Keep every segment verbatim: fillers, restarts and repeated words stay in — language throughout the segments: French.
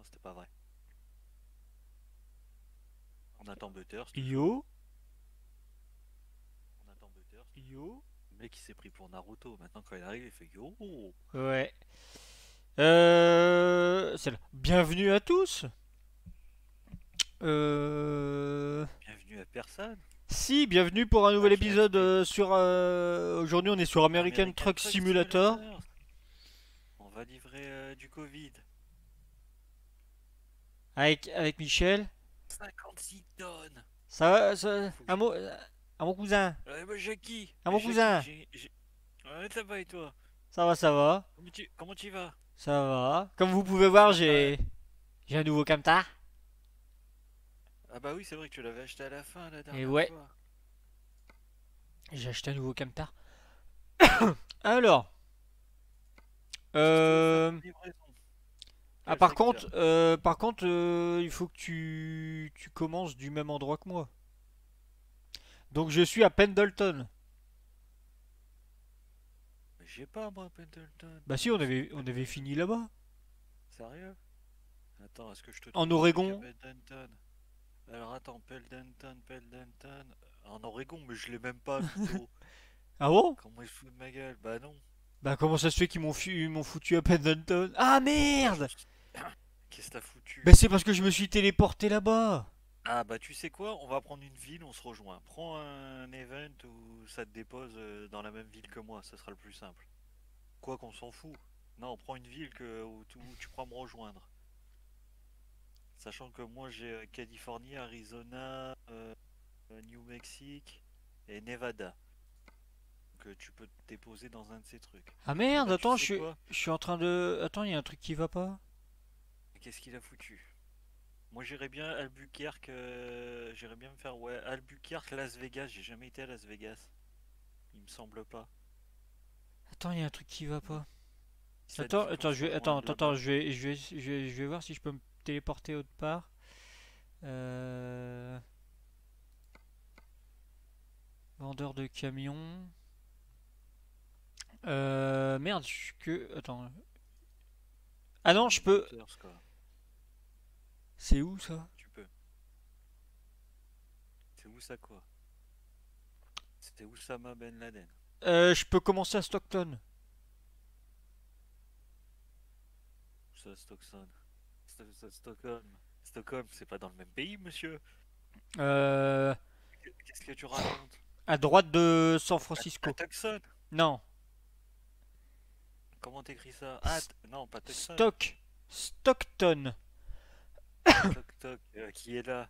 c'était pas vrai. On attend Butters toujours. Yo, On attend Butters toujours. yo. Le mec il s'est pris pour Naruto. Maintenant quand il arrive, il fait yo. Ouais. Euh, c'est là. Bienvenue à tous. Euh... Bienvenue à personne. Si, bienvenue pour un Ah, nouvel j'ai épisode acheté euh, sur. euh, Aujourd'hui, on est sur American American Truck Truck Simulator Simulator. On va livrer euh, du Covid. avec avec Michel. cinquante-six tonnes. Ça va, ça... Faut que à j'ai. mon, à mon cousin, Ouais, bah, Jackie. à mon Jackie, cousin. j'ai. j'ai- Ouais, ça va et toi? Ça va, ça va, Comment tu, comment tu vas? ça va. Comme vous pouvez voir, J'espère que t'as. j'ai j'ai un nouveau camtar. Ah bah oui, c'est vrai que tu l'avais acheté à la fin la Et dernière ouais, fois. j'ai acheté un nouveau camtar. Alors, Qu'est-ce que tu veux faire euh... comme livraison? ah Quel par secteur? contre, euh, par contre, euh, il faut que tu tu commences du même endroit que moi. Donc je suis à Pendleton. J'ai pas moi Pendleton. Bah si, Où on c'est avait on avait Pendleton? fini là-bas. Sérieux? Attends, est-ce que je te En trouve un truc à Oregon. Pendleton? Alors attends, Pendleton, Pendleton. En Oregon, mais je l'ai même pas, mytho. Ah bon? Comment il se fout de ma gueule? Bah non. Bah comment ça se fait qu'ils m'ont fu- ils m'ont foutu à Pendleton? Ah Bah je merde! me suis. Qu'est-ce que t'as foutu? Bah c'est parce que je me suis téléporté là-bas. Ah bah tu sais quoi? On va prendre une ville, on se rejoint. Prends un event où ça te dépose euh, dans la même ville que moi, ça sera le plus simple. Quoi qu'on s'en fout. Non, prends une ville que, où, tu où tu pourras me rejoindre. Sachant que moi j'ai euh, Californie, Arizona, euh, euh, New Mexique et Nevada. Donc euh, tu peux te déposer dans un de ces trucs. Ah Et merde, bah tu attends, je sais suis quoi? je suis en train de attends, il y a un truc qui va pas. Qu'est-ce qu'il a foutu? Moi j'irais bien Albuquerque, euh, j'irais bien me faire ouais Albuquerque, Las Vegas. J'ai jamais été à Las Vegas. Il me semble pas. Attends, il y a un truc qui va Donc pas. si ça te Attends, dit qu'on attends, se je vais attends, rejoigne attends, attends, là-bas. je vais je vais je vais je vais voir si je peux me téléporter autre part. Euh... Vendeur de camions. Euh... Merde, je suis que attends. Ah non, Euh, je peux. Butters quoi. C'est où ça? Tu peux. C'est où ça quoi? C'était Oussama Ben Laden. Euh, je peux commencer à Stockton. Ça, Stockton. Sto- Sto- Stockholm. Stockholm, c'est pas dans le même pays, monsieur. Euh, Qu'est-ce que tu racontes? à droite de San À, à Francisco. Tucson? Non, Comment t'écris ça? Ah, S- t- non, pas Tucson. Stock, Stockton. Toc toc, euh, qui est là?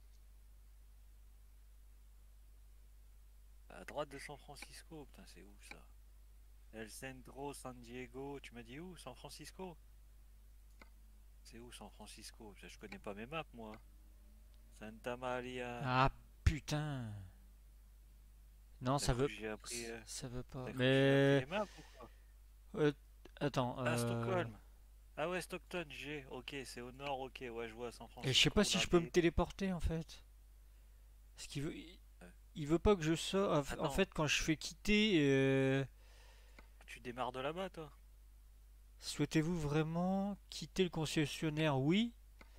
À droite de San Francisco, putain, c'est où ça? El Centro, San Diego, tu m'as dit où? San Francisco? C'est où San Francisco? Ça, je connais pas mes maps, moi. Santa Maria. Ah putain. Non, T'as ça cru veut, que j'ai appris, euh, ça veut pas. t'as cru que j'ai appris Mais les maps ou quoi? euh, attends. Ah, Euh, Stockholm. Ah ouais, Stockton, j'ai. Ok, c'est au nord, ok, ouais, je vois San et je sais pas Francisco, si je peux me regardez. téléporter en fait. Parce qu'il veut, il, Euh, il veut pas que je sorte. En Attends, fait, quand je fais quitter, euh, tu démarres de là-bas, toi? souhaitez-vous vraiment quitter le concessionnaire? Oui.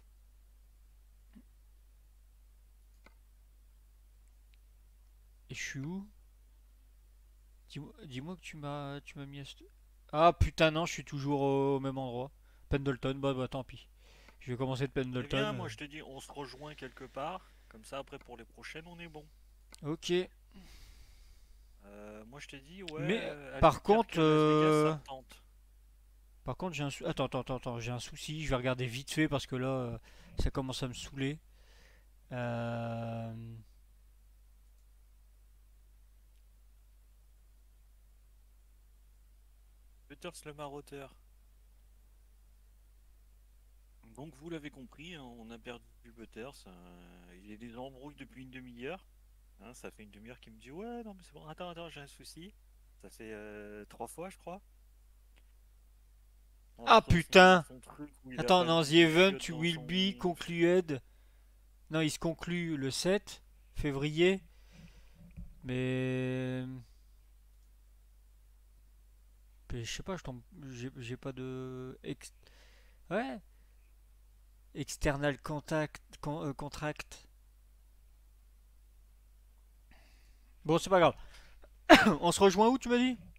Et je suis où? Dis-moi dis-moi que tu m'as, tu m'as mis à ce- Ah putain non, je suis toujours au même endroit. Pendleton, bah bah tant pis. Je vais commencer de Eh Pendleton. bien, moi euh. je te dis, on se rejoint quelque part. Comme ça, après, pour les prochaines, on est bon. Ok. Euh, moi je te dis, ouais, Mais euh, par Albuquerque, contre, Las Vegas, ça euh, me tente. par contre j'ai un sou- attends attends attends attends, j'ai un souci. Je vais regarder vite fait parce que là euh, ça commence à me saouler. Euh, Butters le marauteur. Donc, vous l'avez compris, hein, on a perdu Butters. Euh, il est des embrouilles depuis une demi-heure. Hein, ça fait une demi-heure qu'il me dit, ouais, non, mais c'est bon, attends, attends, j'ai un souci. Ça fait euh, trois fois, je crois. Ah Entre son, putain. son truc où il Attends, avale non, the toutes les event chiottes dans will be son. concluded. Non, il se conclut le sept février. Mais mais je sais pas, je tombe, j'ai j'ai pas de ex- Ouais. External contact, con- euh, contract. Bon, c'est pas grave. On se rejoint où, tu m'as dit?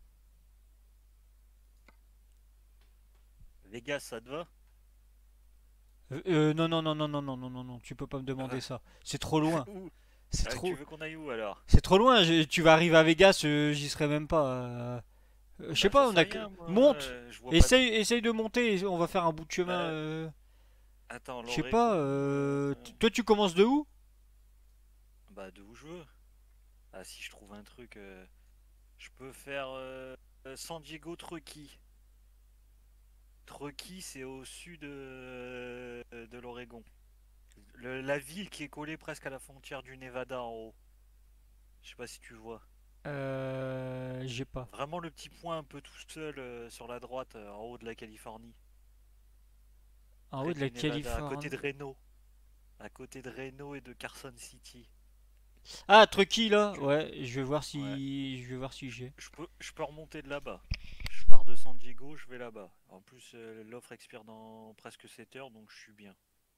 Vegas, ça te va? Euh, euh, non, non, non, non, non, non, non, non, non, tu peux pas me demander Ah, ça. C'est trop loin. où? C'est Ah, tu trop, veux qu'on aille où alors? c'est trop loin. je- tu vas arriver à Vegas, euh, j'y serai même pas. euh. Euh, je sais Bah, j'en pas, on sais a que... rien, moi. Monte! euh, Je vois pas. Essaye, essaye de monter, et on va faire un bout de chemin. Bah, euh, attends, Je sais pas, l'Oregon. euh, euh, t- toi tu commences de où? Bah, de où je veux. Ah, si je trouve un truc, euh, je peux faire euh, euh, San Diego Truckee. Truckee, c'est au sud euh, de l'Oregon. Le- La ville qui est collée presque à la frontière du Nevada en haut. Je sais pas si tu vois. Euh, j'ai pas. Vraiment le petit point un peu tout seul euh, sur la droite, euh, en haut de la Californie. En haut Près de la du Nevada, à côté Californie. de Reno. À côté de Reno et de Carson City. Ah, Truckee là? Tu- Ouais, je vais voir Ouais. si, je vais voir si j'ai. Je peux, je peux remonter de là-bas. Je pars de San Diego, je vais là-bas. En plus, euh, l'offre expire dans presque sept heures, donc je suis bien.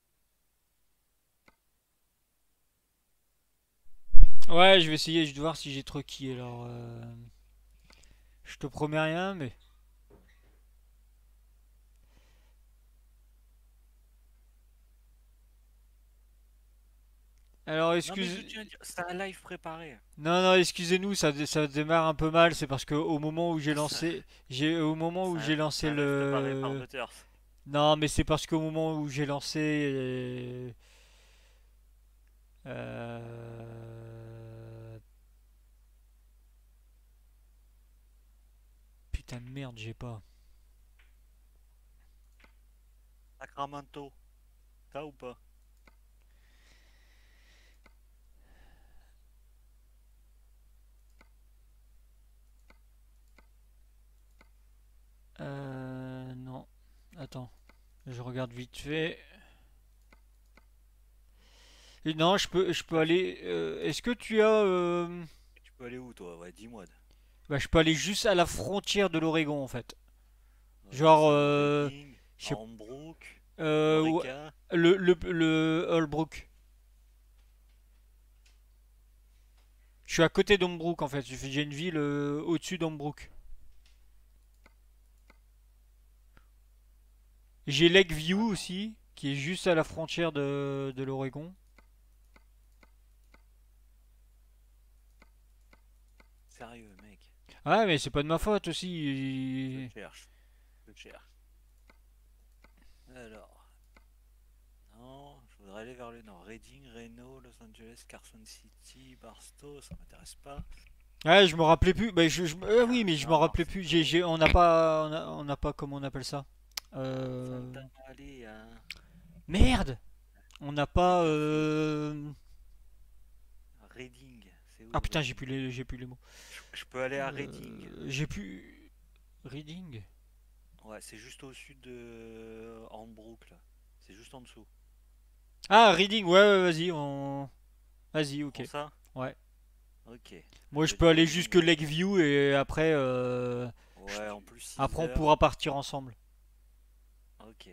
Ouais, je vais essayer, je vais voir si j'ai Truckee alors. euh, Je te promets rien, mais. Alors, Non mais je excuse. tiens à dire, c'est un live préparé. Non, non, excusez-nous, ça, dé- ça démarre un peu mal. C'est parce que au moment où j'ai lancé, j'ai au moment où C'est j'ai un, c'est lancé un live préparé par le. Butters. Non, mais c'est parce qu'au moment où j'ai lancé. euh, euh, Putain de merde, j'ai pas. Sacramento, t'as ou pas? Euh, non. Attends, je regarde vite fait. Et non, je peux, je peux Ah, aller. euh, Est-ce que tu as. euh, tu peux aller où toi? Ouais, dis-moi. Bah, je peux aller juste à la frontière de l'Oregon en fait. Ouais, Genre, c'est où? euh, Reading, je sais- Ambrook, euh, ouais, Eureka. le, le, le Holbrook. Je suis à côté d'Ombrook en fait. J'ai une ville euh, au-dessus d'Ombrook. J'ai Lakeview Attends, aussi, qui est juste à la frontière de, de l'Oregon. sérieux mec. Ah, mais c'est pas de ma faute Je aussi. cherche, je cherche. Alors, non, je voudrais aller vers le nord. Reading, Reno, Los Angeles, Carson City, Barstow, ça m'intéresse pas. Ah, je me rappelais plus. Bah, je, je- euh, oui, Ah, mais je me nord, rappelais c'est plus. J'ai, trop. j'ai- on n'a pas, on a, on n'a pas, comment on appelle ça? Euh, Santa Maria, Merde! On n'a pas. Bakersfield, euh, Reading, c'est Ah où putain, j'ai Reading? plus les, j'ai plus les mots. Je, je peux aller à Reading. Euh, J'ai plus. Reading? Ouais, c'est juste au sud de Ambrook là. C'est juste en dessous. Ah, Reading, ouais, ouais, vas-y, on. Vas-y, ok. Prends ça? Ouais. Ok. Moi, Je je vais peux te aller donner jusque une. Lakeview et après. euh, je- Ouais, en plus six Après, on heures. pourra partir ensemble. Ok.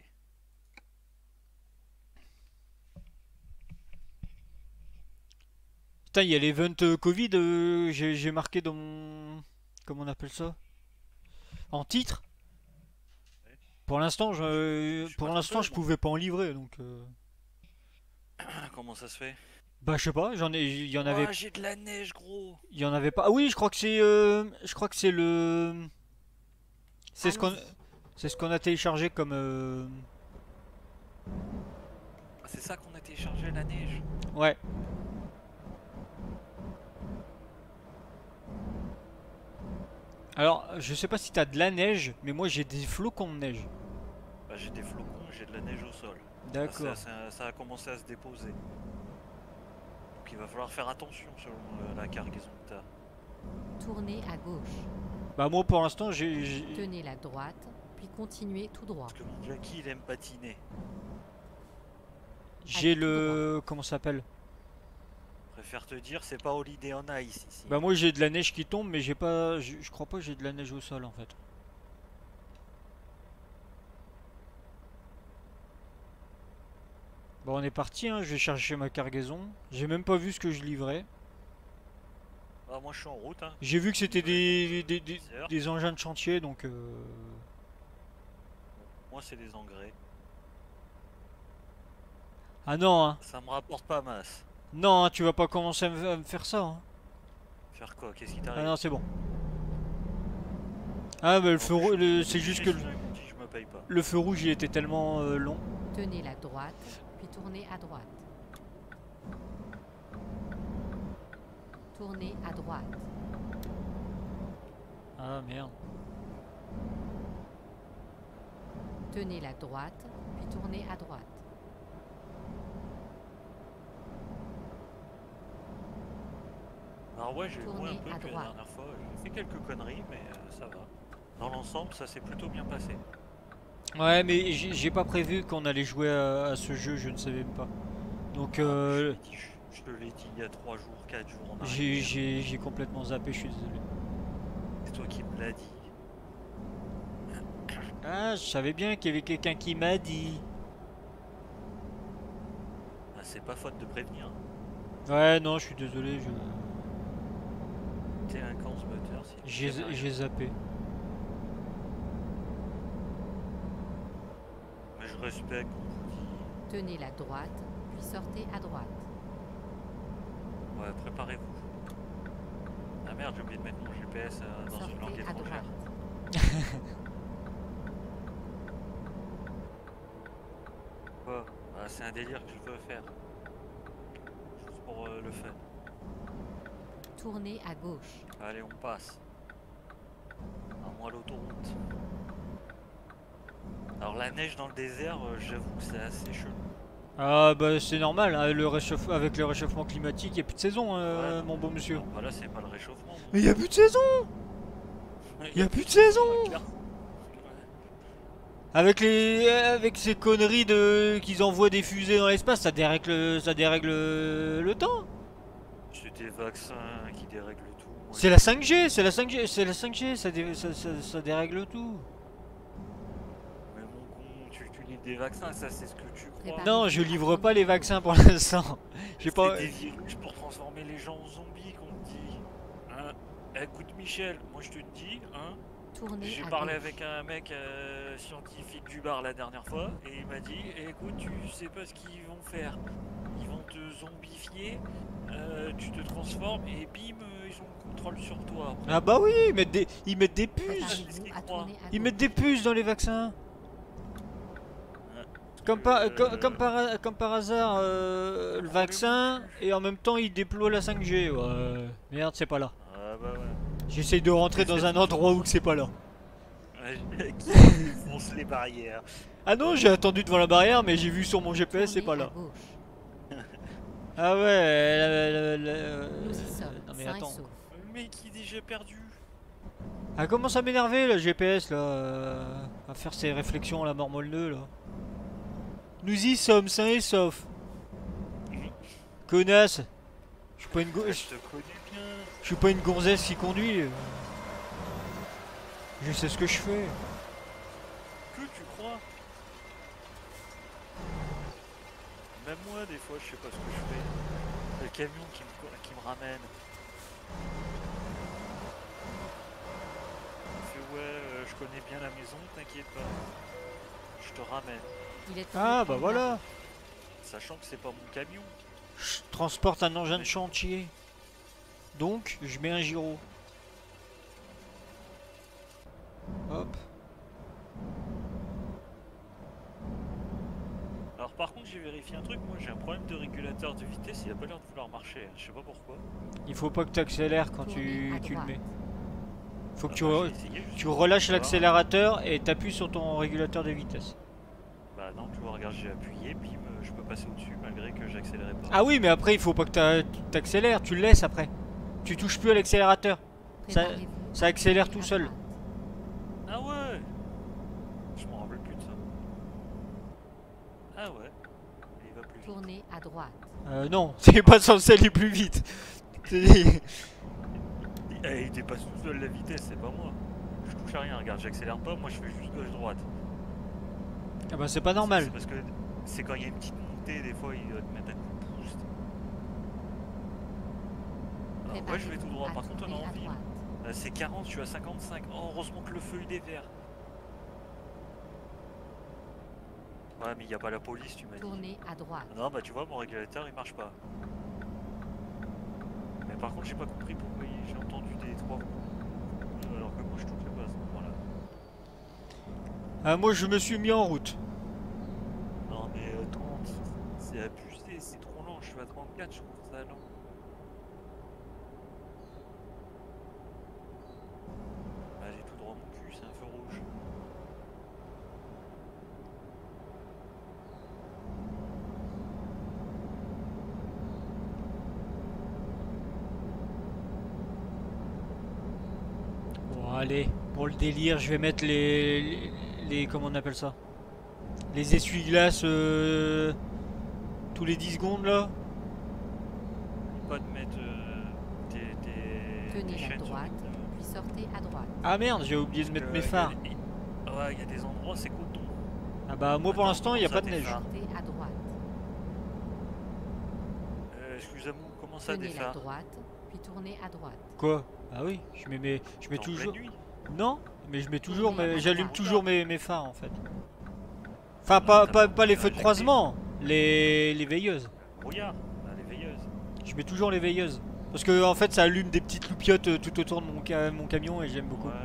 Putain, il y a l'event euh, Covid, euh, j'ai j'ai marqué dans mon. Comment on appelle ça? En titre. Ouais. Pour l'instant, Bah, je, je, je suis pour pas tout l'instant, seul je moi. pouvais pas en livrer, donc. euh, Comment ça se fait? Bah, je sais pas, j'en ai, il y en avait, Ouah, j'ai de la neige gros. il y en avait pas. Ah oui, je crois que c'est, euh, je crois que c'est le, c'est ce qu'on, Allons-y. c'est ce qu'on a téléchargé comme, euh, Ah, c'est ça qu'on a téléchargé la neige. ouais. Alors, je sais pas si t'as de la neige, mais moi j'ai des flocons de neige. Bah, j'ai des flocons et j'ai de la neige au sol. Là, ça, D'accord. ça- ça a commencé à se déposer. Donc il va falloir faire attention selon euh, la cargaison que t'as. Tournez à gauche, Bah moi pour l'instant j'ai, j'ai tenez la droite, puis continuez tout droit. Parce que mon Jackie il aime patiner. j'ai Allez tout le, comment ça s'appelle? Préfère te dire, c'est pas Holiday on Ice ici. Bah Hein. moi j'ai de la neige qui tombe, mais j'ai pas, je, je crois pas que j'ai de la neige au sol en fait. Bon, on est parti, hein. Je vais chercher ma cargaison. J'ai même pas vu ce que je livrais. Ah, moi je suis en route. Hein. J'ai vu que c'était des, des, des, dix heures. des engins de chantier, donc... Euh... Moi c'est des engrais. Ah non, hein. Ça me rapporte pas masse. Non, hein, tu vas pas commencer à me, à me faire ça, hein. Faire quoi? Qu'est-ce qui Ah t'arrive? non, c'est bon. Ah, mais le En feu plus, rouge, je- c'est juste je- que je- le, je- je me paye pas. le feu rouge, il était tellement euh, long. Tenez la droite, puis tournez à droite. Tournez à droite. Ah, merde. Tenez la droite, puis tournez à droite. Alors ouais, j'ai moins un Tournez peu à que la droite. dernière fois. J'ai fait quelques conneries, mais euh, ça va. Dans l'ensemble, ça s'est plutôt bien passé. Ouais, mais j'ai j'ai pas prévu qu'on allait jouer à, à ce jeu, je ne savais même pas. Donc, euh, Je, te l'ai dit- je- je te l'ai dit il y a trois jours, quatre jours en j'ai arrière. j'ai- j'ai complètement zappé, je suis désolé. C'est toi qui me l'as dit. Ah, je savais bien qu'il y avait quelqu'un qui m'a dit. Ah, c'est pas faute de prévenir. Ouais, non, je suis désolé, je... T'es un con ce moteur. si tu j'ai sais rien. j'ai zappé. Mais je respecte, on vous dit. Tenez la droite, puis sortez à droite. Ouais, préparez-vous. Ah merde, j'ai oublié de mettre mon G P S euh, dans une langue Sortez à étrangère. droite. Quoi? Ah, c'est un délire que je veux faire. Juste pour euh, le fun. Tournez à gauche. Allez, on passe. À moi l'autoroute. Alors la neige dans le désert, euh, j'avoue que c'est assez chelou. Ah, bah c'est normal, hein, le réchauffe... avec le réchauffement climatique, il n'y a plus de saison, euh, Ouais. mon bon monsieur. Non, bah là c'est pas le réchauffement. non. Mais il n'y a plus de saison. Il n'y a plus de saison. Claire. Avec les, avec ces conneries de qu'ils envoient des fusées dans l'espace, ça dérègle, ça dérègle le temps. C'est des vaccins qui dérèglent tout. Moi, C'est la cinq G, c'est la cinq G, c'est la cinq G, ça, dé- ça, ça- ça dérègle tout. Mais mon con, tu, tu livres des vaccins, ça c'est ce que tu crois. Préparez- Non, je livre pas les vaccins pour l'instant. J'ai pas. C'est des virus pour transformer les gens en zombies qu'on te dit. Hein? Écoute Michel, moi je te dis, hein. Tournez J'ai à parlé gauche. avec un mec euh, scientifique du bar la dernière fois et il m'a dit écoute, tu sais pas ce qu'ils vont faire. Ils vont te zombifier, euh, tu te transformes et bim, euh, ils ont le contrôle sur toi. Après. Ah bah oui, ils mettent des, ils mettent des puces. c'est ce Préparez-vous qu'ils à croient. tourner à Ils gauche. mettent des puces dans les vaccins. Comme par, Euh, comme, comme par, comme par hasard, euh, le vaccin et en même temps ils déploient la cinq G. Ouais. Merde, c'est pas là. Ah bah ouais. J'essaye de rentrer dans un endroit où que c'est pas là. Ouais, qui fonce les barrières. Ah non, j'ai attendu devant la barrière, mais j'ai vu sur mon G P S, c'est pas Tournez à là. gauche. Ah ouais, la- la- la- Nous y sommes, non mais sains et attends. saufs. Le mec il dit j'ai perdu. Ah commence à m'énerver le G P S là, euh, à faire ses réflexions à la mort molleux là. Nous y sommes, sains et saufs. Connasse. Je suis pas une go- Je je te connais bien. je suis pas une gonzesse qui conduit. Je sais ce que je fais. Que tu crois? Même moi des fois je sais pas ce que je fais. Le camion qui me, co- qui me ramène. Il fait ouais, euh, je connais bien la maison, t'inquiète pas. Je te ramène. Il est temps Ah de bah prendre la voilà. route. Sachant que c'est pas mon camion. Je transporte un engin de chantier. Donc, je mets un gyro. Hop. Alors par contre j'ai vérifié un truc, moi j'ai un problème de régulateur de vitesse, il a pas l'air de vouloir marcher, je sais pas pourquoi. Il faut pas que tu accélères quand Tournez tu, à tu le droite. mets. Faut que Ah tu, bah, re- j'ai essayé, tu justement, relâches tu vois. l'accélérateur et t'appuies sur ton régulateur de vitesse. Bah non, tu vois, regarde, j'ai appuyé, puis me- je peux passer au-dessus malgré que j'accélérais pas. Ah oui, mais après, il faut pas que t'a- t'accélères, tu le laisses après. Tu touches plus à l'accélérateur. Ça- Préparez-vous ça à accélère tourner tout à seul. droite. Ah ouais. Je m'en rappelle plus de ça. Ah ouais. Il va plus vite. Tournez à droite. Euh, non, c'est pas censé aller plus vite. C'est- Eh, il dépasse tout seul la vitesse, c'est pas moi. Je touche à rien, regarde, j'accélère pas, moi je fais juste gauche-droite. Ah bah c'est pas C'est normal. parce que c'est quand il y a une petite shooter, des fois il doit te mettre un coup de boost. Alors, ouais, je vais tout droit, par contre on est en ville. Là, c'est quarante, je suis à cinquante-cinq. Oh, heureusement que le feu il est vert. Ouais, mais il n'y a pas la police, tu m'as dit. Tournez à droite. Non, bah tu vois, mon régulateur il marche pas. Mais par contre, j'ai pas compris pourquoi il- j'ai entendu des trois coups. Alors que moi je touchais pas à ce moment-là. Ah, moi je me suis mis en route. Non, mais euh, trente, c'est abusé, c'est trop lent. Je suis à trente-quatre, je trouve ça lent. Bah, j'ai tout droit mon cul, c'est un feu rouge. Bon, allez, pour le délire, je vais mettre les. les, les- comment on appelle ça? Les essuie-glaces euh, tous les dix secondes là. Pas de mettre euh, tes, tes, tes Tenez la chaînes sur droite, les- puis sortez à droite. Ah merde, j'ai oublié de mettre Euh, mes y a phares. des- Ouais, il y a des endroits, c'est coton. Ah bah moi pour Attends, l'instant il n'y a comment pas ça, de tes neige. phares Sortez à droite. Euh, excusez-moi, comment ça, des Tenez la phares? droite, puis tournez à droite. Quoi? Ah oui, je mets mes. Je mets T'es en toujours. pleine nuit. Non, mais je mets toujours Oui, mes- à j'allume droite. toujours mes, mes phares en fait. Enfin pas, t'as pas, pas pas les pu feux de injecter. croisement, les, les veilleuses. Brouillard, bah, les veilleuses. Je mets toujours les veilleuses. Parce que en fait ça allume des petites loupiottes euh, tout autour de mon, ca- mon camion et j'aime beaucoup. Ouais.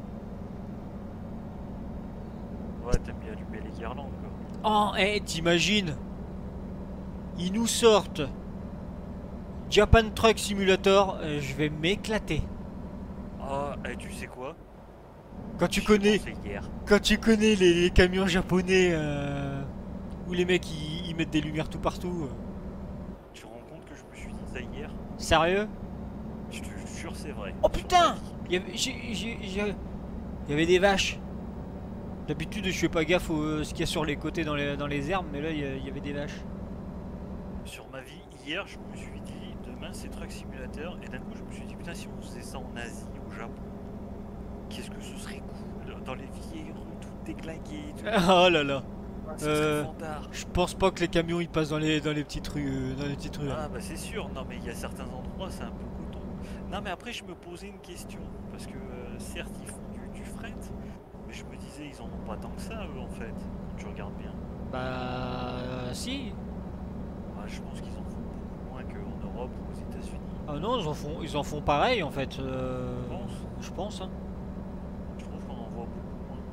Ouais, t'aimes bien allumer les guirlandes, quoi. Oh, eh, t'imagines? Ils nous sortent Japan Truck Simulator, euh, je vais m'éclater. Ah, et tu sais quoi? Quand tu J'y ai connais, pensé hier. quand tu connais les, les camions japonais euh, où les mecs ils, ils mettent des lumières tout partout. euh. Tu te rends compte que je me suis dit ça hier? Sérieux? Je te jure, c'est vrai. Oh Sur putain! ma vie. Il y avait, j'ai- j'ai- j'ai- il y avait des vaches. D'habitude je fais pas gaffe à ce qu'il y a sur les côtés dans les, dans les herbes, mais là il y, a- il y avait des vaches. Sur ma vie, hier, je me suis dit, demain c'est Truck Simulator, et d'un coup, je me suis dit, putain, si on faisait ça en Asie, au Japon, qu'est-ce que ce serait cool, dans les vieilles rues, toutes déglinguées, tout. Oh là là. Ah, ce euh, serait fandard. Je pense pas que les camions ils passent dans les, dans les petites rues. euh, Dans les petites rues. Ah, bah c'est sûr, non, mais il y a certains endroits, c'est un peu coton. Non, mais après, je me posais une question, parce que euh, certes, ils font du, du fret, mais je me disais, ils en ont pas tant que ça, eux, en fait, quand tu regardes bien. Bah si. Ah, je pense qu'ils en font beaucoup moins qu'en Europe ou aux États-Unis. Ah non, ils en font, ils en font pareil en fait. euh, Je pense. Je pense. Hein. Je trouve qu'on en voit beaucoup moins.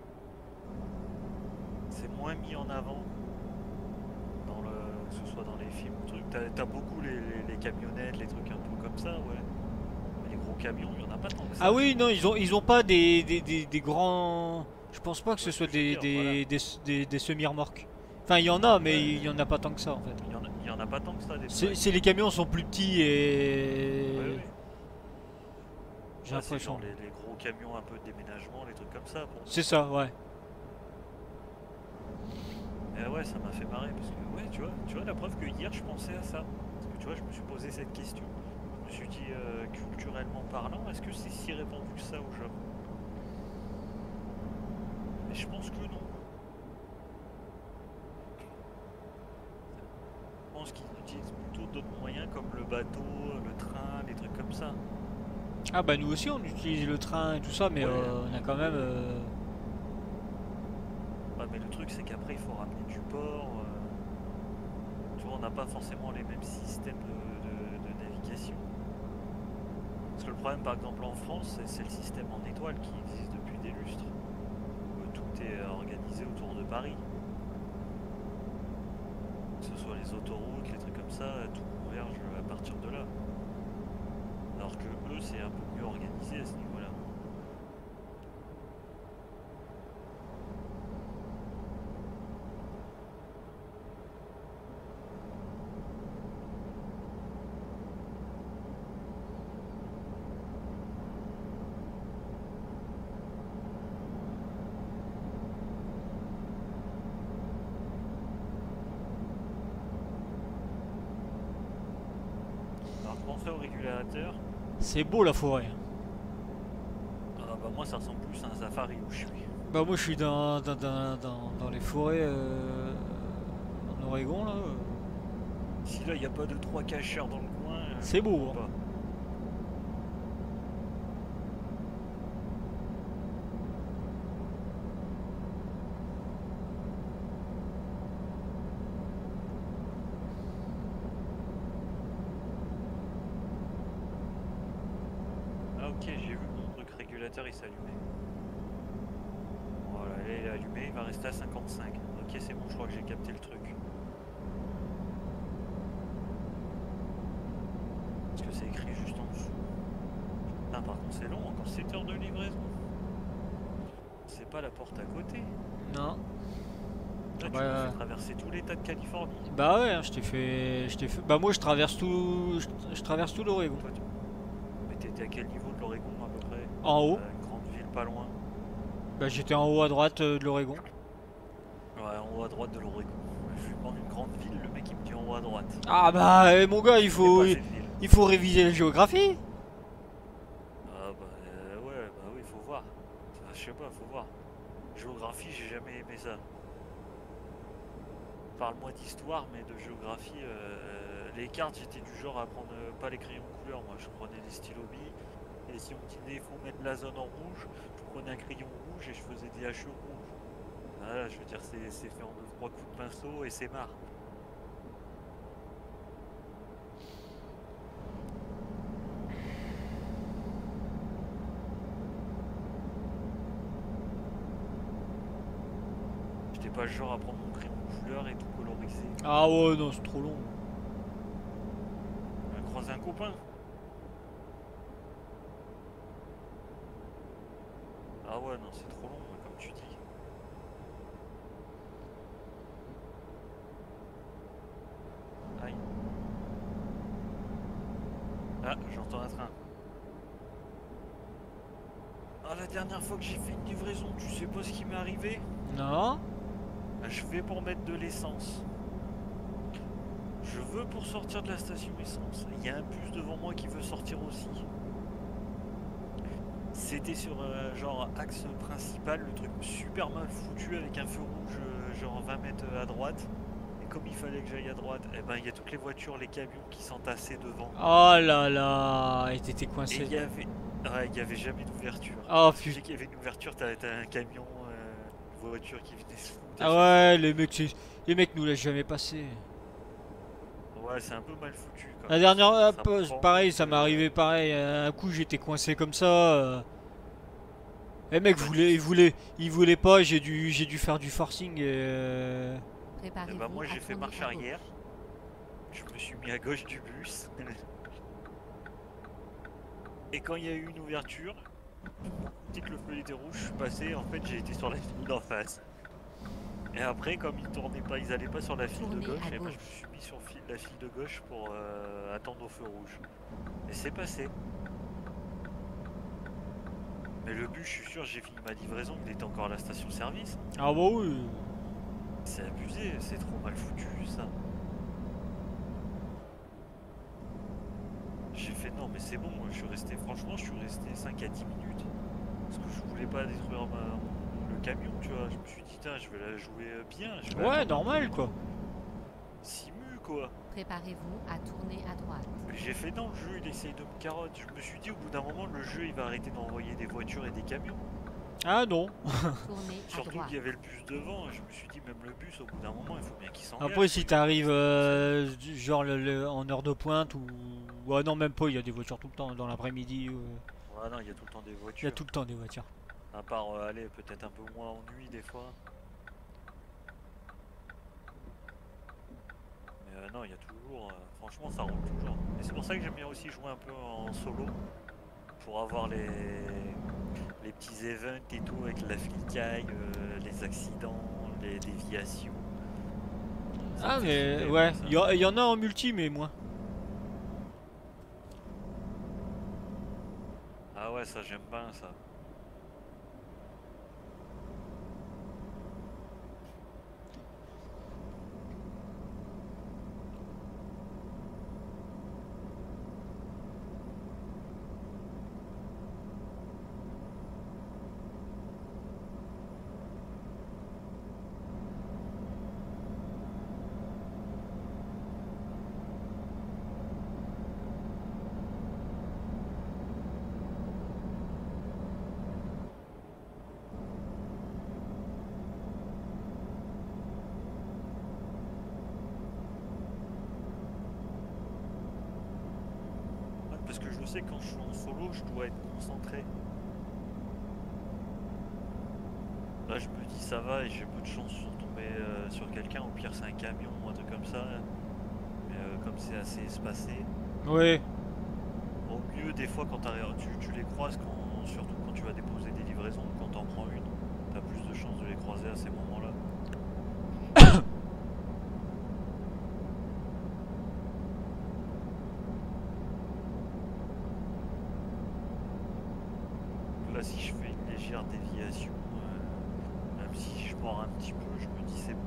C'est moins mis en avant, dans le, que ce soit dans les films ou trucs. T'as, t'as beaucoup les, les- les camionnettes, les trucs un peu comme ça, ouais. Mais les gros camions, il y en a pas tant que ça. Ah oui, non, ils ont, ils ont pas des, des, des, des grands. Je pense pas que ce Ouais, soit ce que je des, veux des, dire, voilà. des, des- des semi-remorques. Enfin, il y en a, mais Ouais. il y en a pas tant que ça en fait. Il y en a, il y en a pas tant que ça, des C'est trucs. c'est les camions sont plus petits et. Ouais, ouais. J'ai Ouais, c'est l'impression. genre les, les gros camions un peu de déménagement, les trucs comme ça. Pour... C'est ça, ouais. Et ouais, ça m'a fait marrer parce que, ouais, tu vois, tu vois la preuve que hier je pensais à ça. Parce que tu vois, je me suis posé cette question. Je me suis dit, euh, culturellement parlant, est-ce que c'est si répandu que ça au Japon? Et je pense que non. Je pense qu'ils utilisent plutôt d'autres moyens comme le bateau, le train, les trucs comme ça. Ah bah nous aussi on utilise le train et tout ça, mais Ouais. euh, on a quand même. euh, Ouais, mais le truc c'est qu'après il faut ramener du port. euh, Tu vois, on n'a pas forcément les mêmes systèmes de, de- de navigation. Parce que le problème par exemple en France, c'est c'est le système en étoile qui existe depuis des lustres. Où euh, tout est euh, organisé autour de Paris. Que ce soit les autoroutes, les trucs comme ça, euh, tout converge à partir de là. Alors que eux c'est un peu mieux organisé à ce niveau-là. Alors pensez au régulateur. C'est beau la forêt. Ah bah moi ça ressemble plus à un safari où je suis. Bah moi je suis dans, dans, dans, dans, dans les forêts euh, en Oregon là. euh, Si là, il n'y a pas de trois cacheurs dans le coin, euh, C'est beau, pourquoi hein. pas. Ah ok, j'ai vu mon truc régulateur il s'allumait. Voilà, là il est allumé, il va rester à cinquante-cinq. Ok, c'est bon, je crois que j'ai capté le truc. Parce que c'est écrit juste en dessous. Ah, par contre, c'est long, encore sept heures de livraison. C'est pas la porte à côté. Non. Là, tu Bah, m'as fait traverser tout l'état de Californie. Bah ouais, hein, je t'ai fait, je t'ai fait. Bah moi je traverse tout, je, je traverse tout l'Oregon. Toi, tu- Mais t'étais à quel niveau de l'Oregon à peu près? En haut. Euh, Une grande ville pas loin. Bah j'étais en haut à droite euh, de l'Oregon. Ouais, en haut à droite de l'Oregon. Je lui demande une grande ville, le mec il me dit en haut à droite. Ah bah eh, mon gars, il Je faut, connais il, pas cette ville. il faut réviser la géographie. Ah bah euh, ouais, bah oui, faut voir. Ça, je sais pas, faut voir. Géographie, j'ai jamais aimé ça. Parle-moi d'histoire, mais de géographie, euh, les cartes, j'étais du genre à prendre euh, pas les crayons couleur, moi je prenais des stylos billes. Et si on me disait il faut mettre la zone en rouge, je prenais un crayon rouge et je faisais des hachures rouges. Voilà, je veux dire, c'est c'est fait en deux trois coups de pinceau et c'est marre. J'étais pas le genre à prendre mon crayon couleur et tout coloriser. Ah ouais, non, c'est trop long. À croiser un copain. Ah ouais, non, c'est trop long, comme tu dis. Aïe. Ah, j'entends un train. Ah, la dernière fois que j'ai fait une livraison, tu sais pas ce qui m'est arrivé? Non. Je vais pour mettre de l'essence. Je veux pour sortir de la station essence. Il y a un bus devant moi qui veut sortir aussi. C'était sur euh, genre axe principal, le truc super mal foutu avec un feu rouge euh, genre vingt mètres à droite. Et comme il fallait que j'aille à droite, eh ben il y a toutes les voitures, les camions qui s'entassaient devant. Oh là là, et t'étais Et coincé. il y avait, ouais, il y avait jamais d'ouverture. Oh Parce que putain. dès qu'il y avait une ouverture, t'as t'as un camion, euh, une voiture qui venait se foutre à Ah chaque ouais, les mecs, c'est- les mecs nous laissent jamais passer. fois. Ouais, c'est un peu mal foutu quand La même. dernière, Ça hop, prend, pareil, ça m'est euh, arrivé pareil. Un coup, j'étais coincé comme ça. euh. Les mecs Bah, voulaient, ils tu- voulaient, ils voulaient pas. J'ai dû, j'ai dû faire du forcing. Et... euh, Eh Préparez-vous ben moi à j'ai fait tourner marche à gauche. arrière. Je me suis mis à gauche du bus. Et quand il y a eu une ouverture, dès que le feu était rouge, je suis passé, en fait j'ai été sur la file d'en face. Et après, comme ils tournaient pas, ils allaient pas sur la file de Tournez gauche, à et ben je me gauche. suis mis sur file- la file de gauche pour euh, attendre au feu rouge. Et c'est passé. Mais le bus, je suis sûr, j'ai fini ma livraison, il était encore à la station service. Ah bah oui. C'est abusé, c'est trop mal foutu ça. J'ai fait non mais c'est bon, je suis resté, franchement je suis resté cinq à dix minutes. Parce que je voulais pas détruire ma- le camion, tu vois. Je me suis dit, tiens, je vais la jouer euh, bien. Je vais Ouais, attendre un normal peu. quoi. Simu quoi. Préparez-vous à tourner à droite. J'ai fait non, le jeu il essaye de me carotte. Je me suis dit, au bout d'un moment, le jeu il va arrêter d'envoyer des voitures et des camions. Ah non. Tournez à Surtout droite. qu'il y avait le bus devant. Je me suis dit, même le bus, au bout d'un moment, il faut bien qu'il s'engage. Après, si t'arrives euh, du- genre le- le- en heure de pointe ou. Ouais, non, même pas, il y a des voitures tout le temps. Dans l'après-midi, euh, Ouais, non, il y a tout le temps des il y a voitures. tout le temps des voitures. À part euh, aller peut-être un peu moins en nuit des fois. Mais euh, non, il y a toujours. euh, franchement, ça roule toujours. Et c'est pour ça que j'aime bien aussi jouer un peu en solo. Pour avoir les, les petits events et tout avec la flicaille, euh, les accidents, les déviations. Ça Ah, me fait mais flipper, ouais, moi, ça. il y, a- il y en a en multi, mais moins. Ah ouais, ça j'aime bien ça. parce que je sais que quand je suis en solo, je dois être concentré. Là, je me dis ça va et j'ai peu de chance sur tomber euh, sur quelqu'un. Au pire, c'est un camion ou un truc comme ça. Mais euh, comme c'est assez espacé, Ouais. au mieux, des fois, quand t'arrives- tu, tu les croises, quand, surtout quand tu vas déposer des livraisons, quand t'en prends une, t'as plus de chances de les croiser à ces moments-là. Là, si je fais une légère déviation, euh, même si je mords un petit peu, je me dis c'est bon.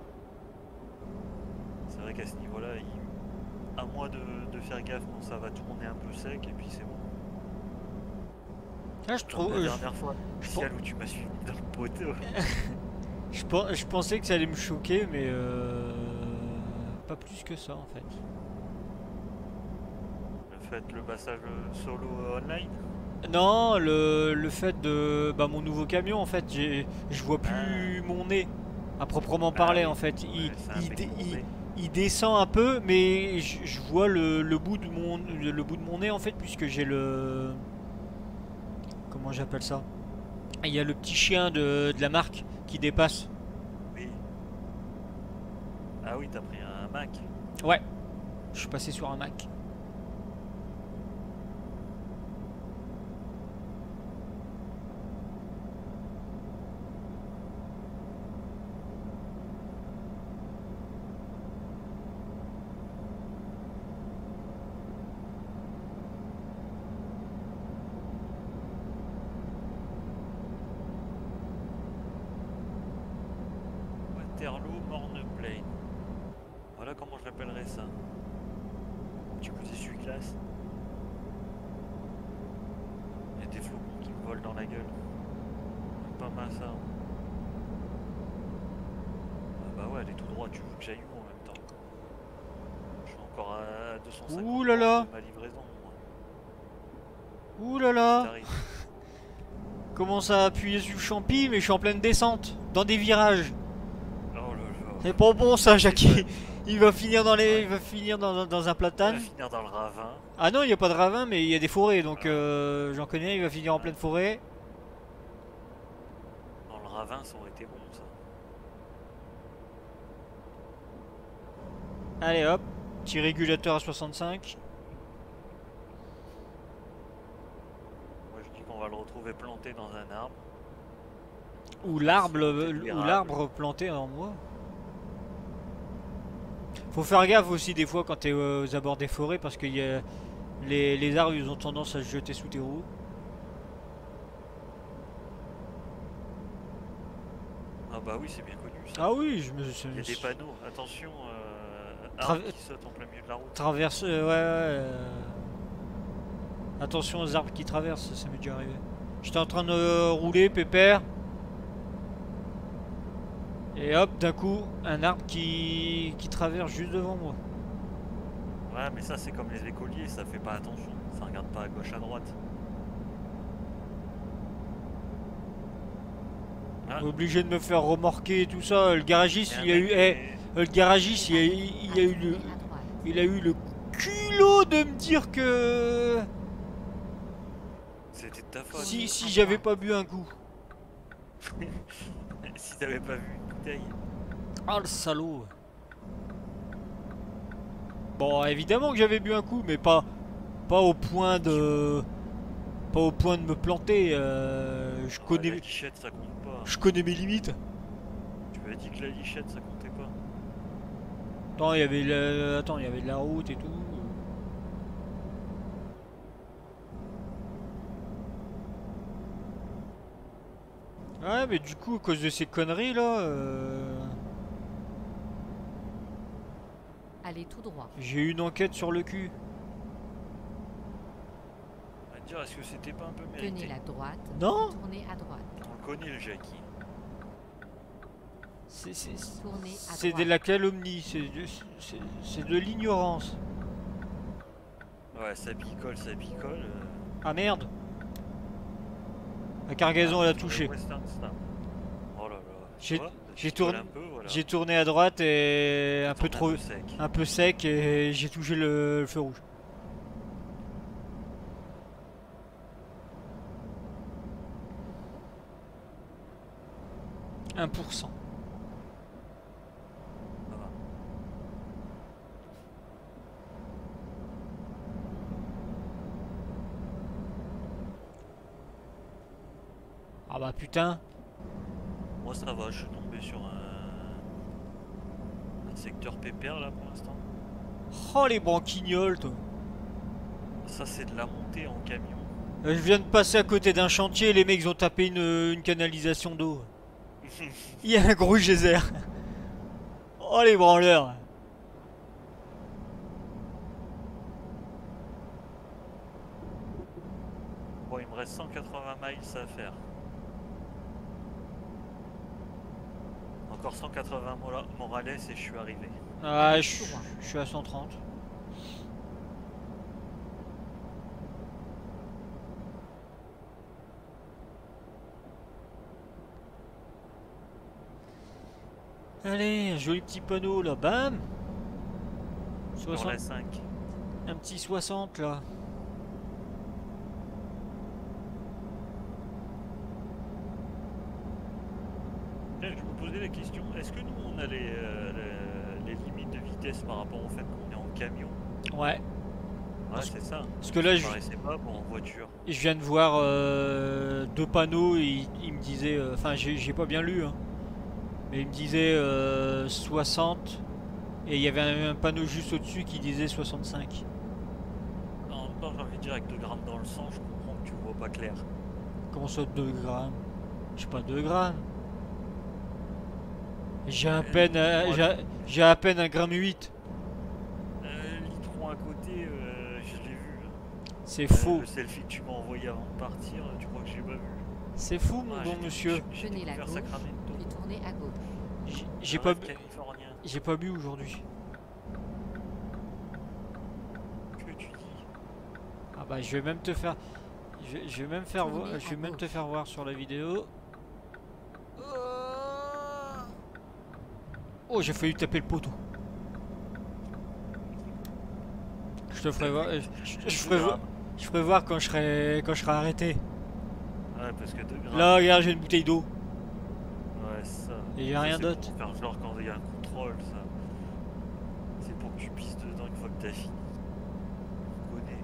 C'est vrai qu'à ce niveau-là, il... à moins de, de faire gaffe quand ça va tourner un peu sec, et puis c'est bon. Ah, je Comme trouve. la euh, dernière fois, je celle où tu m'as suivi dans le poteau. Je, pen- je pensais que ça allait me choquer, mais euh, pas plus que ça en fait. Le fait le passage solo online. Non, le, le fait de bah, mon nouveau camion en fait, j'ai, je vois plus mon nez à proprement Ah parler oui, en fait. Il, ouais, c'est un il, bec dé- il- courbé. il descend un peu, mais je, je vois le, le bout de mon le bout de mon nez en fait, puisque j'ai le comment j'appelle ça. Il y a le petit chien de, de la marque qui dépasse. Oui. Ah oui, t'as pris un Mac. Ouais, je suis passé sur un Mac. Waterloo Morne-Plaine. Voilà comment je l'appellerais ça. Un petit coup d'essuie-glace. Il y a des flocons qui me volent dans la gueule. Pas mal ça. Ah bah ouais, elle est tout droit, tu veux que j'aille où en même temps? Je suis encore à deux cent cinquante Ouh là là. de ma livraison. Moi. Ouh là là. T'arrives. Commence à appuyer sur le champi, mais je suis en pleine descente, dans des virages. Oh là là. C'est pas bon ça, Jackie. Ouais. Il va finir dans les, Ouais. il va finir dans, dans- dans un On va platane. finir dans le ravin. Ah non, il y a pas de ravin, mais il y a des forêts, donc Ah. euh, j'en connais. Il va finir en pleine forêt. Dans le ravin, ça aurait été bon ça. Allez hop, petit régulateur à soixante-cinq. Moi je dis qu'on va le retrouver planté dans un arbre. Ou l'arbre, C'est ou durable. l'arbre planté en moi. Faut faire gaffe aussi des fois quand t'es aux abords des forêts parce que y a les, les arbres ils ont tendance à se jeter sous tes roues. Ah bah oui, c'est bien connu ça. Ah oui, je me je Il y me a des suis- panneaux, attention, euh, Tra- arbre qui saute en plein milieu de la route. traverse, euh, ouais, ouais. euh, Attention aux arbres qui traversent, ça m'est déjà arrivé. J'étais en train de euh, rouler, pépère. Et hop, d'un coup, un arbre qui, qui traverse juste devant moi. Ouais, mais ça c'est comme les écoliers, ça fait pas attention, ça regarde pas à gauche à droite. Ah, Obligé de me faire remorquer et tout ça. Le garagiste, il y a il a un eu, mec eh, qui est- le garagiste, il a, il a eu le, À droite. il a eu le culot de me dire que C'était de ta faute. si, si j'avais pas bu un coup. Si t'avais pas vu une bouteille. Ah le salaud. Bon, évidemment que j'avais bu un coup, mais pas, pas au point de, pas au point de me planter. euh, je Ah, connais, la lichette ça compte pas. je connais mes limites. Tu m'avais dit que la lichette ça comptait pas. Attends, il y avait, le, attends, il y avait de la route et tout. Ouais, mais du coup, à cause de ces conneries là, euh, Allez tout droit. j'ai eu une enquête sur le cul. On va te dire, est-ce que c'était pas un peu Tenez mérité? la droite. Non, Tournez à droite. On le connaît le Jackie. c'est c'est- Tournez à c'est de droite. la calomnie, c'est de, c'est- c'est de l'ignorance. Ouais, ça picole, ça picole. euh, Ah merde. La cargaison elle a sur le touché. Western Star. Oh là là. tu J'ai- vois, j'ai ça picole tourné- un peu, voilà. J'ai tourné à droite et un peu Tourne trop, sec. un peu sec et j'ai touché le, le feu rouge. un pour cent. Ça va. Ah bah putain. Moi ça va, je suis tombé sur un, un secteur pépère là pour l'instant. Oh les branquignoles toi. Ça c'est de la montée en camion. Euh, Je viens de passer à côté d'un chantier et les mecs ont tapé une, une canalisation d'eau. Il y a un gros geyser. Oh les branleurs. Bon, il me reste cent quatre-vingts miles à faire. Encore cent quatre-vingts Mora- Morales et je suis arrivé. Ah je je suis à cent trente. Allez, un joli petit panneau là, bam. Sur la soixante, cinq. un petit soixante là. Tiens, je me posais la question, est-ce que nous on a les, euh, les- les limites de vitesse par rapport au fait qu'on est en camion? Ouais. Ouais, Parce- c'est ça. Parce que là, Ça je, paraissait pas pour en voiture. je viens de voir euh, deux panneaux et il, il me disait, euh, enfin j'ai j'ai pas bien lu, hein, mais il me disait euh, soixante et il y avait un, un panneau juste au-dessus qui disait soixante-cinq. En même temps, j'ai envie de dire, avec deux grammes dans le sang, je comprends que tu vois pas clair. Comment ça deux grammes? J'ai pas deux grammes. J'ai à peine, euh, j'ai j'ai à peine un gramme huit. Euh, le litron à côté, euh, je l'ai vu. hein. C'est Euh, faux. Le selfie que tu m'as envoyé avant de partir, tu crois que j'ai pas vu? C'est fou mon Ah, bon j'ai- monsieur. j'ai- j'ai Tenez la découvert gauche, Sacramento. puis tournez à gauche. J'ai- J'ai Un pas rêve bu, californien. j'ai pas bu aujourd'hui. Que tu dis? Ah bah je vais même te faire, je, vais- je vais même faire Tournez voir, je à vais même te gauche. faire voir sur la vidéo. Oh j'ai failli taper le poteau. Je te ferai voir, je, je- je ferai voir, je ferai voir quand je serai, quand je serai arrêté. Ouais, parce que deux grammes. Là regarde j'ai une bouteille d'eau. Ouais, c'est ça. Et y a Ça, rien c'est d'autre. pour faire genre quand il y a un contrôle, ça. C'est pour que tu pisses dedans une fois que t'as fini. On connaît.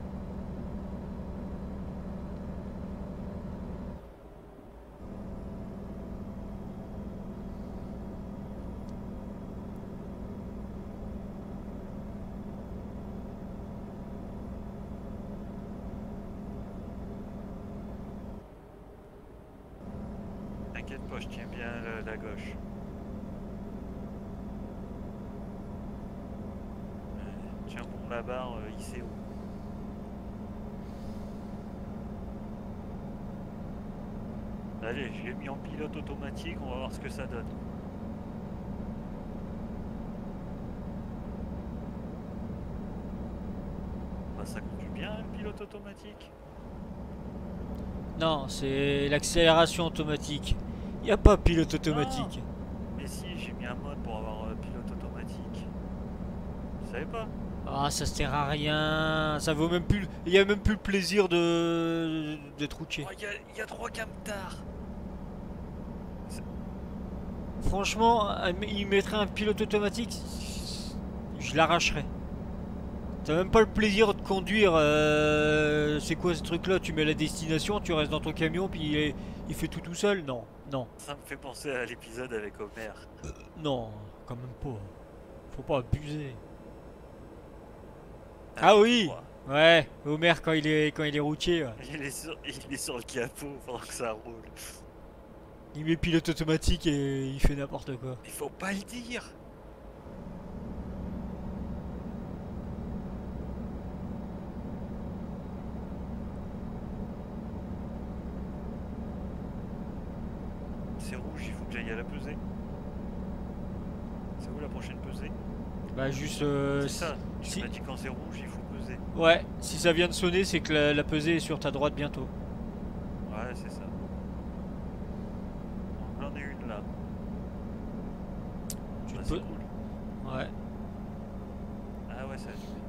T'inquiète pas, je tiens bien la, la gauche. Euh, tiens bon la barre, euh, I C O. Allez, je l'ai mis en pilote automatique, on va voir ce que ça donne. Bah ça conduit bien le pilote automatique. Non c'est l'accélération automatique. Y a pas pilote automatique. Mais si, j'ai mis un mode pour avoir euh, pilote automatique. Vous savez pas? Ah ça sert à rien. Ça vaut même plus. Il y a même plus le plaisir de d'être routier. Il y, a- y a trois camtars. Franchement, il mettrait un pilote automatique, je l'arracherais. T'as même pas le plaisir de conduire. euh, C'est quoi ce truc là? Tu mets la destination, tu restes dans ton camion, puis il, est- il fait tout tout seul? Non, non, Ça me fait penser à l'épisode avec Homer. non, quand même pas. Faut pas abuser. Ah oui, Quoi. ouais, Homer quand il est quand il est routier, ouais. Il est, sur, il est sur le capot pendant que ça roule. Il met pilote automatique et il fait n'importe quoi. Il faut pas le dire. C'est rouge, il faut que j'aille à la pesée. C'est où la prochaine pesée? Bah juste. euh, C'est ça. Tu si- m'as dit quand c'est rouge, il faut peser. Ouais, si ça vient de sonner, c'est que la, la pesée est sur ta droite bientôt. Ouais, c'est ça. J'en ai une là. Tu Ah, te c'est peux- cool. Ouais. Ah ouais, ça a allumé.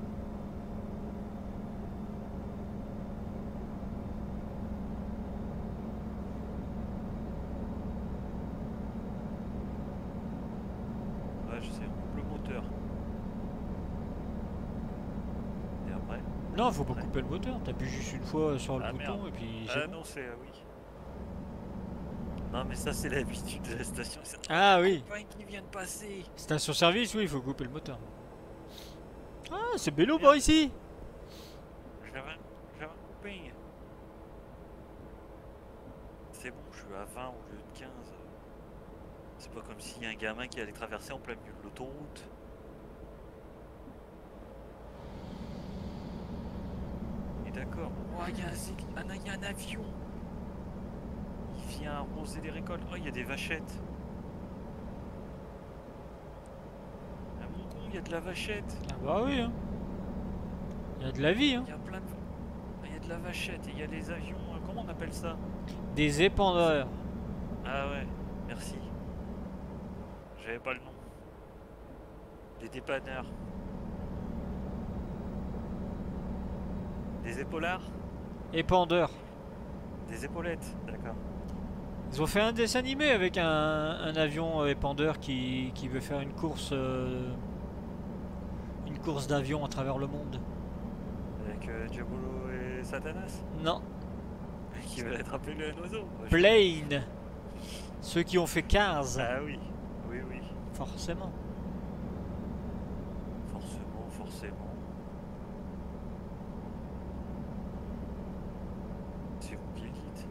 moteur. Et après? Non, faut pas Ouais. couper le moteur. T'appuies juste une fois sur le Ah, bouton merde. et puis Ah c'est bon. non, c'est... ah oui. Non mais ça c'est l'habitude de la station. C'est Ah oui. un qui vient de passer. Station-service, oui, il faut couper le moteur. Ah, c'est bello Merde. par ici. J'avais un, j'avais un ping. C'est bon, je suis à vingt au lieu de quinze. C'est pas comme s'il y a un gamin qui allait traverser en plein milieu de l'autoroute. Et d'accord. Oh, il y, a un zé- ah, non, il y a un avion. Il vient arroser les récoltes. Oh, il y a des vachettes. Ah mon con, il y a de la vachette. Ah bah oui, hein. Il y a de la vie, hein. Il y a plein de... Ah, il y a de la vachette et il y a les avions. euh, Comment on appelle ça? Des épandeurs. Ah ouais, merci. J'avais pas le nom. Des dépanneurs. Des épaulards? Épandeurs. Des épaulettes, d'accord. Ils ont fait un dessin animé avec un, un avion euh, épandeur qui, qui veut faire une course euh, une course d'avion à travers le monde. Avec euh, Diabolo et Satanas? Non, Qui veulent attraper le oiseau? Plane. Ceux qui ont fait Cars, Ah oui, oui, oui. forcément. Forcément, forcément. C'est vous qui le dites.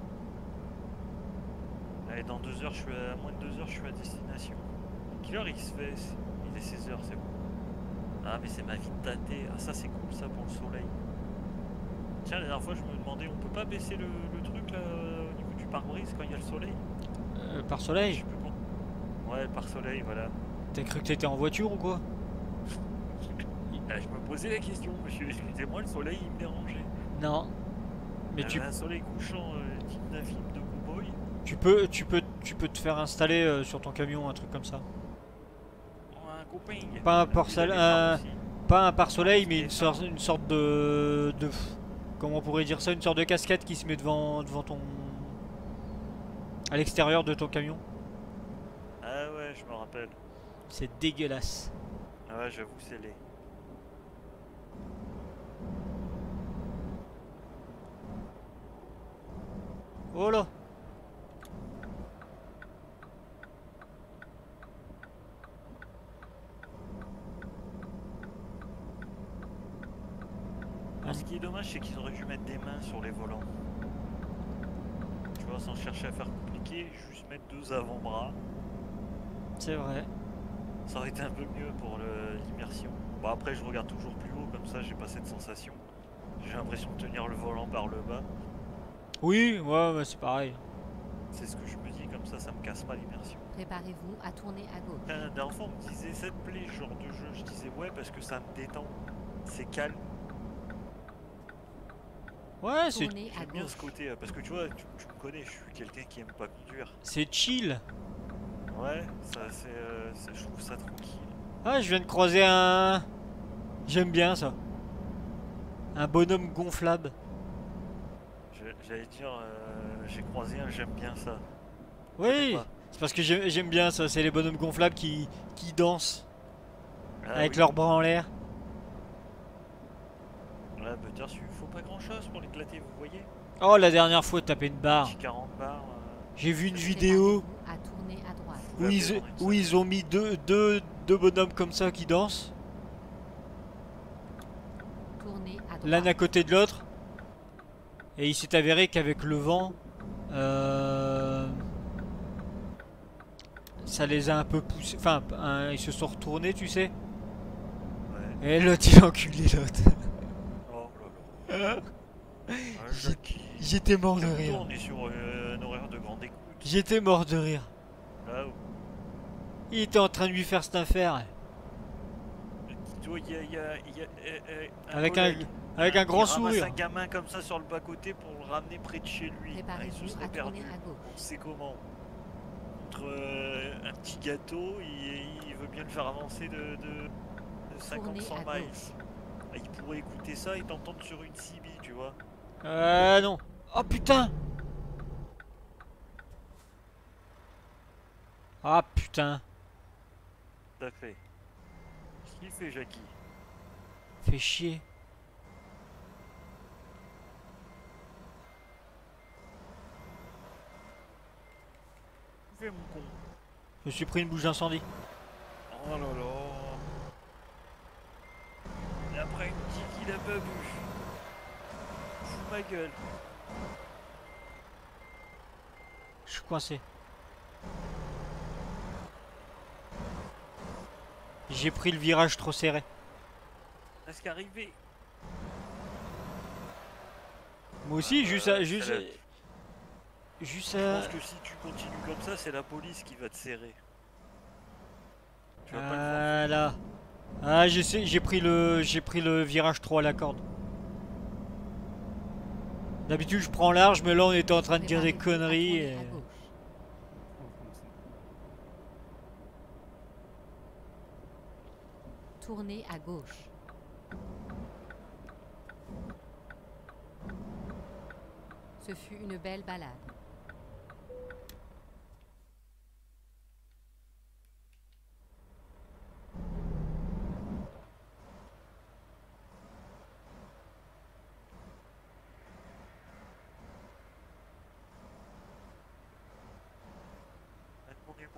Allez, dans deux heures, je suis à moins de deux heures, je suis à destination. Quelle heure il se fait? Il est seize heures, c'est bon. Ah, mais c'est ma vie de tâter. Ah, ça, c'est cool, ça, pour le soleil. Tiens, la dernière fois, je me demandais, on peut pas baisser le, le truc, là, au niveau du pare-brise, quand il y a le soleil? Euh, par Je soleil. sais plus quand. Ouais, le pare-soleil, voilà. T'as cru que t'étais en voiture ou quoi? Ah, je me posais la question, monsieur. Excusez-moi, le soleil, il me dérangeait. Non. Mais Il y tu, avait un soleil couchant, euh, digne d'un film de cowboy. tu peux tu peux tu peux te faire installer euh, sur ton camion un truc comme ça. Oh, un copain. Pas un On a pare-soleil, vu les femmes un- aussi. Pas un pare-soleil, Ah, mais c'était une ça. sorte une sorte de de comment on pourrait dire ça, une sorte de casquette qui se met devant devant ton à l'extérieur de ton camion. Ah ouais, je me rappelle. C'est dégueulasse. Ah ouais, j'avoue, c'est laid. Oh là. Alors, ce qui est dommage, c'est qu'ils auraient dû mettre des mains sur les volants. Tu vois, sans chercher à faire compliqué, juste mettre deux avant-bras. C'est vrai. Ça aurait été un peu mieux pour le- l'immersion. Bon, après, je regarde toujours plus haut, comme ça, j'ai pas cette sensation. J'ai l'impression de tenir le volant par le bas. Oui, ouais, ouais, c'est pareil. C'est ce que je me dis, comme ça, ça me casse pas l'immersion. Préparez-vous à tourner à gauche. La dernière fois, on me disait, ça te plaît, ce genre de jeu? Je disais, ouais, parce que ça me détend. C'est calme. Ouais, c'est Tournez à J'aime bien ce gauche. côté, euh, parce que tu vois, tu, tu me connais, je suis quelqu'un qui aime pas conduire. c'est chill. Ouais, ça, c'est, euh, c'est- je trouve ça tranquille. Ah, je viens de croiser un. J'aime bien ça. Un bonhomme gonflable. Je- J'allais dire, euh, j'ai croisé un, j'aime bien ça. Oui, Pas. c'est parce que j'ai- j'aime bien ça. C'est les bonhommes gonflables qui qui dansent Ah avec oui. leurs bras en l'air. Ouais, bah tiens, il faut pas grand chose pour l'éclater, vous voyez? Oh, la dernière fois, taper une barre. Petit quarante bars. euh, J'ai vu une vidéo Préparez-vous à tourner à droite. vous où pouvez ils, appeler dans une où salle. ils ont mis deux, deux, deux bonhommes comme ça qui dansent, Tournez à droite. l'un à côté de l'autre. Et il s'est avéré qu'avec le vent, euh, ça les a un peu poussés. Enfin, un- ils se sont retournés, tu sais. Ouais. Et l'autre, il a enculé l'autre. Oh là là. Ah, Jackie. J'étais mort de Plutôt, rire. on est sur euh, un horaire de grande écoute. J'étais mort de rire. Là où, Il était en train de lui faire cette affaire. dis-toi, il y a, il y a- il y a, euh, euh, un Avec un, collègue, avec hein, un grand qui ramasse sourire. un gamin comme ça sur le bas-côté pour le ramener près de chez lui. Ah, il se Préparez-vous serait à perdu. tourner à gauche. On sait comment. Entre euh, un petit gâteau, il, il veut bien le faire avancer de, de, de cinquante à cent Tournez à miles. gauche. Ah, il pourrait écouter ça et t'entendre sur une C B, tu vois. Euh, non. Oh putain. Ah putain. Tout à fait. Qu'est-ce qu'il fait, Jackie? Fais chier. Fais mon con. Je me suis pris une bouche d'incendie. Oh là là. Et après, il me dit qu'il a pas bu. Fous ma gueule. Je suis coincé. J'ai pris le virage trop serré. Presque arrivé. Moi aussi, Euh, juste à, c'est juste, la- à- juste Je à... pense que si tu continues comme ça, c'est la police qui va te serrer. Tu vas pas le voir. Ah là. Ah, j'ai j'ai pris le j'ai pris le virage trop à la corde. D'habitude, je prends large, mais là, on était en train de dire des Préparez-vous à conneries. tourner à et- gauche. Tournez à gauche. Ce fut une belle balade. On est bon.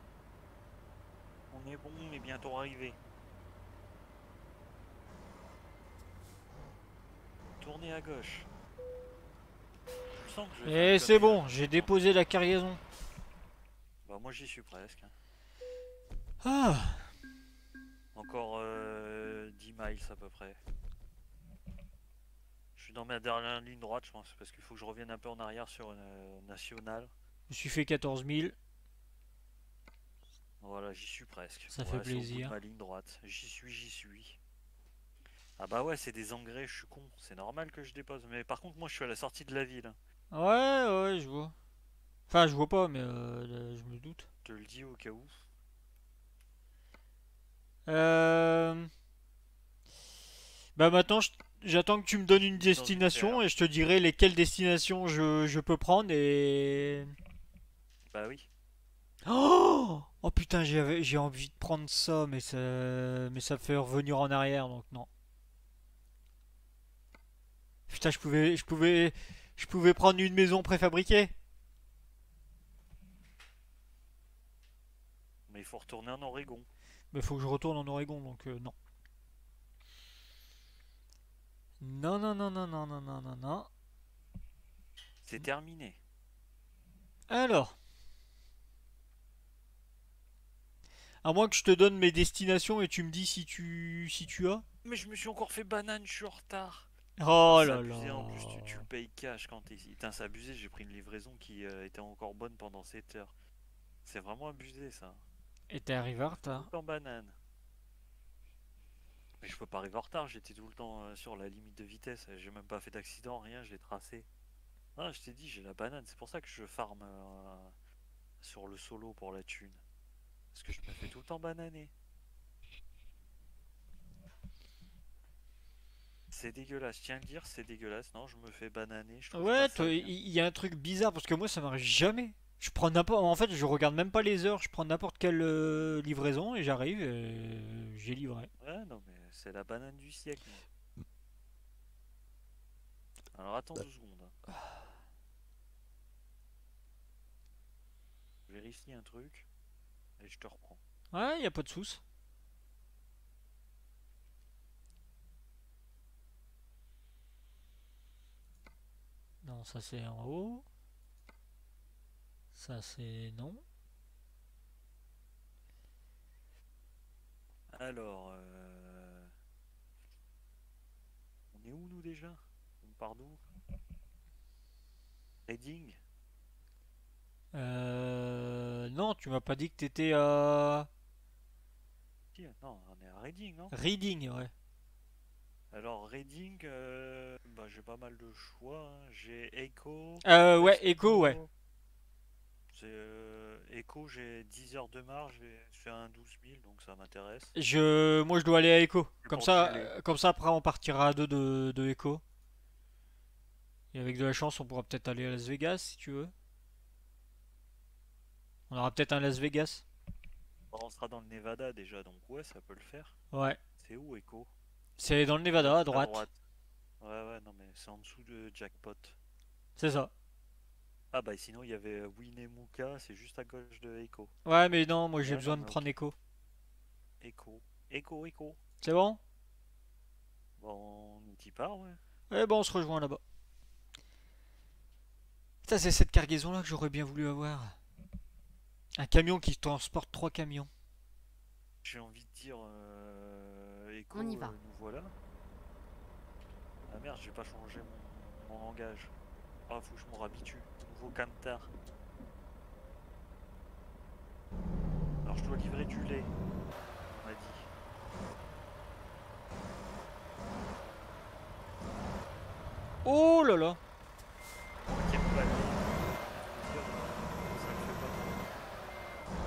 On est bon, on est bientôt arrivé. Tournez à gauche. Je sens que je vais faire Et une c'est connerie, bon, là. j'ai déposé la cargaison. Bah moi j'y suis presque. Ah, Encore euh, dix miles à peu près. Je suis dans ma dernière ligne droite je pense parce qu'il faut que je revienne un peu en arrière sur une euh, nationale. je me suis fait quatorze mille. Voilà, j'y suis presque. Ça Ouais, fait c'est au bout de plaisir. ma ligne droite. J'y suis, j'y suis. Ah bah ouais, c'est des engrais, je suis con. C'est normal que je dépose. Mais par contre, moi je suis à la sortie de la ville. Ouais, ouais, je vois. Enfin, je vois pas, mais euh, je me doute. Je te le dis au cas où. Euh... Bah maintenant, je- j'attends que tu me donnes une Dans une destination terre. et je te dirai lesquelles destinations je, je peux prendre et... Bah oui. Oh, oh putain, j'ai j'ai envie de prendre ça, mais ça, mais ça me fait revenir en arrière, donc non. Putain, je pouvais, je pouvais, je pouvais prendre une maison préfabriquée. Mais il faut retourner en Oregon. Mais faut que je retourne en Oregon, donc euh, non. Non, non, non, non, non, non, non, non, non. C'est terminé. Alors, à moins que je te donne mes destinations et tu me dis si tu, si tu as. Mais je me suis encore fait banane, je suis en retard. Oh C'est là abusé en là. plus, tu, tu le payes cash quand t'es ici. Putain, c'est abusé, j'ai pris une livraison qui euh, était encore bonne pendant sept heures. C'est vraiment abusé ça. Et t'es arrivé en Tout retard. le temps banane. Mais je peux pas arriver en retard, j'étais tout le temps euh, sur la limite de vitesse. J'ai même pas fait d'accident, rien, je l'ai tracé. Ah, je t'ai dit, j'ai la banane, c'est pour ça que je farm euh, sur le solo pour la thune. Parce que je me fais tout le temps bananer. C'est dégueulasse, tiens à le dire, c'est dégueulasse. Non, je me fais bananer, je trouve Ouais, pas ça toi, il bien. il y a un truc bizarre parce que moi ça m'arrive jamais. Je prends n'importe, en fait, je regarde même pas les heures. Je prends n'importe quelle euh, livraison et j'arrive et j'ai livré. Ouais, non, mais c'est la banane du siècle. Moi. Alors attends deux secondes. Hein. Je vérifie un truc et je te reprends. Ouais, y a pas de souci. Non, ça c'est en haut. Ça c'est non. Alors, euh... on est où nous déjà? On part d'où? Reading? Euh, non, tu m'as pas dit que t'étais à Si, non, on est à Reading, non? Reading, ouais. Alors Reading, euh, bah, j'ai pas mal de choix. Hein. J'ai Echo, Euh, ouais, West Echo, ouais. Echo. C'est euh, Echo, j'ai dix heures de marge, et je fais un douze mille, donc ça m'intéresse. Je, moi je dois aller à Echo. C'est Comme pour ça, geler. euh, comme ça après on partira à deux de, de Echo. Et avec de la chance, on pourra peut-être aller à Las Vegas si tu veux. On aura peut-être un Las Vegas. Bon, on sera dans le Nevada déjà, donc ouais, ça peut le faire. Ouais. C'est où, Echo? C'est dans le Nevada, à À droite. droite. Ouais, ouais, non, mais c'est en dessous de Jackpot. C'est ça. Ah, bah sinon, il y avait Winnemucca, c'est juste à gauche de Echo. Ouais, mais non, moi j'ai Ouais, non, besoin de mais prendre ok. écho. Echo. Echo, Echo. C'est bon? Bon, on y part, ouais. Eh ben, on se rejoint là-bas. Ça, c'est cette cargaison-là que j'aurais bien voulu avoir. Un camion qui transporte trois camions. J'ai envie de dire euh, Echo, On y va. euh, nous voilà. Ah merde, j'ai pas changé mon, mon langage. Ah, faut que je m'en habitue. Nouveau Cantar. Alors, je dois livrer du lait, on m'a dit. Oh là là! Cinquième palier. Je veux dire, euh, ça le fait pas trop.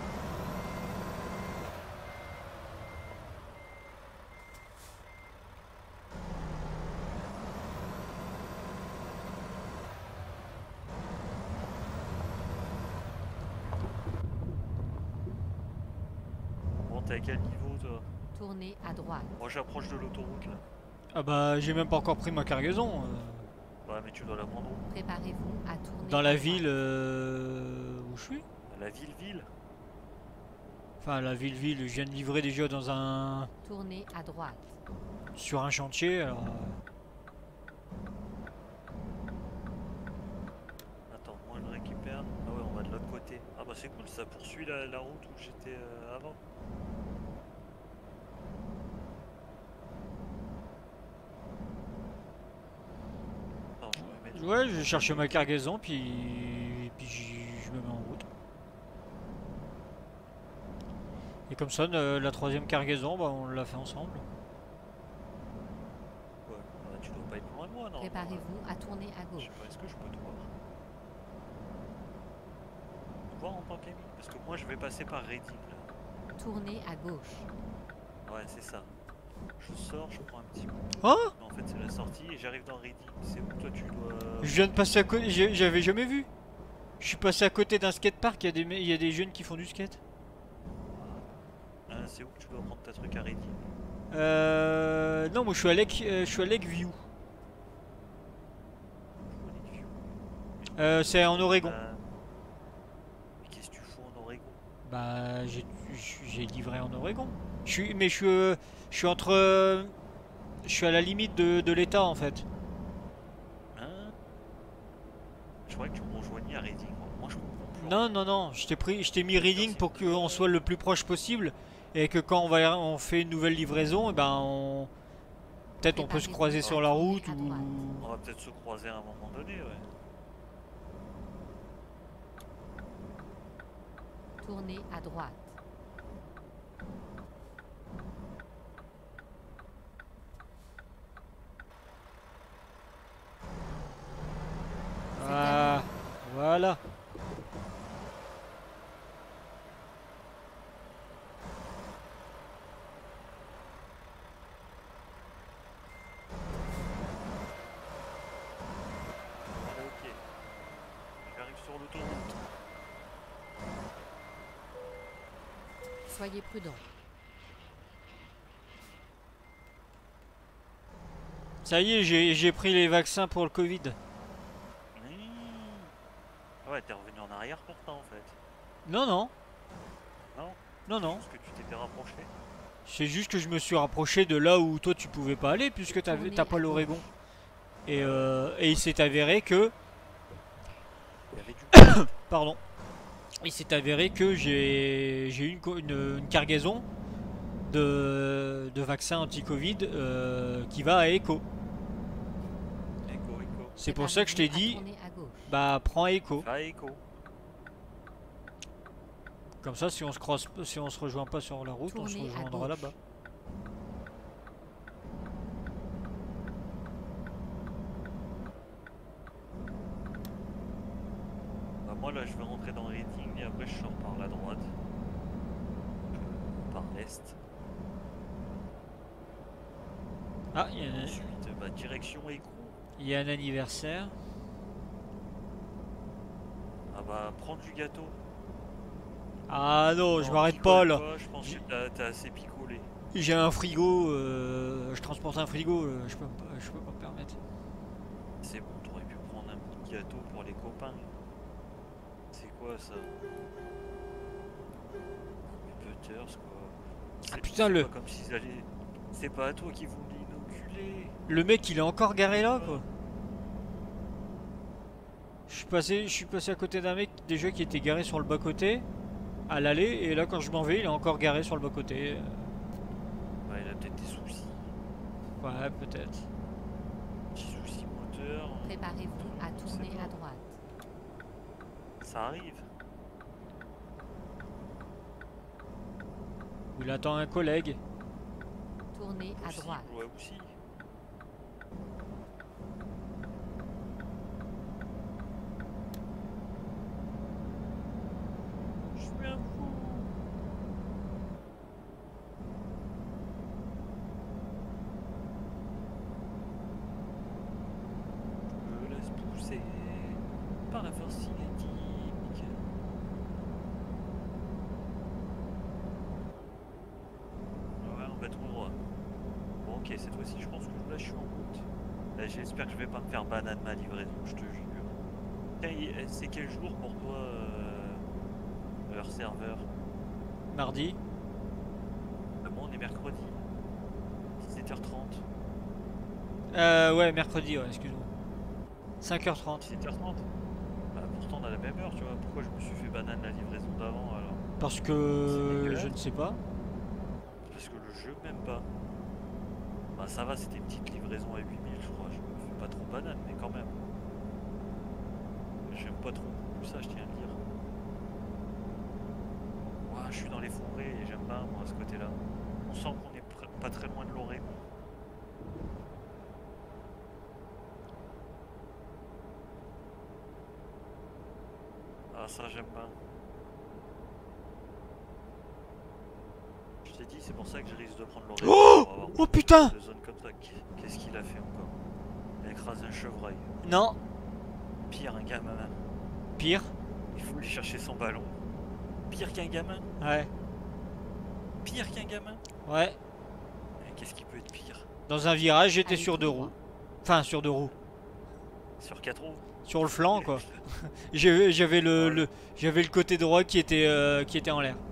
Bon, t'es à quel niveau, toi? Tournez à droite. Moi, j'approche de l'autoroute, là. Ah bah, j'ai même pas encore pris ma cargaison. euh. Ouais, mais tu dois la prendre où? Préparez-vous à tourner Dans à la droite. ville euh, où je suis. La ville-ville? Enfin, la ville-ville, je viens de livrer déjà dans un... Tournez à droite. sur un chantier. Alors... Attends, moi je le récupère. Ah ouais, on va de l'autre côté. Ah bah c'est cool, ça poursuit la, la route où j'étais euh, avant. Attends, je vais mettre Ouais, je vais chercher ma cargaison, puis, puis j'y- je me mets en route. Et comme ça, ne- la troisième cargaison, bah, on l'a fait ensemble. Ouais, ah, tu dois pas être loin de moi, non? Préparez-vous à tourner à Je gauche. sais pas, est-ce que je peux te voir? Voir en tant qu'ami? Parce que moi je vais passer par Reading là. Tournez à gauche. Ouais, c'est ça. Je sors, je prends un petit coup. Hein? Non, en fait, c'est la sortie et j'arrive dans Reading. C'est où toi tu dois. Je viens de passer à côté, j'ai- j'avais jamais vu. Je suis passé à côté d'un skatepark, il y, a des me- il y a des jeunes qui font du skate. Hein, c'est où que tu dois prendre ta truc à Reading? Euh... Non, moi je suis à Lake, euh, je suis à Lakeview. Je vois les vieux. Euh, c'est en Oregon. Euh, Mais qu'est-ce que tu fous en Oregon? Bah, j'ai j'ai livré en Oregon. Je suis, mais je suis, euh, je suis entre, euh, je suis à la limite de, de l'État en fait. Hein? Je croyais que tu me rejoignais à Reading. Moi, Moi, je comprends plus. Non, non, non, je t'ai pris, je t'ai mis Reading pour qu'on soit le plus proche possible et que quand on va, on fait une nouvelle livraison, et ben on, peut-être on peut se croiser sur la route ou. On va peut-être se croiser à un moment donné, ouais. Tournez à droite. Ah, voilà. Allez, ok. J'arrive sur l'autoroute. Soyez prudent. Ça y est, j'ai j'ai pris les vaccins pour le Covid. Mmh. Ah ouais, t'es revenu en arrière pourtant en fait. Non, non, Non? non, non. Parce que tu t'étais rapproché. C'est juste que je me suis rapproché de là où toi tu pouvais pas aller puisque t'avais- t'as pas l'Oregon. Et, euh, et il s'est avéré que, Il y avait du. pardon, il s'est avéré que j'ai j'ai eu une, co- une- une cargaison de, de vaccins anti-Covid euh, qui va à Echo. Écho, écho. C'est pour ça que je t'ai Préparez-vous à dit, tourner à gauche. bah prends Echo. Ah, écho. Comme ça, si on se croise, si on se rejoint pas sur la route, on se Tournez à rejoindra gauche. là-bas. Bah, moi là je vais rentrer dans Reading et après je sors par la droite. Euh, par l'est. Ah, il y, a un- Ensuite, bah, direction écho. il y a un anniversaire. Ah bah prends du gâteau. Ah non, je Non, m'arrête picole pas là. pas, je pense que t'as t'as assez picolé. J'ai un frigo, euh, je transporte un frigo, euh, je peux, pas- je peux pas me permettre. C'est bon, t'aurais pu prendre un petit gâteau pour les copains. C'est quoi ça? Butters quoi. Ah, C'est putain, c'est le- pas comme s'ils allaient. C'est pas à toi qu'ils vont l'inoculer. Le mec il est encore garé là quoi. Je suis passé, je suis passé à côté d'un mec déjà qui était garé sur le bas côté, à l'aller, et là quand je m'en vais il est encore garé sur le bas côté. Bah, il a peut-être des soucis. Ouais peut-être. Petits soucis moteurs. Préparez-vous à tourner à droite. Ça arrive. Il attend un collègue. Tournez à Possible, droite. ouais, aussi. Je suis un fou. Je me laisse pousser par la force cinétique. Ouais, on va tout droit. Bon, ok, cette fois-ci, je pense que là, je suis en route. Là, j'espère que je vais pas me faire banane ma livraison, je te jure. Tiens, il- c'est quel jour pour toi, euh, leur serveur? Mardi. Euh, Moi, on est mercredi. dix-sept heures trente. Euh ouais mercredi ouais excuse-moi. cinq heures trente. dix-sept heures trente? Bah, pourtant, on a la même heure, tu vois. Pourquoi je me suis fait banane la livraison d'avant alors? Parce C'est que dégueulasse. je ne sais pas. Parce que le jeu m'aime pas. Bah, ça va, c'était une petite livraison à huit mille, je crois. Je me fais pas trop banane, mais quand même. J'aime pas trop ça, je tiens à le dire. Ouah, je suis dans les forêts et j'aime pas, moi, ce côté-là. On sent qu'on est pr- pas très loin de l'Oregon. Ah, ça, j'aime pas. Je t'ai dit, c'est pour ça que je risque de prendre l'Oregon. Oh pour avoir Oh, beaucoup putain de zones comme ça. Qu'est-ce qu'il a fait encore? Il a écrasé un chevreuil. Non, Pire, un gamin. pire. Il faut aller chercher son ballon. Pire qu'un gamin. Ouais, Pire qu'un gamin. ouais. Mais qu'est-ce qui peut être pire? Dans un virage, j'étais Allez sur tout deux droit. roues. Enfin, sur deux roues. Sur quatre roues. Sur le flanc, quoi. J'avais j'avais le, le- j'avais le côté droit qui était, euh, qui était en l'air.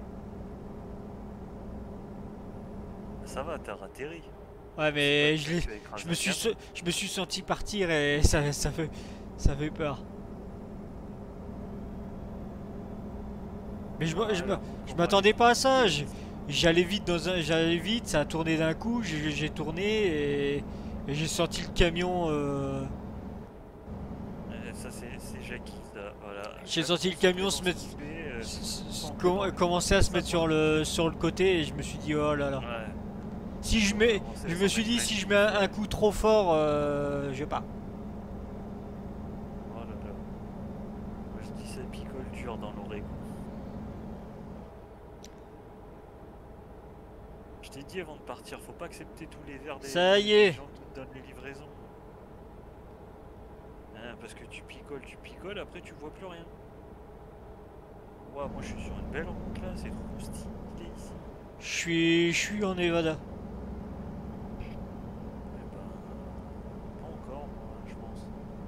Ça va, t'as atterri. Ouais, mais C'est je, pas l'ai- que tu as écrasé je me un suis, gamin. se- je me suis senti partir et ça, ça fait, ça fait peur. Mais je, me- je me- Voilà. je Comment m'attendais ils pas à font ça. des- je- J'allais vite dans un, j'allais vite, ça a tourné d'un coup. J'ai j'ai tourné et, et j'ai senti le camion. euh, Euh, Ça, c'est c'est Jackie, ça. Voilà. J'ai Chaque senti le fois camion qu'on se fait mettre- dans ce qu'il fait, euh, s- s- sans com- que dans- commencer à se ça mettre sur prend- le, sur le côté et je me suis dit oh là là. Ouais. Si je mets, Commencer je à me s'en suis dit mettre si plein je de mets un, choses. un coup trop fort, euh, je vais pas. Oh là là. Moi, je dis ça picole dur dans l'Oregon. Je t'ai dit avant de partir, faut pas accepter tous les verres des, Ça y des est. gens qui te donnent les livraisons. Hein, parce que tu picoles, tu picoles, après tu vois plus rien. Ouah, moi je suis sur une belle route là, c'est trop stylé ici. Je suis, je suis en Nevada. Eh ben, pas encore, moi, je pense.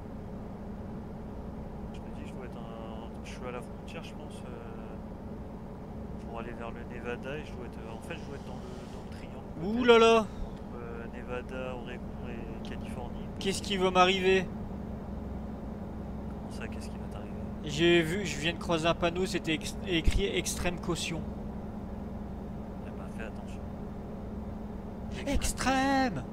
Je me dis, je dois être un... Je suis à la frontière, je pense, euh, pour aller vers le Nevada, et je dois être... En fait, je dois être dans le, dans le triangle. Ouh peut-être, là là, entre euh, Nevada, Oregon et Californie. qu'est-ce qui va m'arriver? Comment ça, qu'est-ce qui va t'arriver? J'ai vu, je viens de croiser un panneau, c'était ex- écrit extrême caution. Eh ben, fais attention. Extrême!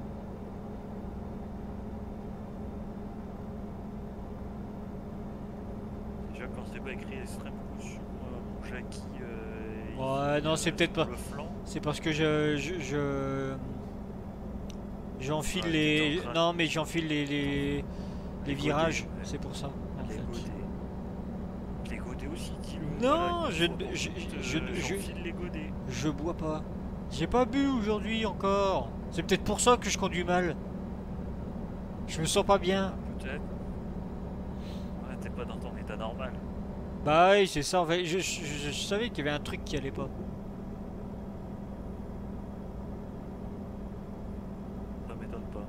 Déjà, quand c'est pas écrit extrême caution, euh, mon Jackie... euh, il Ouais, file, non, c'est euh, peut-être sur pas. le flanc. C'est parce que je, je, je- j'enfile Ouais, les, t'étais en train de- non mais j'enfile les, les, les Les virages, godets, ouais. c'est pour ça. En Les fait. godets. Les godets aussi, dis-le. Non, Voilà, je une ne- fois pour je- toutes, je- euh, je- j'enfile les godets. Je bois pas. J'ai pas bu aujourd'hui encore. C'est peut-être pour ça que je conduis mal. Je me sens pas bien. Peut-être. Ouais, t'es pas dans ton état normal. Bah oui, c'est ça. En fait, je, je- je- je savais qu'il y avait un truc qui allait pas. Ça m'étonne pas.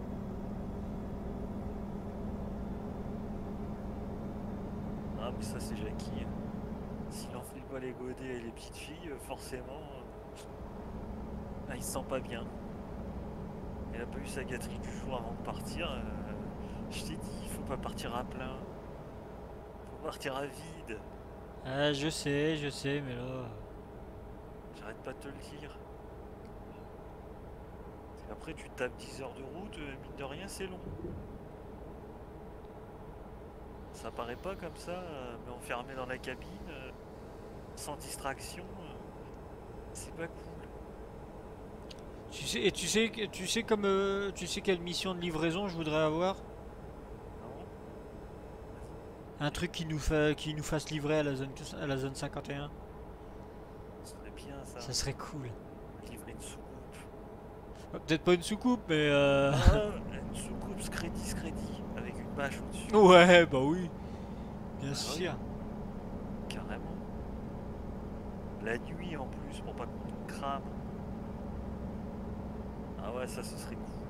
Ah mais ça c'est Jackie. S'il enfile pas les godets et les petites filles, euh, forcément, euh, ah, il se sent pas bien. Il a pas eu sa gâterie du jour avant de partir. euh, je t'ai dit, il faut pas partir à plein. Faut partir à vide. Ah, je sais, je sais, mais là. J'arrête pas de te le dire. Parce qu'après tu tapes dix heures de route, euh, mine de rien c'est long. Ça paraît pas comme ça, euh, mais enfermé dans la cabine, euh, sans distraction, euh, c'est pas cool. Tu sais, et tu sais, que- tu sais comme, euh, tu sais quelle mission de livraison je voudrais avoir? Non? Un truc qui nous fait, qui nous fasse livrer à la zone, à la zone cinquante et un. Ce serait bien ça. Ça serait cool. Livrer une soucoupe. Ah, peut-être pas une soucoupe, mais euh... Ah, une soucoupe scrédit scrédit avec une bâche au-dessus. ouais, bah oui, bien Ah oui, sûr. carrément. La nuit en plus pour pas qu'on crame. Ah ouais, ça ce serait cool.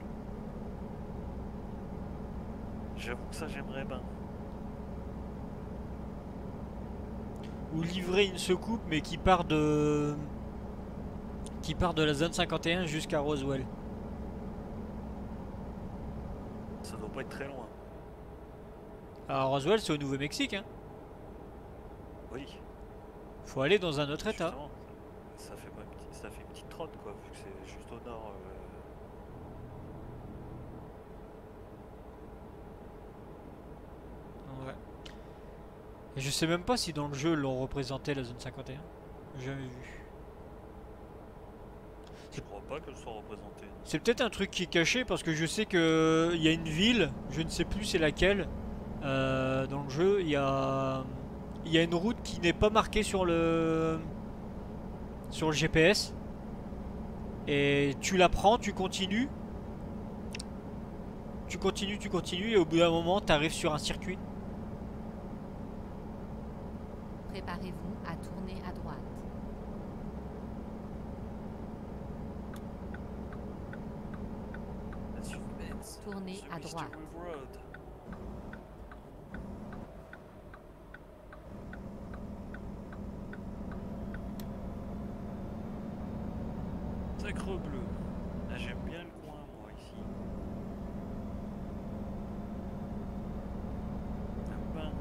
J'avoue que ça j'aimerais bien. Ou livrer une soucoupe, mais qui part de, qui part de la zone cinquante et un jusqu'à Roswell. Ça doit pas être très loin. Alors Roswell, c'est au Nouveau-Mexique, hein. Oui. Faut aller dans un autre état. Justement, ça, ça fait pas une petite, ça fait une petite trotte quoi, vu que c'est juste au nord. euh, Ouais. Et je sais même pas si dans le jeu l'ont représenté la zone cinquante et un. J'ai jamais vu. Je crois pas qu'elle soit représentée. non. C'est peut-être un truc qui est caché parce que je sais que il y a une ville, je ne sais plus c'est laquelle, euh, dans le jeu, il y a, il y a une route qui n'est pas marquée sur le, sur le G P S. Et tu la prends, tu continues, tu continues, tu continues, et au bout d'un moment, tu arrives sur un circuit. Préparez-vous à tourner à droite. La suspense. Tournez The à Mystery droite. Road. Sacre bleu. Ah, j'aime bien le coin moi ici. Un bain.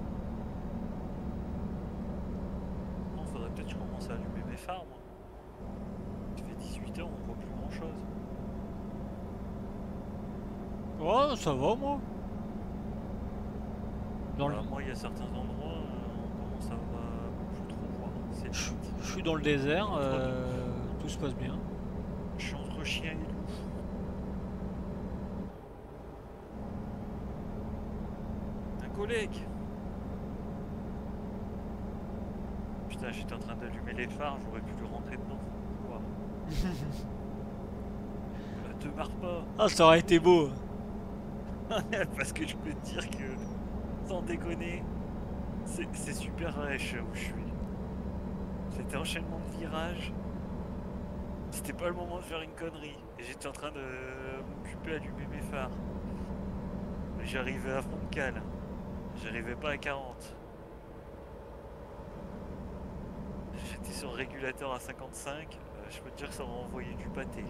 Non, faudrait peut-être que je commence à allumer mes phares moi. Il fait dix-huit heures, on voit plus grand chose. Oh, ça va moi. Dans le- Moi, il y a certains endroits, euh, on commence à pas plus trop voir. C'est Je limite. je suis dans le désert, euh, tout se passe bien. Je suis entre chien et loup. Un collègue. Putain, j'étais en train d'allumer les phares, j'aurais pu lui rentrer dedans. Quoi. Euh, Te marre pas. Ah, ça aurait été beau. Parce que je peux te dire que, sans déconner, c'est c'est super rêche où je suis. C'était enchaînement de virages. C'était pas le moment de faire une connerie. Et j'étais en train de m'occuper à allumer mes phares. Mais j'arrivais à fond de cale. J'arrivais pas à quarante. J'étais sur le régulateur à cinquante-cinq. euh, je peux te dire que ça aurait envoyé du pâté.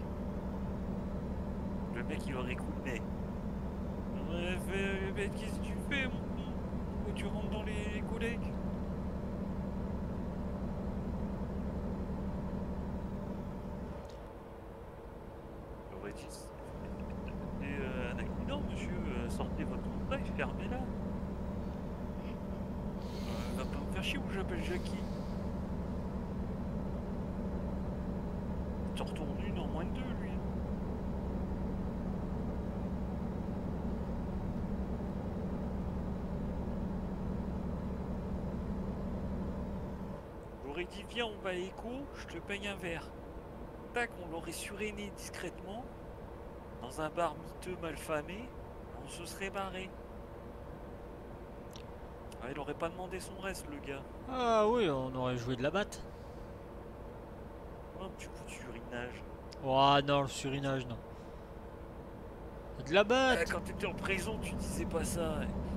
Le mec il aurait couiné. Ouais, fais- mais qu'est-ce que tu fais mon con? Pourquoi tu rentres dans les, les collègues? J'aurais dit. Et euh, un accident, monsieur, euh, sortez votre contrat et fermez-la. Euh, va pas me faire chier ou j'appelle Jackie. Tu retournes une en moins de deux, lui. J'aurais dit, viens, on va à l'écho, je te paye un verre. Tac, on l'aurait suréné discrètement, dans un bar miteux mal famé, on se serait barré. Ah, il aurait pas demandé son reste, le gars. Ah oui, on aurait joué de la batte. Un petit coup de surinage. Oh non, le surinage, non. De la Ah, batte. quand t'étais en prison, tu disais pas ça.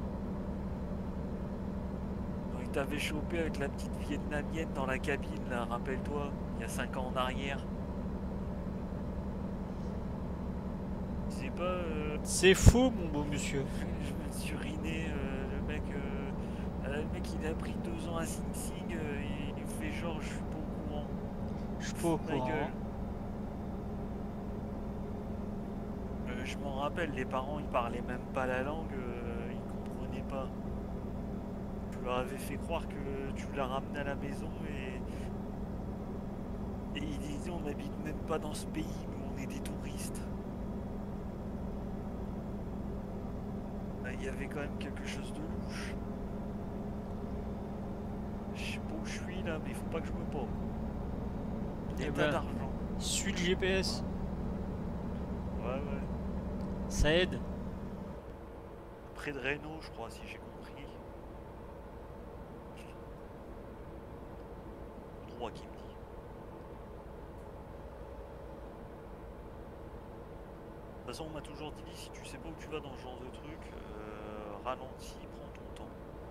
Quand il t'avait chopé avec la petite vietnamienne dans la cabine, là, rappelle-toi, il y a cinq ans en arrière. Tu sais pas, euh, C'est faux, mon beau monsieur. je me suis uriné, euh, le mec, euh, euh, le mec il a pris deux ans à Sing Sing, euh, il, il fait genre je suis pas au courant. Je suis pas au Ma courant. gueule. Euh, je m'en rappelle, les parents ils parlaient même pas la langue, euh, ils comprenaient pas. Tu leur avais fait croire que tu l'as ramené à la maison et, et ils disaient on n'habite même pas dans ce pays, mais on est des touristes. Il y avait quand même quelque chose de louche. Je sais pas où je suis là, mais il faut pas que je me paume. Il y a Eh tas ben. d'argent. Suis le G P S. Ouais, ouais. Ça aide. Près de Reno, je crois, si j'ai compris. Droit qui me dit. De toute façon, on m'a toujours dit, si tu sais pas où tu vas dans ce genre de truc, euh, ralentis, prends ton temps.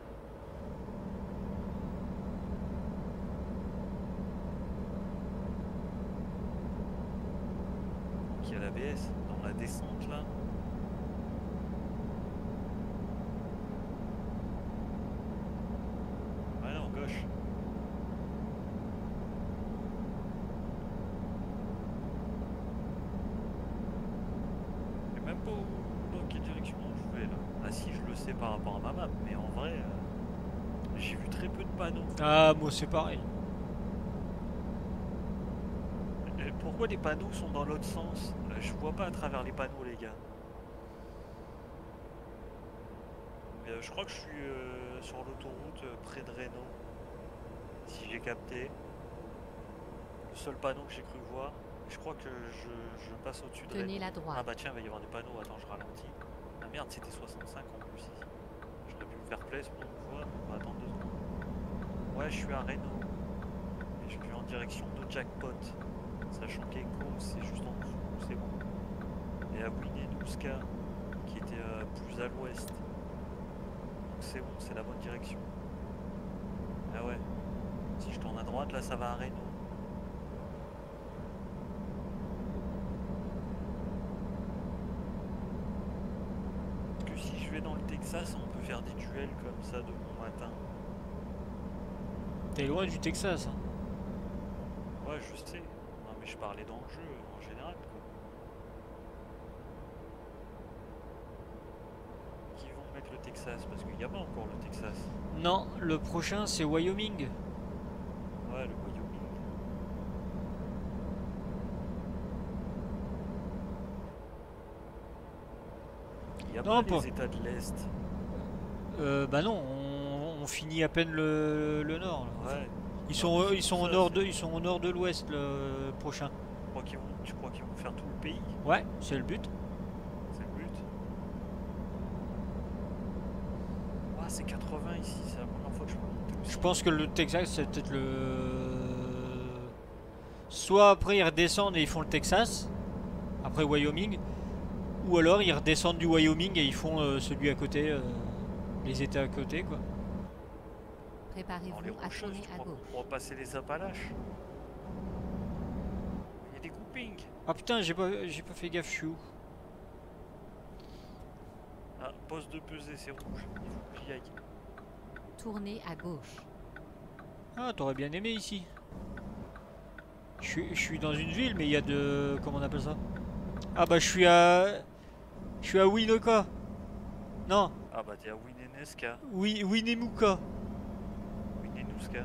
Qui a l'A B S dans la descente là. Ouais, non, gauche. Je sais même pas où, dans quelle direction je vais là. Ah si, je le sais par rapport à ma map, mais en vrai, euh, j'ai vu très peu de panneaux. Ah, moi c'est pareil. Euh, Pourquoi les panneaux sont dans l'autre sens? Euh, Je vois pas à travers les panneaux, les gars. Mais, euh, je crois que je suis euh, sur l'autoroute euh, près de Reno. Si j'ai capté. Le seul panneau que j'ai cru voir. Je crois que je, je passe au-dessus de Tenez Reno. la Ah droite. bah tiens, il va y avoir des panneaux. Attends, je ralentis. Ah merde, c'était soixante-cinq en plus ici. J'aurais pu me faire place pour une fois. On va attendre deux secondes. Ouais, je suis à Reno. Et je suis en direction de Jackpot. Sachant qu'Echo, c'est juste en dessous. C'est bon. Et à Winnemuska, qui était euh, plus à l'ouest. Donc c'est bon, c'est la bonne direction. Ah ouais. Si je tourne à droite, là, ça va à Reno. Parce que si je vais dans le Texas, on peut faire des duels comme ça de bon matin. T'es loin du Texas. Hein. Ouais, je sais. Non, mais je parlais dans le jeu en général, quoi. Qui vont mettre le Texas? Parce qu'il n'y a pas encore le Texas. Non, le prochain c'est Wyoming. Ouais, le Wyoming. Il y a Non, pas pas. les États de l'Est. Euh, bah non, on, on finit à peine le, le nord. Là. Ouais. Ils Non, sont, mais c'est ils sont pour au ça, nord c'est- de, ils sont au nord de l'ouest le prochain. Tu crois qu'ils vont, tu crois qu'ils vont faire tout le pays? Ouais, c'est le but. C'est le but. Ah, c'est quatre-vingts ici, c'est la première fois que je peux monter aussi. Je pense que le Texas c'est peut-être le. Soit après ils redescendent et ils font le Texas, après Wyoming, ou alors ils redescendent du Wyoming et ils font euh, celui à côté, euh, les États à côté quoi. Dans les Préparez-vous à Rocheuses, tourner tu à crois gauche. qu'on pourra passer les Appalaches? Il y a des groupings. Ah putain, j'ai pas, j'ai pas fait gaffe, je suis où? Ah, poste de pesée, c'est rouge. Il faut que j'y aille. Tournez à gauche. Ah, t'aurais bien aimé ici. Je suis, je suis dans une ville, mais il y a de. Comment on appelle ça? Ah bah je suis à. Je suis à Winoka. Non, Ah bah t'es à Winnemuska. Wi- Winnemucca. Winnemuska.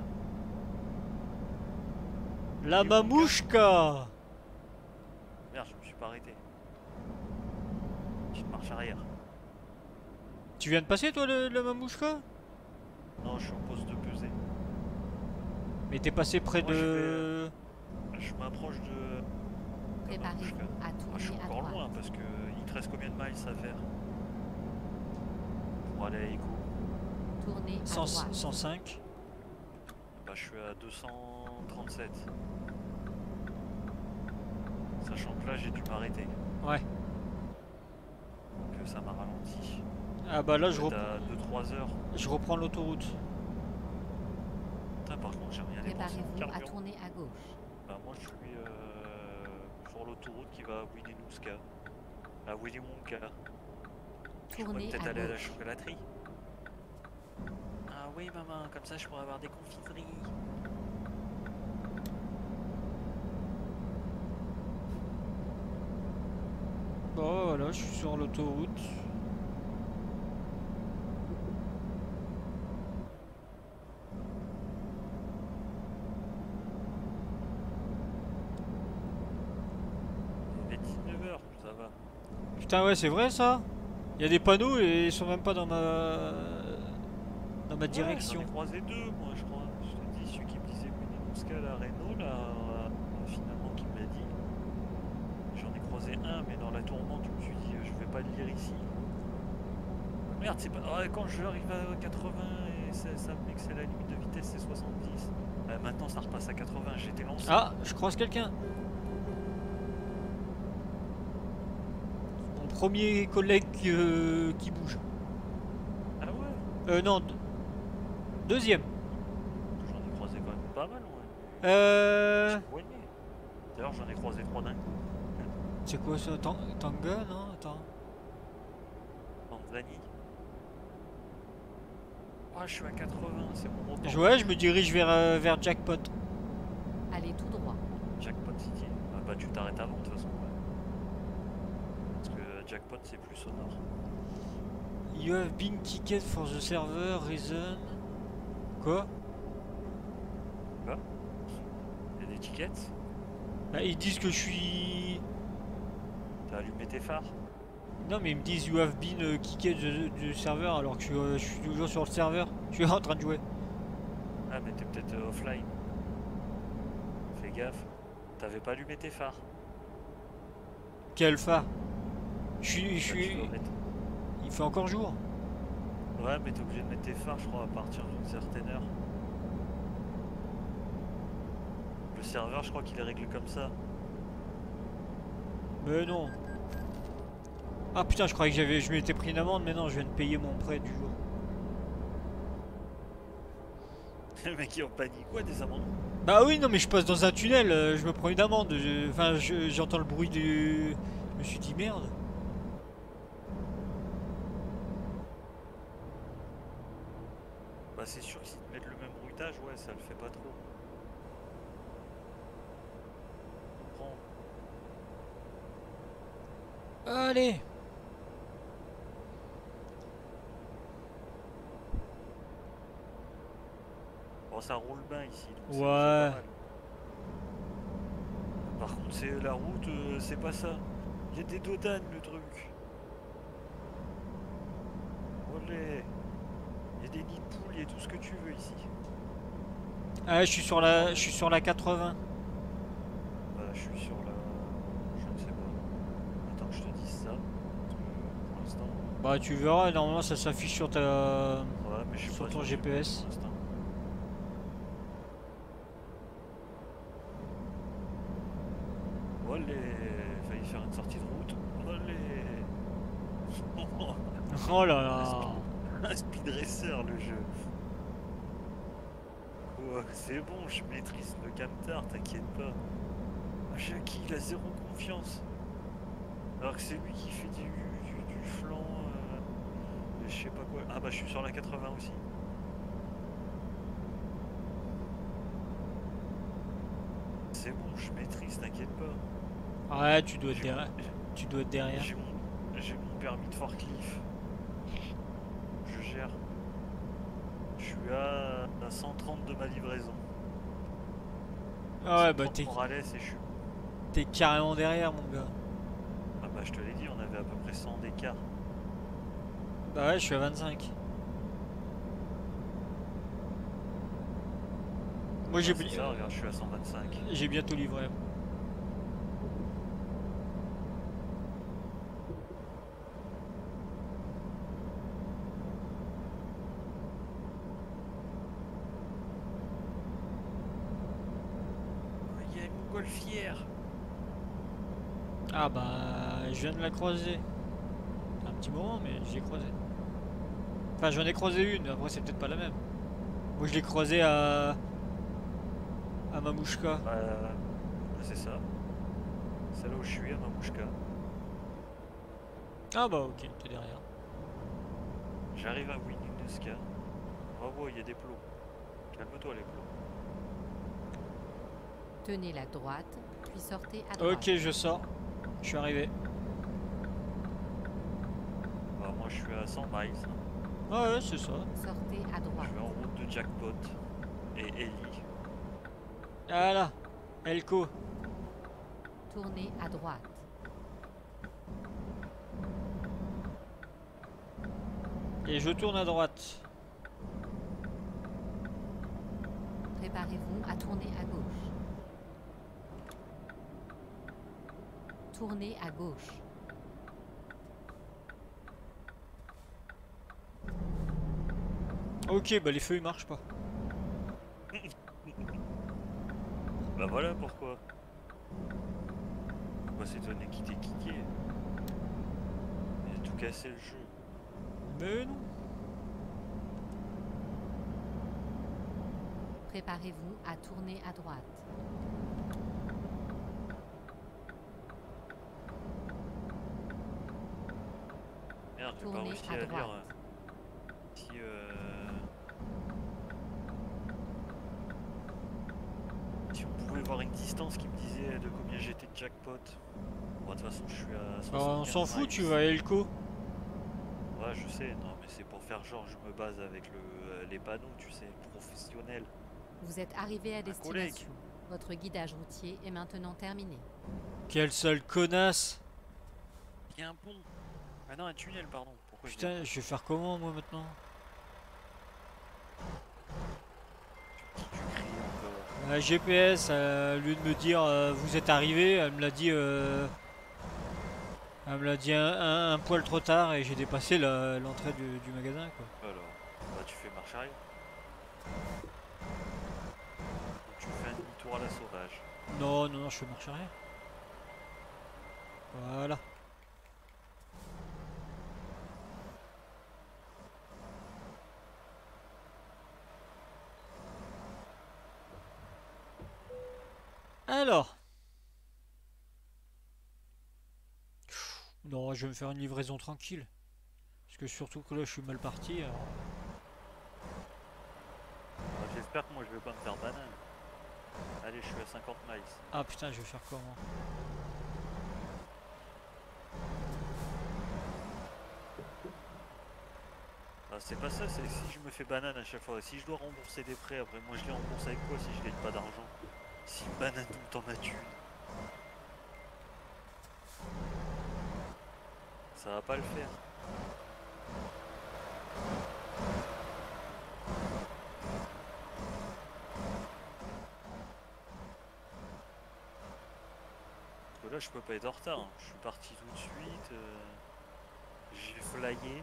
La Winnemucca. mamouchka. Merde, je me suis pas arrêté. Petite marche arrière. Tu viens de passer toi le, le mamouchka? Non, je suis au poste de pesée. Mais t'es passé près Moi, je de. Je m'approche de... Préparez-vous à Ah, je suis tourner à encore droite. loin parce que il te reste combien de miles à faire pour aller à Echo? Tournez à cent, droite. cent cinq. Bah, je suis à deux cent trente-sept. Sachant que là, j'ai dû m'arrêter. Ouais. Donc euh, ça m'a ralenti. Ah bah là je, rep- à deux trois heures. je reprends l'autoroute. Putain, par contre, j'ai rien dépensé en Préparez-vous à carburant. tourner à gauche. Bah, moi, je suis euh, sur l'autoroute qui va à Winnemuska. À Winnemuska. Je pourrais Tournez peut-être à aller à la gauche. chocolaterie. Ah oui, maman, comme ça, je pourrais avoir des confiseries. Bon voilà, je suis sur l'autoroute. Il est dix-neuf heures, ça va. Putain ouais c'est vrai ça. Il y a des panneaux et ils sont même pas dans ma dans ma Ouais, direction. j'en ai croisé deux, moi, je crois. Je te dis, celui qui me disait Winnemuska, la Renault, là, euh, finalement, qui me l'a dit. J'en ai croisé un, mais dans la tourmente, je me suis dit, euh, je vais pas le lire ici. Merde, c'est pas. Ouais, quand je arrive à quatre-vingts et ça, ça me met que c'est la limite de vitesse, c'est soixante-dix. Euh, maintenant, ça repasse à quatre-vingts. J'étais lancé. Ah, je croise quelqu'un. Mon premier collègue euh, qui bouge. Ah ouais, Euh non, deux- deuxième. j'en ai croisé quand même pas mal, ouais. Euh... Ouais. D'ailleurs, j'en ai croisé trois d'un coup. C'est quoi ça? Tang- Tanga, non? Attends. Tanzanie. Ah, je suis à quatre-vingts, c'est mon record. Je- Ouais, je me dirige vers, euh, vers Jackpot. Allez tout droit. Jackpot City. Ah bah, tu t'arrêtes avant, de toute façon. Ouais. Parce que euh, Jackpot, c'est plus sonore. You have been ticket for the server reason. Quoi? Il y a des tickets. Bah, ils disent que je suis... T'as allumé tes phares. Non mais ils me disent you have been euh, kicked du, du serveur alors que je suis, euh, je suis toujours sur le serveur. Je suis en train de jouer. Ah, mais t'es peut-être euh, offline. Fais gaffe. T'avais pas allumé tes phares. Quel phare? Je suis... Je Bah, tu suis... dois mettre- Il fait encore jour. Ouais, mais t'es obligé de mettre tes phares, je crois, à partir d'une certaine heure. Le serveur, je crois qu'il est réglé comme ça. Mais non. Ah putain, je croyais que j'avais, je m'étais pris une amende, mais non, je viens de payer mon prêt du jour. Le mec qui est en panique. Ouais, des amendes. Bah oui, non mais je passe dans un tunnel, euh, je me prends une amende. je- Enfin, je- j'entends le bruit du... Je me suis dit merde. Bah, c'est sûr que si te mettent le même bruitage, ouais, ça le fait pas trop. Prends. Allez. Bon, ça roule bien ici. donc c'est- c'est Ouais. pas mal. Par contre, c'est la route, euh, c'est pas ça. Il y a des dodanes, le truc. Olé. Il y a des nids de poules, il y a tout ce que tu veux ici. Ah, je suis sur la, je suis sur la quatre-vingts. Bah, je suis sur la. Je ne sais pas. Attends que je te dise ça. Parce que pour l'instant. Bah tu verras, normalement ça s'affiche sur ta... Ouais, mais je suis Sur pas ton sûr G P S. pour l'instant. Olé. Failli faire une sortie de route. Olé. Oh là là. Un speed racer le jeu. Oh, c'est bon, je maîtrise le camtar, t'inquiète pas. Ah, Jackie, il a zéro confiance. Alors que c'est lui qui fait du, du, du flanc. euh, je sais pas quoi. Ah bah je suis sur la quatre-vingts aussi. C'est bon, je maîtrise, t'inquiète pas. Ouais, tu dois être J'ai derrière. mon- Tu dois être derrière. J'ai mon, j'ai mon permis de forklift. Je gère. Je suis à, à cent trente de ma livraison. Ah ouais, bah cent trente t'es Morales et je suis. t'es carrément derrière mon gars. Ah bah je te l'ai dit, on avait à peu près cent d'écart. Bah ouais, je suis à vingt-cinq. Moi j'ai Ah, c'est ça, regarde, je suis à cent vingt-cinq. j'ai bientôt livré. montgolfière. Ah bah, je viens de la croiser. Un petit moment, mais j'ai croisé. Enfin, j'en ai croisé une, après c'est peut-être pas la même. Moi je l'ai croisée à... à Mamouchka. Bah, c'est ça. C'est là où je suis, à Mamouchka. Ah bah ok, t'es derrière. J'arrive à Winnemuska. Bravo, il y a des plots. Calme-toi les plots. Tenez la droite, puis sortez à droite. Ok, je sors. Je suis arrivé. Bah, moi je suis à cent miles. Ah ouais, c'est ça. Sortez à Je droite. vais en route de Jackpot et Ellie. Ah là, Elko. Tournez à droite. Et je tourne à droite. Préparez-vous à tourner à gauche. Tournez à gauche. Ok, bah les feux ils marchent pas. Bah voilà pourquoi. Faut pas s'étonner qu'il t'ait kické. Il a tout cassé le jeu. Mais non. Préparez-vous à tourner à droite. Merde, j'ai pas Tournez réussi à à droite. lire. euh, Si euh... Si on pouvait voir une distance qui me disait de combien j'étais de jackpot. Bon, de toute façon, je suis à Bah, on soixante-quinze s'en fout, miles. tu vas à Elko. Ouais, je sais, non, mais c'est pour faire genre, je me base avec le, euh, les panneaux, tu sais, professionnels. Vous êtes arrivé à collègue. destination. Votre guidage routier est maintenant terminé. Quelle sale connasse. Il y a un pont. Ah non, un tunnel, pardon. Pourquoi je dis un Putain, je vais faire comment moi maintenant? pont qui tu cries encore? La G P S, euh, au lieu de me dire euh, vous êtes arrivé, elle me l'a dit euh, elle me l'a dit un, un- un poil trop tard et j'ai dépassé la- l'entrée du, du magasin quoi. Alors, bah tu fais marche arrière. Ou tu fais un demi-tour à la sauvage. Non, non, non, je fais marche arrière. Voilà. Alors. Non, je vais me faire une livraison tranquille. Parce que surtout que là, je suis mal parti. alors. Bah, J'espère que moi je vais pas me faire banane. Allez, je suis à cinquante miles. Ah putain, je vais faire comment? Ah, c'est pas ça, c'est si je me fais banane à chaque fois. Si je dois rembourser des prêts, après moi je les rembourse avec quoi si je gagne pas d'argent? Si une banane tout le temps ma thune. Ça va pas le faire. Parce que là je peux pas être en retard. hein. Je suis parti tout de suite. euh, J'ai flyé.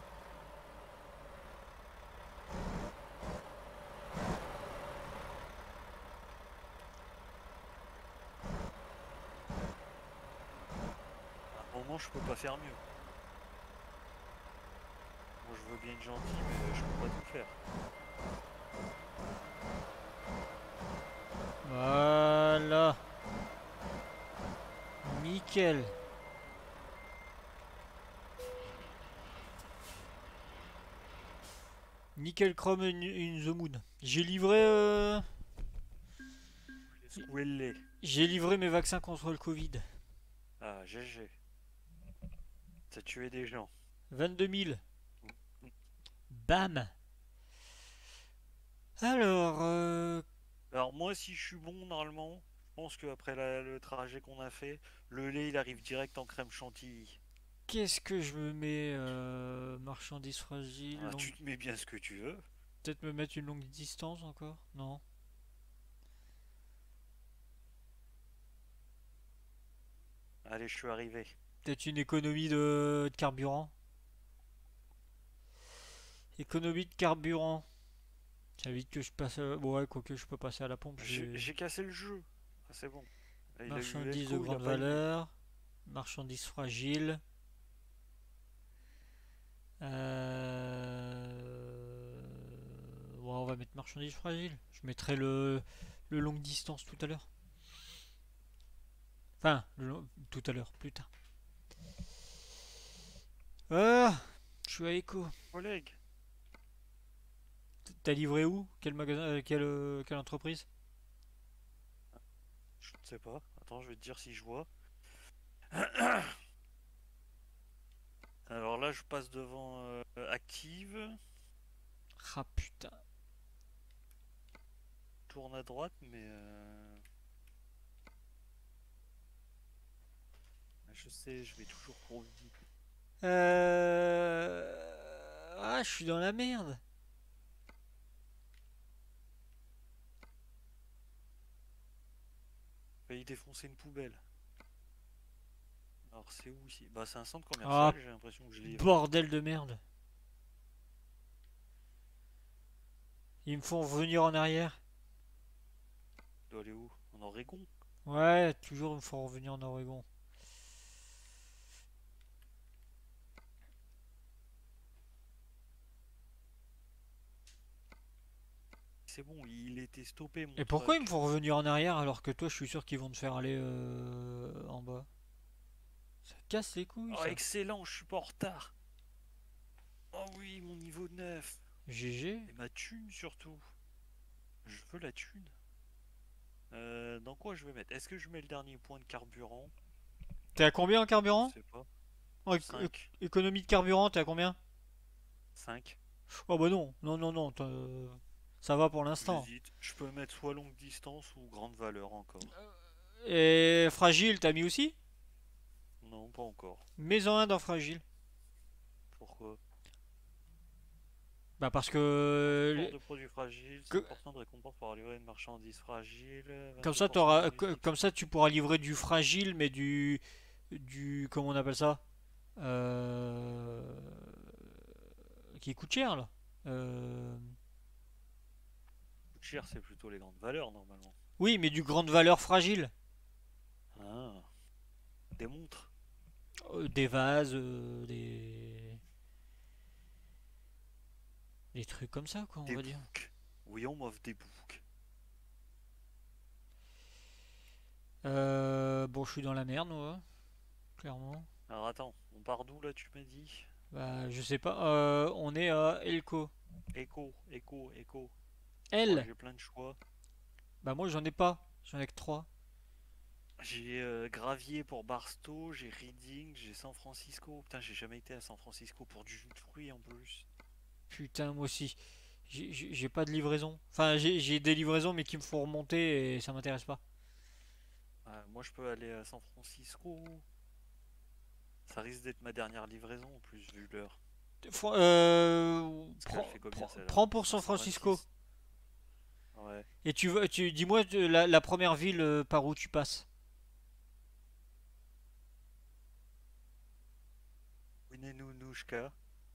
À un moment je peux pas faire mieux. Moi je veux bien être gentil mais je peux pas tout faire. Voilà. Nickel. Nickel Chrome in, in the moon. J'ai livré euh, Où elle est? j'ai livré mes vaccins contre le Covid. Ah G G. T'as tué des gens. vingt-deux mille. Bam. Alors, euh, Alors moi si je suis bon normalement, je pense qu'après la- le trajet qu'on a fait, le lait il arrive direct en crème chantilly. qu'est-ce que je me mets euh, marchandises fragiles, Ah, longue- tu te mets bien ce que tu veux. peut-être me mettre une longue distance encore? Non. Allez, je suis arrivé. Peut-être une économie de, de carburant. Économie de carburant. Ça évite que je passe. à- bon, ouais, quoique je peux passer à la pompe. J'ai j'ai- j'ai cassé le jeu. Ah, c'est bon. Et il a eu Marchandises de Elco, il a grande pas eu. valeur. Marchandises fragiles. Euh... ouais, on va mettre marchandises fragiles. Je mettrai le, le longue distance tout à l'heure. Enfin, le long- tout à l'heure, plus tard. Ah, je suis à Echo. Collègue. T'as livré où? Quel magasin? euh, quelle, euh, quelle entreprise? Je ne sais pas. Attends, je vais te dire si je vois. Alors là, je passe devant euh, Active, Ah putain. tourne à droite, mais euh, je sais, je vais toujours trop vite. Euh... Ah, je suis dans la merde. Failli défoncer une poubelle. Alors c'est où ici? Bah c'est un centre Ah, commercial, j'ai l'impression que je livre. bordel de merde. Ils me font revenir en arrière. Je dois aller où? En Oregon? Ouais, toujours il me faut revenir en Oregon. C'est bon, il était stoppé mon Et pourquoi ils me truck. font revenir en arrière alors que toi je suis sûr qu'ils vont te faire aller euh, en bas? Ça casse les couilles Oh ça. excellent, je suis pas en retard. Oh oui, mon niveau neuf. G G. Et ma thune surtout. Je veux la thune. Euh, dans quoi je vais mettre? Est-ce que je mets le dernier point de carburant? T'es à combien en Je carburant? sais pas. En éco- éco- cinq. économie de carburant, t'es à combien? cinq. Oh bah non, non, non, non, t'as- ça va pour l'instant. J'hésite. Je peux mettre soit longue distance ou grande valeur encore. Et fragile, t'as mis aussi? Non, pas encore. Mets-en un dans fragile. Pourquoi? Bah parce que Transport de produits fragiles, que- cinq pour cent de récompense pour livrer une marchandise fragile, comme vingt-deux ça pour cent de t'auras, bonus que- si tu comme ça tu pourras livrer du fragile, mais du, du, comment on appelle ça? Euh, qui coûte cher là. Euh, coûte cher, c'est plutôt les grandes valeurs normalement. Oui, mais du grande valeur fragile. Ah, des montres. Euh, des vases, euh, des, des trucs comme ça quoi, on Des va dire. boucs. Oui, on m'offre des boucs. Euh, bon, je suis dans la merde, moi, clairement. Alors attends, on part d'où là, tu m'as dit? Bah, je sais pas. Euh, on est à Elko. Écho, écho, écho. Moi L. j'ai plein de choix. Bah moi j'en ai pas. J'en ai que trois. J'ai euh, Gravier pour Barstow, j'ai Reading, j'ai San Francisco. Putain, j'ai jamais été à San Francisco pour du jus de fruits en plus. Putain, moi aussi. J'ai j'ai- j'ai pas de livraison. Enfin, j'ai j'ai des livraisons, mais qui me font remonter et ça m'intéresse pas. Ah, moi je peux aller à San Francisco. Ça risque d'être ma dernière livraison en plus, vu l'heure. Fran- euh, Parce qu'elle prends, fait combien prends- celle-là? prends pour San Francisco. cinq cent vingt-six. Ouais. Et tu veux, tu dis-moi euh, la, la première ville euh, par où tu passes. Winnenushka.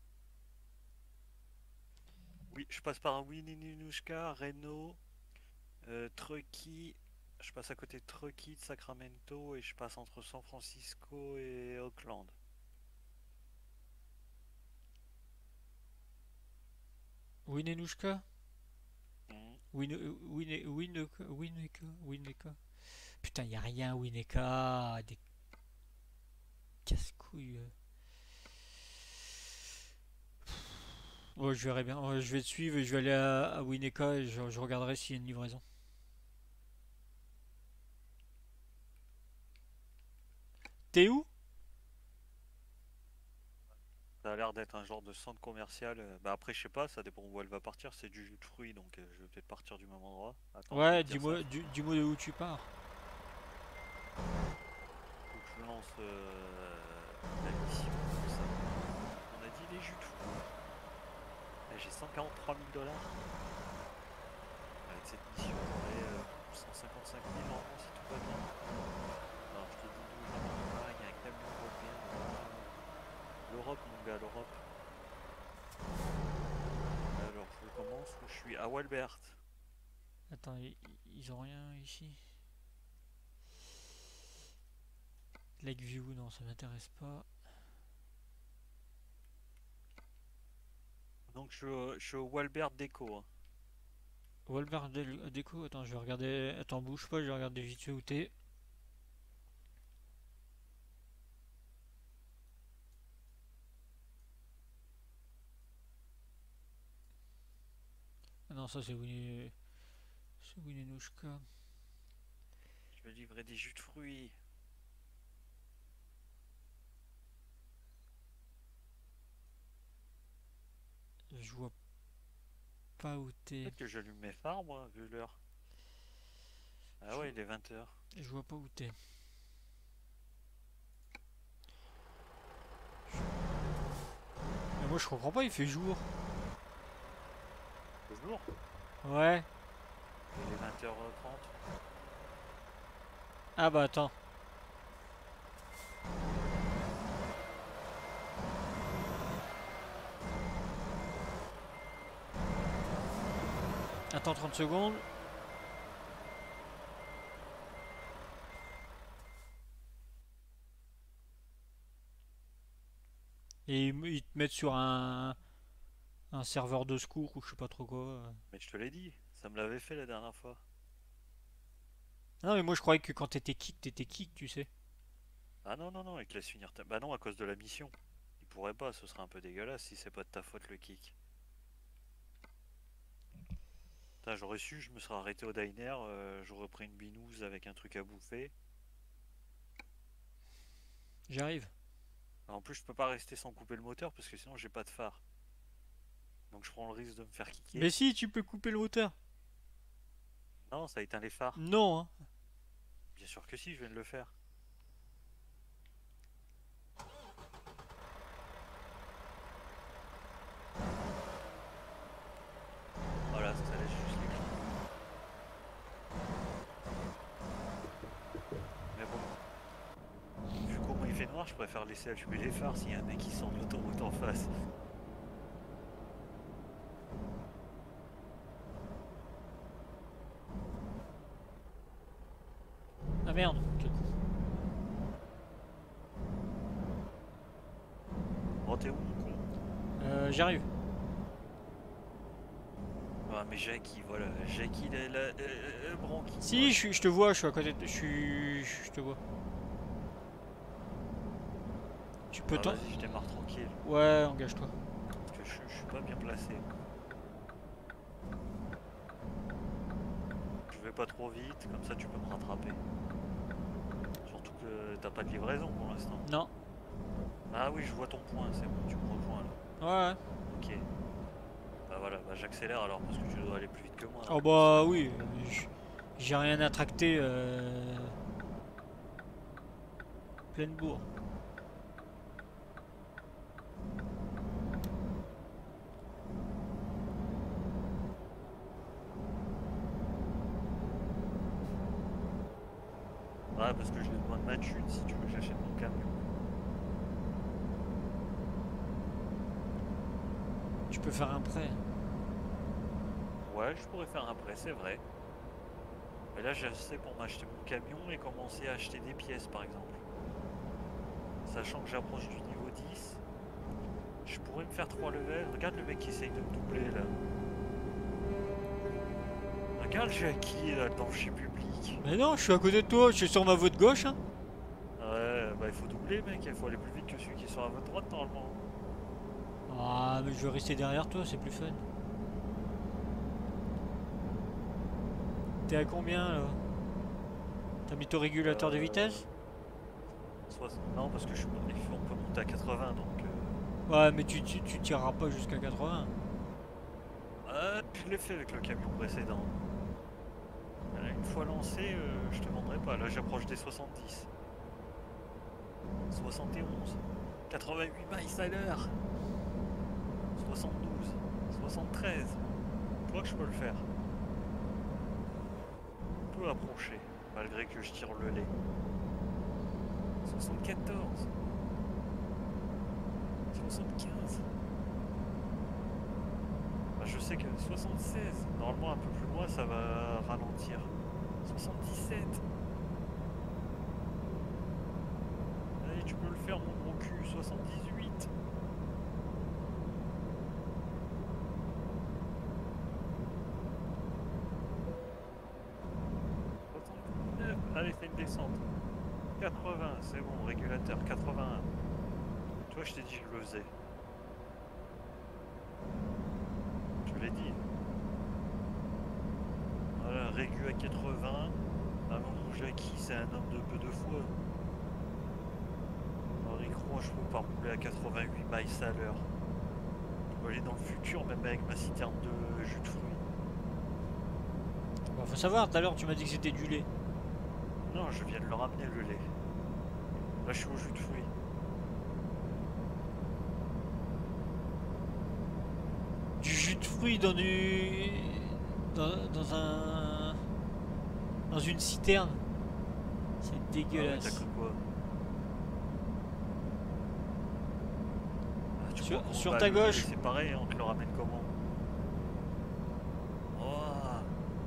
Oui, je passe par Winnenushka, Reno, euh, Truckee. Je passe à côté de Truckee, de Sacramento et je passe entre San Francisco et Oakland. Winnenushka? Mhm. Win, Win, Win, Winneka, Winneka. Putain, y a rien à Winneka. Des casse-couilles. euh. Ouais, je verrai bien. Ouais, je vais te suivre et je vais aller à, à Winneka et je, je regarderai s'il y a une livraison. T'es où? Ça a l'air d'être un genre de centre commercial. euh, Bah après, je sais pas, ça dépend où elle va partir. C'est du jus de fruits, donc euh, je vais peut-être partir du même endroit. Attends, je vais Ouais, te dire ça. dis-moi dis- dis-moi de où tu pars. Faut que je lance euh, la mission. Comme ça. On a dit les jus de fruits. Et j'ai cent quarante-trois mille dollars. Avec cette mission, j'aurai euh, cent cinquante-cinq mille normalement si tout va bien. Alors je te dis d'où je viens. Ah, il y a un camion européen. L'Europe, mon gars, l'Europe. Alors je commence où je suis à Walbert. Attends, i- ils ont rien ici. Lakeview, non, ça m'intéresse pas. Donc je suis au, je suis au Walbert Déco. Hein. Walbert Del- Deco, attends, je vais regarder. Attends, bouge pas, je vais regarder vite fait où t'es. Ah non, ça c'est Winnie. C'est Winnenushka. Je vais livrer des jus de fruits. Je vois pas où t'es. Peut-être que j'allume mes phares, moi, vu l'heure. Ah ouais, il est vingt heures. Je vois pas où t'es. Mais moi je comprends pas, il fait jour. Toujours. Ouais. Il est vingt heures trente. Ah bah attends. Attends trente secondes. Et ils, me- ils te mettent sur un, un serveur de secours ou je sais pas trop quoi. Mais je te l'ai dit, ça me l'avait fait la dernière fois. Non mais moi je croyais que quand t'étais kick, t'étais kick, tu sais. Ah non, non, non, il te laisse finir ta... Bah non, à cause de la mission. Il pourrait pas, ce serait un peu dégueulasse si c'est pas de ta faute le kick. Putain, j'aurais su, je me serais arrêté au diner, euh, j'aurais pris une binouse avec un truc à bouffer. J'arrive. En plus, je peux pas rester sans couper le moteur parce que sinon j'ai pas de phare. Donc je prends le risque de me faire kicker. Mais si, tu peux couper le moteur. Non, ça éteint les phares. Non, hein. Bien sûr que si, je viens de le faire. Voilà, ça laisse juste les clous. Mais bon, vu comment il fait noir, je préfère laisser allumer les phares s'il y a un mec qui sort de l'autoroute en face. Ah merde, quel coup. Oh, t'es où, mon con? Euh, j'arrive. Ah, mais Jackie, voilà, Jackie, la, la, euh, euh, Bronchi. Si, je, suis- je te vois, je suis à côté de... Je suis... Je te vois. Tu peux Ah, t'en... vas-y, je démarre tranquille, Ouais, engage-toi. parce que je, je suis pas bien placé. Je vais pas trop vite, comme ça tu peux me rattraper. Surtout que t'as pas de livraison pour l'instant. Non. Ah oui, je vois ton point, c'est bon, tu me rejoins là. Ouais. Ok. Bah voilà, bah j'accélère alors parce que tu dois aller plus vite que moi. Oh bah oui, euh, j- j'ai rien à tracter. Euh... Pleine bourre. Ouais, parce que j'ai besoin de ma thune si tu veux que j'achète mon camion. Tu peux faire un prêt. Ouais, je pourrais faire un prêt, c'est vrai. Mais là, j'ai assez pour m'acheter mon camion et commencer à acheter des pièces par exemple. Sachant que j'approche du niveau dix, je pourrais me faire trois levels. Regarde le mec qui essaye de me doubler là. Regarde Jackie là, dans le chez public. Mais non, je suis à côté de toi, je suis sur ma voie de gauche. Hein. Ouais, bah il faut doubler mec, il faut aller plus vite que celui qui est sur la voie de droite normalement. Ah, mais je vais rester derrière toi, c'est plus fun. T'es à combien là? T'as mis ton régulateur de Euh, vitesse? Soit... Non, parce que je suis... on peut monter à quatre-vingts donc. Euh... Ouais, mais tu, tu, tu tireras pas jusqu'à quatre-vingts. Ah, je l'ai fait avec le camion précédent. Euh, Une fois lancé, euh, je te demanderai pas. Là, j'approche des soixante-dix. soixante et onze. quatre-vingt-huit miles à l'heure. soixante-douze. soixante-treize. Je crois que je peux le faire. On peut approcher, malgré que je tire le lait. soixante-quatorze. soixante-quinze. Bah, je sais que soixante-seize. Normalement, un peu plus loin, ça va ralentir. soixante-dix-sept. descente. quatre-vingts, c'est bon, régulateur, quatre-vingt-un. Toi, je t'ai dit que je le faisais. Je l'ai dit. Voilà, régu à quatre-vingts. Un moment Jackie, c'est un homme de peu de foi. Henri Croix, je peux pas rouler à quatre-vingt-huit miles à l'heure. Je peux aller dans le futur, même avec ma citerne de jus de fruits. Bon, faut savoir, tout à l'heure tu m'as dit que c'était du lait. Non, je viens de le ramener le lait. Là, je suis au jus de fruits. Du jus de fruits dans du. Dans, dans un. Dans une citerne. C'est Ah ouais, dégueulasse. t'as cru quoi? Ah, tu Sur- crois qu'on sur va ta le lait, gauche. C'est pareil, on te le ramène comment? Oh.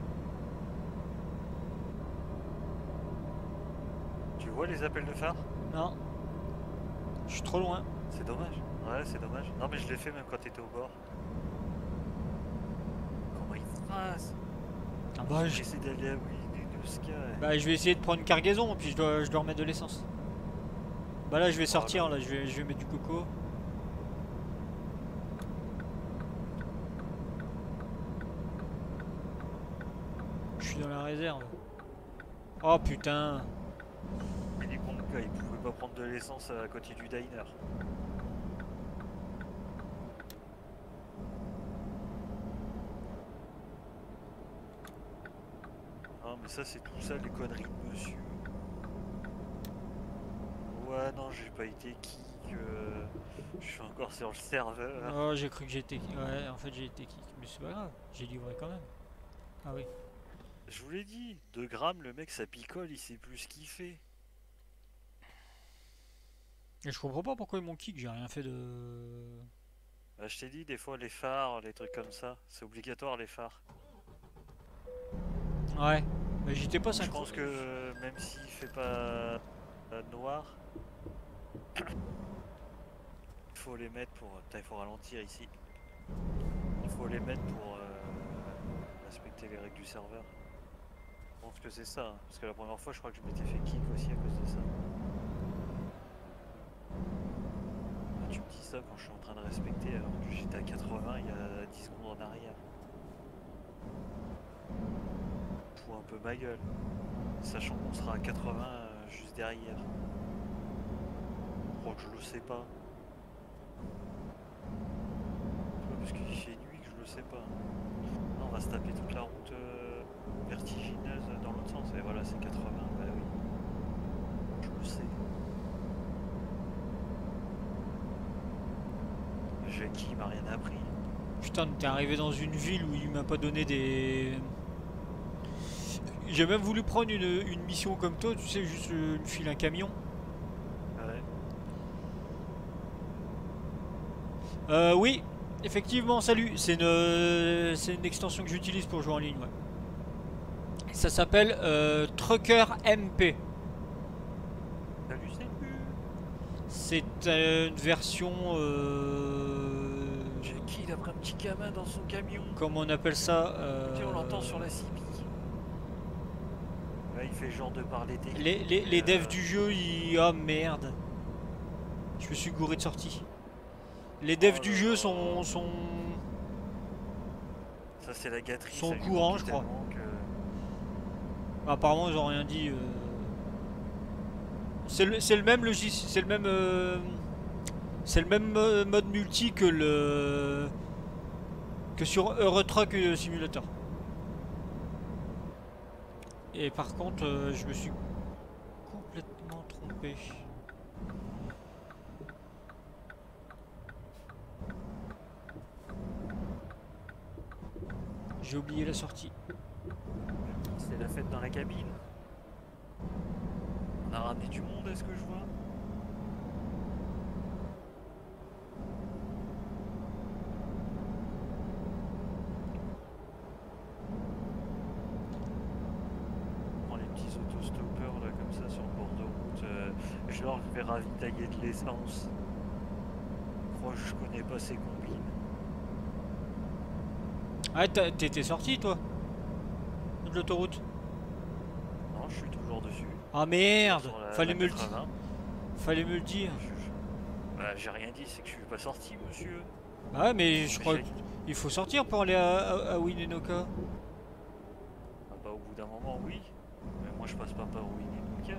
Tu vois les appels de phare? Non. Je suis trop loin. C'est dommage. Ouais, c'est dommage. Non, mais je l'ai fait même quand t'étais au bord. Comment il trace? Ah bah, je... J'essaie d'aller à Willy de Sky. bah, je vais essayer de prendre une cargaison, puis je dois, je dois remettre de l'essence. Bah là je vais sortir, là je vais, je vais mettre du coco. Je suis dans la réserve. Oh putain. Mais du coup, le gars, il pouvait pas prendre de l'essence à côté du diner. Non, mais ça, c'est tout ça, les conneries de monsieur. Ouais, non, j'ai pas été kick. euh, Je suis encore sur le serveur. Oh, j'ai cru que j'étais... Ouais, en fait j'ai été kick. Mais c'est pas grave, j'ai livré quand même. Ah oui. Je vous l'ai dit, deux grammes, le mec, ça picole, il sait plus ce qu'il fait. Et je comprends pas pourquoi ils m'ont kick, j'ai rien fait de... Bah, je t'ai dit, des fois, les phares, les trucs comme ça, c'est obligatoire, les phares. Ouais. Mais j'étais pas Je synchro. pense que euh, même s'il fait pas euh, noir, il faut les mettre pour. Putain, il faut ralentir ici. Il faut les mettre pour euh, respecter les règles du serveur. Je pense que c'est ça, hein, parce que la première fois, je crois que je m'étais fait kick aussi à cause de ça. Ah, tu me dis ça quand je suis en train de respecter, alors que j'étais à quatre-vingts il y a dix secondes en arrière. Fous un peu ma gueule, sachant qu'on sera à quatre-vingts euh, juste derrière. Je crois que je le sais pas. C'est pas parce qu'il fait nuit que je le sais pas. Non, on va se taper toute la route euh, vertigineuse dans l'autre sens. Et voilà, c'est quatre-vingts, bah oui. Je le sais. Jackie m'a rien appris. Putain, t'es arrivé dans une ville où il m'a pas donné des... J'ai même voulu prendre une, une mission comme toi, tu sais, juste euh, une file un camion. Ouais. Euh, oui, effectivement, salut. C'est une, c'est une extension que j'utilise pour jouer en ligne, ouais. Ça s'appelle euh, Trucker M P. Salut, salut. C'est euh, une version... Euh... Jackie, il a pris un petit gamin dans son camion. Comment on appelle ça euh... Tiens, on l'entend sur la C B. Ouais, il fait genre de parler technique. Les, les, les euh, devs du jeu, ils... Ah merde. Je me suis gouré de sortie. Les devs Oh du là jeu là. sont... sont... Ça, c'est la gâterie. sont ça lui courants, manquait je crois. tellement que- Apparemment, ils ont rien dit. euh. C'est le, c'est le même logiciel, c'est le même... euh, C'est le même mo- mode multi que le... Que sur Euro Truck Simulator. Et par contre, euh, je me suis complètement trompé. J'ai oublié la sortie. C'est la fête dans la cabine. On a ramené du monde, est-ce que je vois? On prend les petits autostoppeurs là comme ça sur le bord de route. euh, je leur fais ravitailler de l'essence. Je crois que je connais pas ces combines. Ah, t'as- t'étais sorti toi de l'autoroute? Non, je suis toujours dessus. Ah merde, sur la- fallait la me le dire. quatre-vingts. Fallait me le dire. Je- je- Bah, j'ai rien dit, c'est que je suis pas sorti, monsieur. Bah ouais, mais je Mais crois j'ai- qu'il faut sortir pour aller à, à, à Winnemucca. Ah bah, au bout d'un moment, oui. Mais moi, je passe pas par Winnemucca.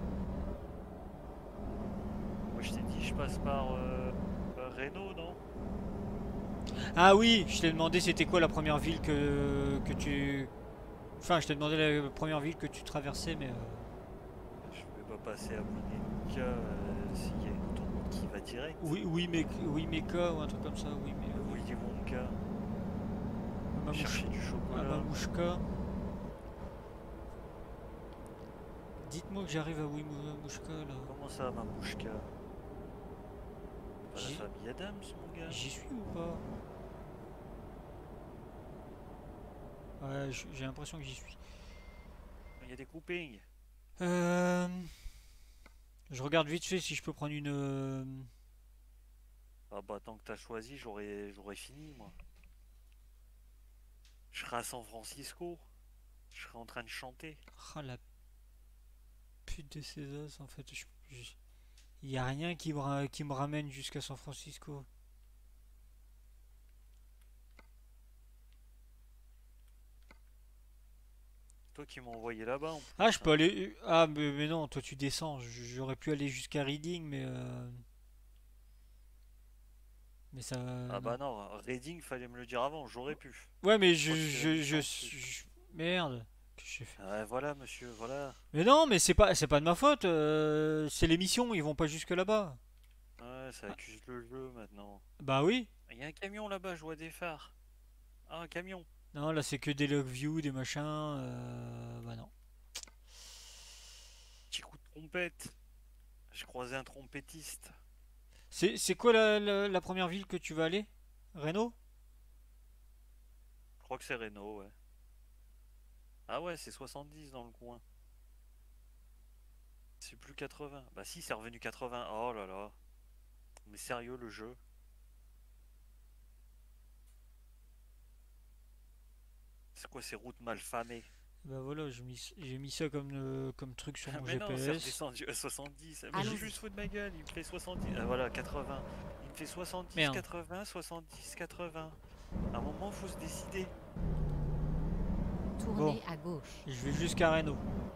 Moi, je t'ai dit, je passe par euh, par Reno, non? Ah oui, je t'ai demandé c'était quoi la première ville que, que tu... Enfin, je t'ai demandé la première ville que tu traversais, mais... euh, Je vais pas passer à Winnemucca euh, s'il y a une autoroute qui va direct. Oui, oui, mais oui, Mecca ou un truc comme ça, oui, mais... Euh, Willy Wonka, Mamouche- chercher du Ah, chocolat. Mamouchka. Dites-moi que j'arrive à Mamouchka, là. Comment ça, Mamouchka? Pas la J'y- famille Adams, mon gars. J'y suis ou pas? Ouais, j- j'ai l'impression que j'y suis. Il y a des groupings. Euh... Je regarde vite fait si je peux prendre une... euh, Ah bah tant que t'as choisi, j'aurais j'aurais fini moi. Je serai à San Francisco. Je serai en train de chanter. Ah la pute de ces os en fait. Je- je- Il y a rien qui me, ra- qui me ramène jusqu'à San Francisco. Toi qui m'as envoyé là-bas en plus, Ah je peux hein. aller... Ah mais, mais non, toi tu descends. J- J'aurais pu aller jusqu'à Reading mais... euh, Mais ça... Ah non. bah non, Reading fallait me le dire avant, j'aurais pu. Ouais mais je... Moi, je, je- je, je- je- Merde. Qu'est-ce que j'ai fait? Ouais, voilà monsieur, voilà. Mais non mais c'est pas, c'est pas de ma faute. euh, C'est l'émission, ils vont pas jusque là-bas. Ouais, ça accuse le jeu maintenant. Bah oui. Il y a un camion là-bas, je vois des phares. Ah, un camion. Non là c'est que des log view, des machins... euh, Bah non. Petit coup de trompette. J'ai croisé un trompettiste. C'est c'est quoi la, la, la première ville que tu vas aller? Reno? Je crois que c'est Renault, ouais. Ah ouais, c'est soixante-dix dans le coin. C'est plus quatre-vingts. Bah si, c'est revenu quatre-vingts. Oh là là. Mais sérieux, le jeu? C'est quoi ces routes mal famées? Bah voilà, j'ai mis, j'ai mis ça comme, euh, comme truc sur mon Mais non, c'est G P S. redescendu à soixante-dix. Mais Allons-y. j'ai juste foutu de ma gueule, il me fait soixante-dix. Ah, voilà, quatre-vingts. Il me fait soixante-dix, Merde. quatre-vingts, soixante-dix, quatre-vingts. À un moment, faut se décider. Tournez à gauche. Je vais jusqu'à Reno.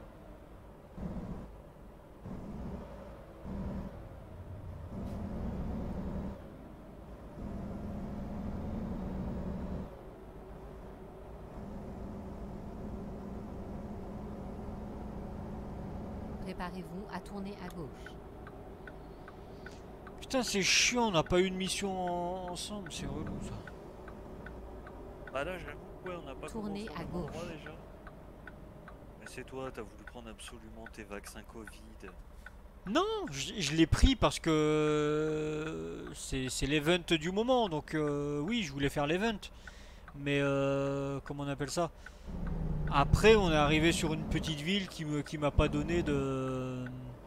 Préparez-vous à tourner à gauche. Putain, c'est chiant, on n'a pas eu une mission en- ensemble, c'est relou ça. Bah là, j'avoue, ouais, on n'a pas Tournez commencé au à même gauche. endroit déjà. Mais c'est toi, t'as voulu prendre absolument tes vaccins Covid. Non, je, je l'ai pris parce que euh, c'est c'est l'event du moment, donc euh, oui, je voulais faire l'event. Mais euh, comment on appelle ça? Après, on est arrivé sur une petite ville qui me qui m'a pas donné de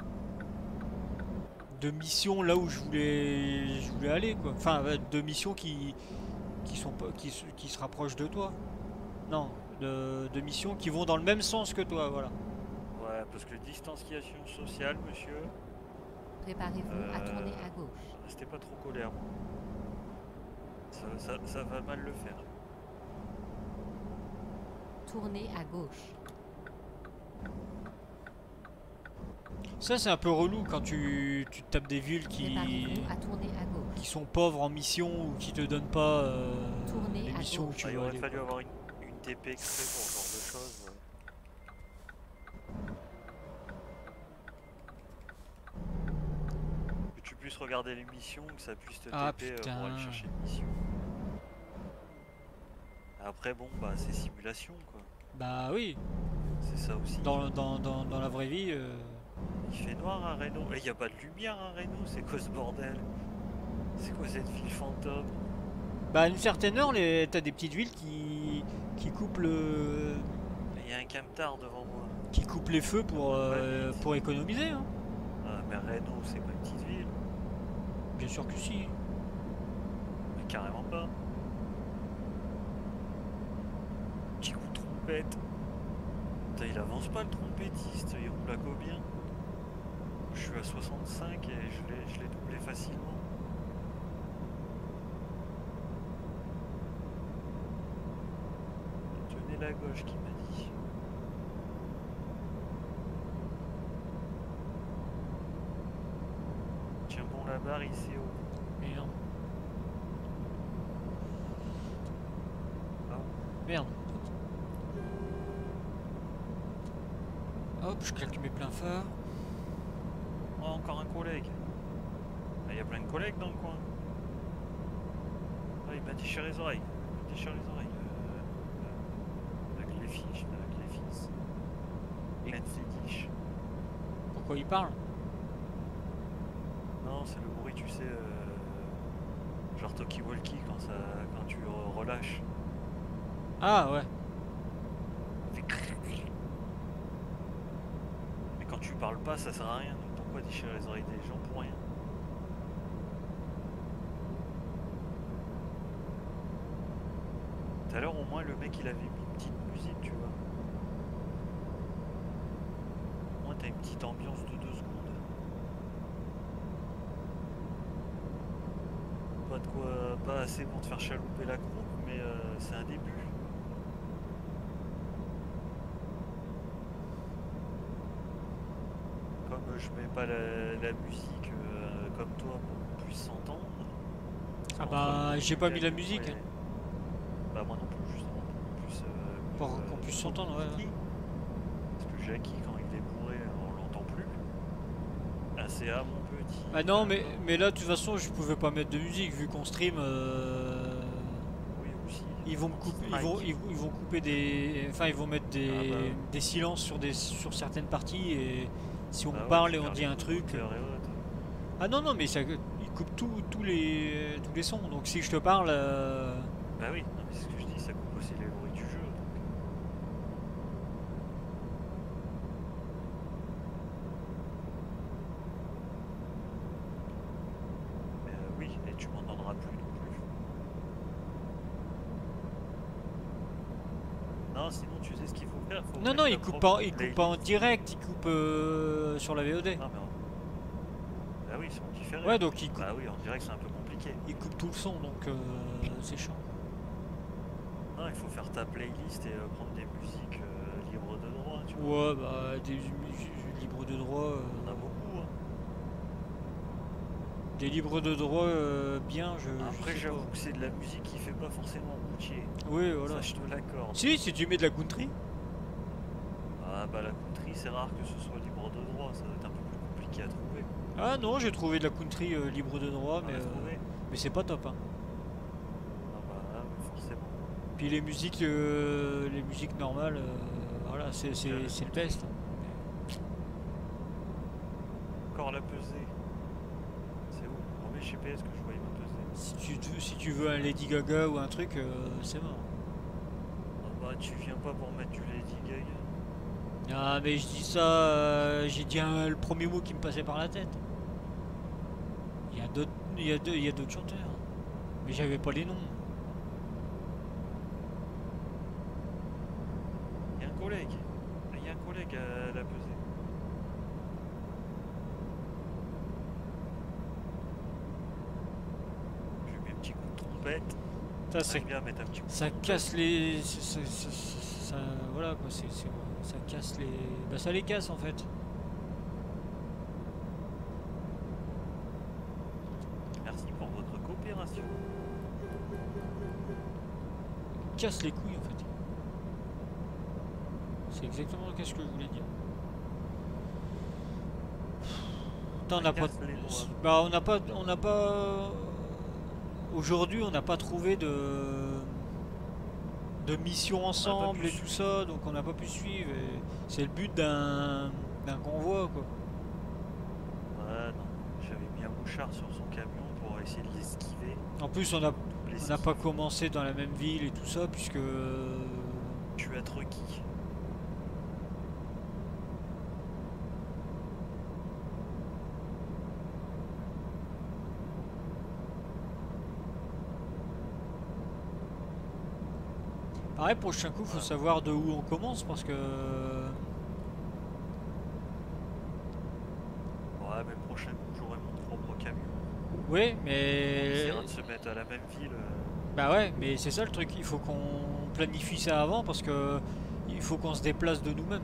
de mission là où je voulais je voulais aller quoi. Enfin, ouais, de missions qui qui sont pas qui, se- qui se rapprochent de toi. Non, de, de missions qui vont dans le même sens que toi, voilà. Ouais, parce que distanciation sociale, monsieur, Préparez-vous à Euh, tourner à gauche. restez pas trop colère. Moi. Ça, ça, ça va mal le faire. Tournez à gauche. Ça c'est un peu relou quand tu, tu tapes des villes qui Préparez-vous à tourner à gauche. qui sont pauvres en mission ou qui te donnent pas euh, Tournez les à missions où gauche. tu Ah, il veux aurait aller, fallu quoi. avoir une, une T P exprès pour ce genre de choses. ouais. Que tu puisses regarder les missions, que ça puisse te Ah, T P euh, putain. pour aller chercher une mission. Après, bon, bah c'est simulation quoi. Bah oui, C'est ça aussi. dans, dans, dans, dans la vraie vie. euh, Il fait noir à Reno. Et il n'y a pas de lumière à Reno, c'est quoi ce bordel? C'est quoi cette ville fantôme? Bah à une certaine heure, les... t'as des petites villes qui, qui coupent le... Il y a un camtar devant moi. qui coupent les feux pour, euh, Ouais, vite. pour économiser. Hein. Ah, mais Reno, c'est pas une petite ville. Bien sûr que si. Mais carrément pas. Petit coup de trompette. Putain, il avance pas le trompettiste, il roule à combien? Je suis à soixante-cinq et je l'ai je l'ai doublé facilement. Tenez la gauche qui m'a dit. Tiens bon la barre ici haut. Merde. Ah. Merde. Hop, je claque mes pleins phares. Oh, encore un collègue. Il y a plein de collègues dans le coin. Ah, il m'a déchiré les oreilles. Il m'a déchiré les oreilles. Euh, euh, avec les fiches, avec les fils. Et les fiches. Pourquoi il parle? Non, c'est le bruit, tu sais, euh, genre talkie-walkie quand, ça, quand tu re- relâches. Ah ouais. Ça fait Mais quand tu parles pas, ça sert à rien. Donc pourquoi déchirer les oreilles des gens pour rien? Tout à l'heure, au moins, le mec il avait mis une petite musique, tu vois. Au moins, t'as une petite ambiance de deux secondes. Pas de quoi, pas assez pour te faire chalouper la croupe, mais euh, c'est un début. Comme euh, je mets pas la, la musique euh, comme toi pour qu'on puisse s'entendre. Ah Entre bah le j'ai pas mis la camion musique. et- Bah moi non plus, justement, pour qu'on puisse, euh, Pour euh, qu'on puisse s'entendre, ouais, ouais. communiquer. Parce que Jackie, quand il est bourré, on l'entend plus. Ah c'est à mon petit. Ah non Ah, mais, non. mais là de toute façon je pouvais pas mettre de musique vu qu'on stream. euh, Oui aussi. Ils vont me couper, ils vont, Strike. ils, vont- ils vont couper des, enfin ils vont mettre des, Ah bah ouais. des silences sur des, sur certaines parties et si on Bah ouais, parle tu et on perds dit les un truc. moteurs et autres. Ah non non mais ça, ils coupent tout- tous les, tous les sons. Donc si je te parle, euh, Bah oui, non, mais c'est ce que je dis, ça coupe aussi les bruits du jeu. Donc. Mais euh, oui, et tu m'en donneras plus non plus. Non, sinon tu sais ce qu'il faut faire. Faut non mettre non ta ils coupent propre pas, ils coupent playlist. pas en direct, ils coupent euh, sur la V O D. Non mais en- Bah oui, ils sont différés. Ouais donc ils coupent, Bah oui, on dirait que c'est un peu compliqué. ils coupent tout le son donc euh, c'est chiant. Non, il faut faire ta playlist et euh, prendre des musiques euh, libres de droit, tu vois. Ouais bah des mu- libres de droit, euh, On a beaucoup, hein. des libres de droit euh, bien je, je Après, sais j'avoue pas. que c'est de la musique qui fait pas forcément routier. Oui voilà. Ça, je te l'accorde. Si si tu mets de la country. Ah bah la country, c'est rare que ce soit libre de droit, ça doit être un peu plus compliqué à trouver. Ah non, j'ai trouvé de la country euh, libre de droit, On mais, l'a euh, trouvé. mais c'est pas top. Hein. Ah bah ah oui, forcément. Puis les musiques, euh, les musiques normales, euh, voilà, c'est c'est- Euh, c'est le best. Encore la pesée. C'est où? Remets G P S que je voyais ma pesée. Si tu, te- si tu veux un Lady Gaga ou un truc, euh, c'est mort. Ah bah tu viens pas pour mettre du Lady Gaga. Ah mais je dis ça, euh, j'ai dit un- le premier mot qui me passait par la tête. Il y a d'autres, il y a deux- il y a d'autres chanteurs, mais j'avais pas les noms. Il y a un collègue. Il y a un collègue à la pesée. Je lui mets un petit coup de trompette. Ça, c'est J'aime bien mettre un petit coup de Ça trompette. casse les. Ça, ça- ça- ça- voilà quoi, c'est, c'est- ça casse les. Bah ça les casse en fait. Merci pour votre coopération. Casse les couilles en fait. C'est exactement ce que je voulais dire. Attends, on n'a pas. Casse les doigts. Bah on n'a pas. On n'a pas. Aujourd'hui on n'a pas trouvé de. de mission ensemble pu et tout ça, donc on n'a pas pu suivre. et C'est le but d'un. d'un convoi quoi. Ah non, j'avais mis un mouchard sur son camion pour essayer de l'esquiver. En plus on a. Double On n'a esquive. pas commencé dans la même ville et tout ça, puisque. Tu as Trucky. Pareil, prochain coup, faut Ouais. savoir de où on commence parce que. Ouais, mais le prochain coup, j'aurai mon propre camion. Oui, On mais. essaiera de se mettre à la même ville. euh, Bah ouais, mais c'est ça le truc. Il faut qu'on planifie ça avant parce que. Il faut qu'on se déplace de nous-mêmes.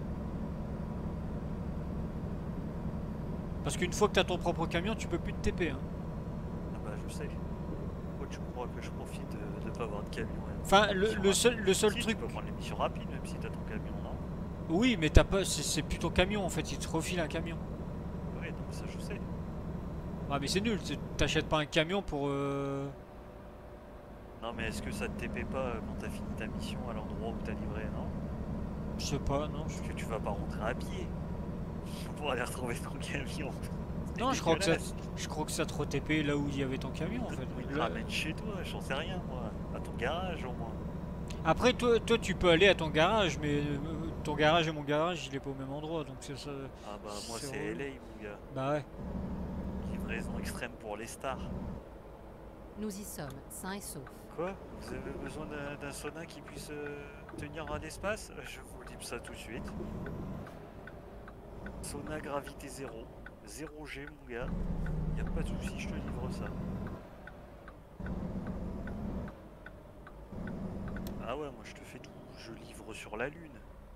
Parce qu'une fois que t'as ton propre camion, tu peux plus te T P. Hein. Ah bah, je sais. Pourquoi tu crois que je profite de ne pas avoir de camion hein Enfin, Les le, missions le seul, rapides. le seul Si, truc. tu peux prendre les missions rapides, même si t'as ton camion, non? Oui, mais t'as pas. C'est c'est plus ton camion en fait. Il te refile un camion. Oui, non, mais ça, je sais. Ah, mais c'est nul. c'est- T'achètes pas un camion pour. euh, Non, mais est-ce que ça te T P pas euh, quand t'as fini ta mission à l'endroit où t'as livré, non? Je sais pas, non. je- Parce que tu vas pas rentrer à pied pour aller retrouver ton camion. C'est Non, je crois que ça. dégueulasse. Je crois que ça te re-T P là où il y avait ton camion en fait. Ou ils te Là- ramènent chez toi, j'en sais rien, moi. À ton garage, au moins. Après, toi, toi, tu peux aller à ton garage, mais euh, ton garage et mon garage, il est pas au même endroit, donc c'est ça. Ah bah, moi, C'est c'est relou. L A, mon gars. Bah ouais. Livraison extrême pour les stars. Nous y sommes, sains et saufs. Quoi? Vous avez besoin d'un d'un sauna qui puisse euh, tenir un espace? Je vous livre ça tout de suite. Sauna gravité zéro. zéro G, mon gars. Y a pas de souci, je te livre ça. Ah ouais, moi je te fais tout. Je livre sur la lune.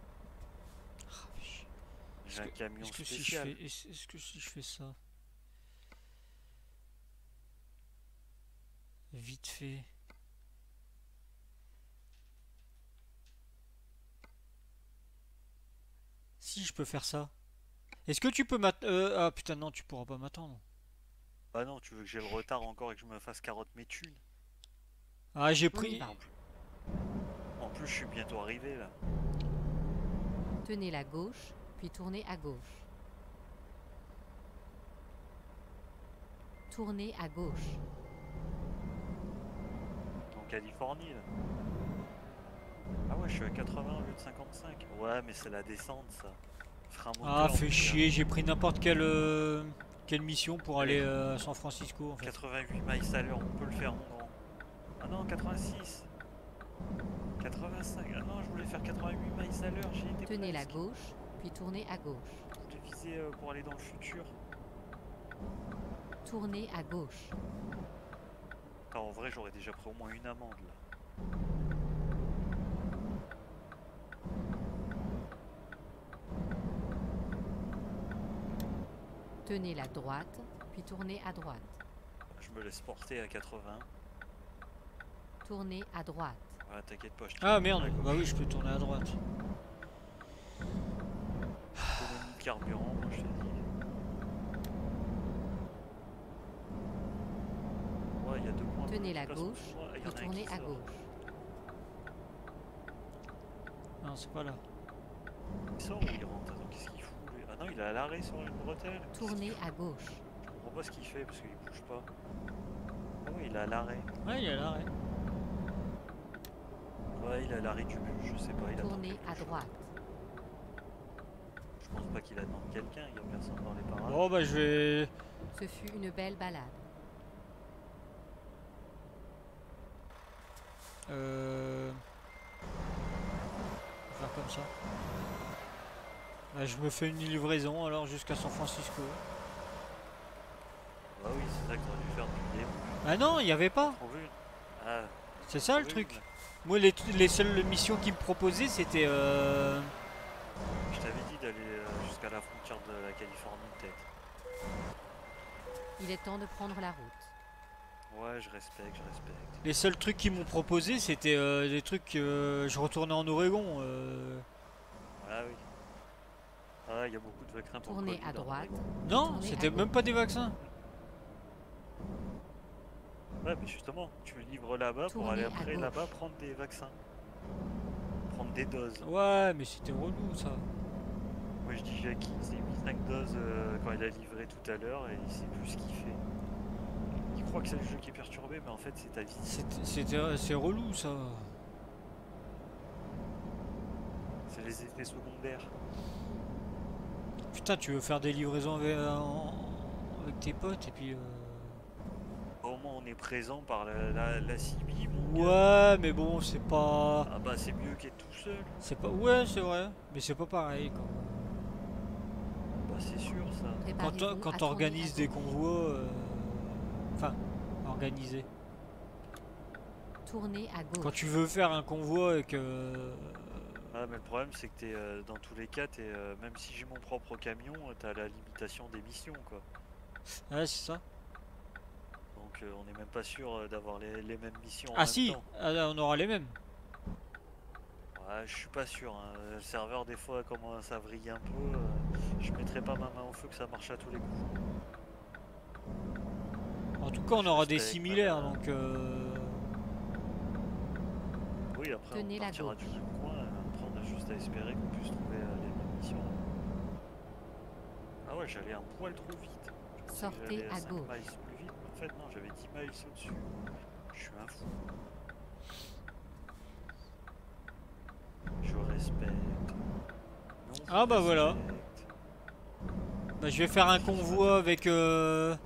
J'ai un Est-ce que- camion Est-ce que si je spécial. fais, est-ce est-ce que si je fais ça, vite fait. Si je peux faire ça. Est-ce que tu peux m'attendre? Ah putain non, tu pourras pas m'attendre. Ah non, tu veux que j'ai le retard encore et que je me fasse carotte mes thunes? Ah j'ai On y pris. va. En plus, je suis bientôt arrivé là. Tenez la gauche, puis tournez à gauche. Tournez à gauche. En Californie là. Ah ouais, je suis à quatre-vingts au lieu de cinquante-cinq. Ouais, mais c'est la descente ça. Frein moteur. Ah mon fais gars. chier, j'ai pris n'importe quelle euh, quelle mission pour Allez. aller euh, à San Francisco en fait. quatre-vingt-huit miles à l'heure, on peut le faire mon grand. Ah non, quatre-vingt-six. quatre-vingt-cinq. Ah non, je voulais faire quatre-vingt-huit miles à l'heure, j'ai été Tenez la presque. gauche, puis tournez à gauche. Je voulais viser euh, pour aller dans le futur. Tournez à gauche. Enfin, en vrai, j'aurais déjà pris au moins une amende là. Tenez la droite, puis tournez à droite. Je me laisse porter à quatre-vingts. Tournez à droite. Ouais, t'inquiète pas, je te Ah tourne merde, à gauche. bah oui je peux tourner à droite. Économie de carburant, moi je te dis. Ouais, il y a deux points. Tenez de la déplacement gauche, sur moi. Il y puis en a un tournez qui à sort. gauche. Non c'est pas là. Il sort ou il rentre? Attends, qu'est-ce qu'il fout lui? Ah non, il est à l'arrêt sur une bretelle. Qu'est-ce qu'il Tournez fout? à gauche. Je comprends pas ce qu'il fait parce qu'il bouge pas. Ah ouais, il est à l'arrêt. Ouais il est à l'arrêt. Ouais, il est à l'arrêt du bus, je sais pas. Il attend Tournez quelque à chose. droite. Je pense pas qu'il attende quelqu'un, il y a personne dans les parages. Bon bah je vais. Ce fut une belle balade. Euh... on va faire comme ça. Bah, je me fais une livraison alors jusqu'à San Francisco. Bah oui, c'est ça que t'aurais dû faire depuis le début. Ah non, il y avait pas. Trouver une. Ah, C'est ça le trouver truc. une. Moi les, les seules missions qu'ils me proposaient c'était euh... Je t'avais dit d'aller euh, jusqu'à la frontière de la Californie peut-être. Il est temps de prendre la route. Ouais, je respecte, je respecte. les seuls trucs qu'ils m'ont proposé c'était euh, des trucs euh, je retournais en Oregon. euh. Ah oui. Ah, il y a beaucoup de vaccins pour le Tournez Covid, à hein, droite. Non, Tournez à c'était gauche. même pas des vaccins. Ouais, mais justement, tu livres là-bas pour Tournez aller à après gauche. là-bas prendre des vaccins. Prendre des doses. Ouais, mais c'était relou ça. Moi je dis Jackie, il s'est mis cinq doses euh, quand il a livré tout à l'heure et il sait plus ce qu'il fait. Il croit que c'est le jeu qui est perturbé, mais en fait c'est ta vie. C'était c'était- c'est relou ça. C'est les effets secondaires. Putain, tu veux faire des livraisons avec, en- avec tes potes et puis. euh, Au moins on est présent par la, la, la C B, mon gars. Ouais, mais bon, c'est pas... Ah bah c'est mieux qu'être tout seul. C'est pas... Ouais, c'est vrai. Mais c'est pas pareil, quoi. Bah c'est sûr ça. Quand Préparez-vous t'or- à quand tourner t'organises à des gauche. convois... euh, Enfin, organiser. Tournez à Quand gauche. tu veux faire un convoi et que... Ah mais le problème c'est que t'es euh, dans tous les cas, t'es, euh, même si j'ai mon propre camion, euh, t'as la limitation des missions quoi. Ouais, c'est ça. Donc euh, on n'est même pas sûr euh, d'avoir les, les mêmes missions en Ah même si, temps. ah, là, on aura les mêmes. Ouais, je suis pas sûr, hein. Le serveur des fois commence à vriller un peu. euh, je mettrai pas ma main au feu que ça marche à tous les coups. En tout cas, on Je aura des resterai avec ma similaires, main. donc... euh, Oui après Tenez on la partira gauche. du même coin, euh, après on a juste à espérer qu'on puisse trouver euh, les mêmes missions. Ah ouais j'allais un poil trop vite. Je pensais que Sortez j'allais à cinq gauche. miles plus vite, mais en fait non j'avais dix miles au-dessus. Je suis un fou. Je respecte. Non, je Ah bah voilà. respecte. Bah, je vais faire un convoi avec... euh,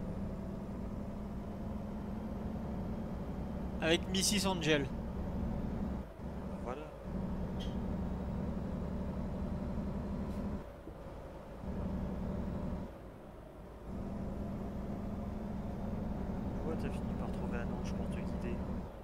Avec missus Angel. Bah voilà. Tu vois, t'as fini par trouver un ange pour te guider.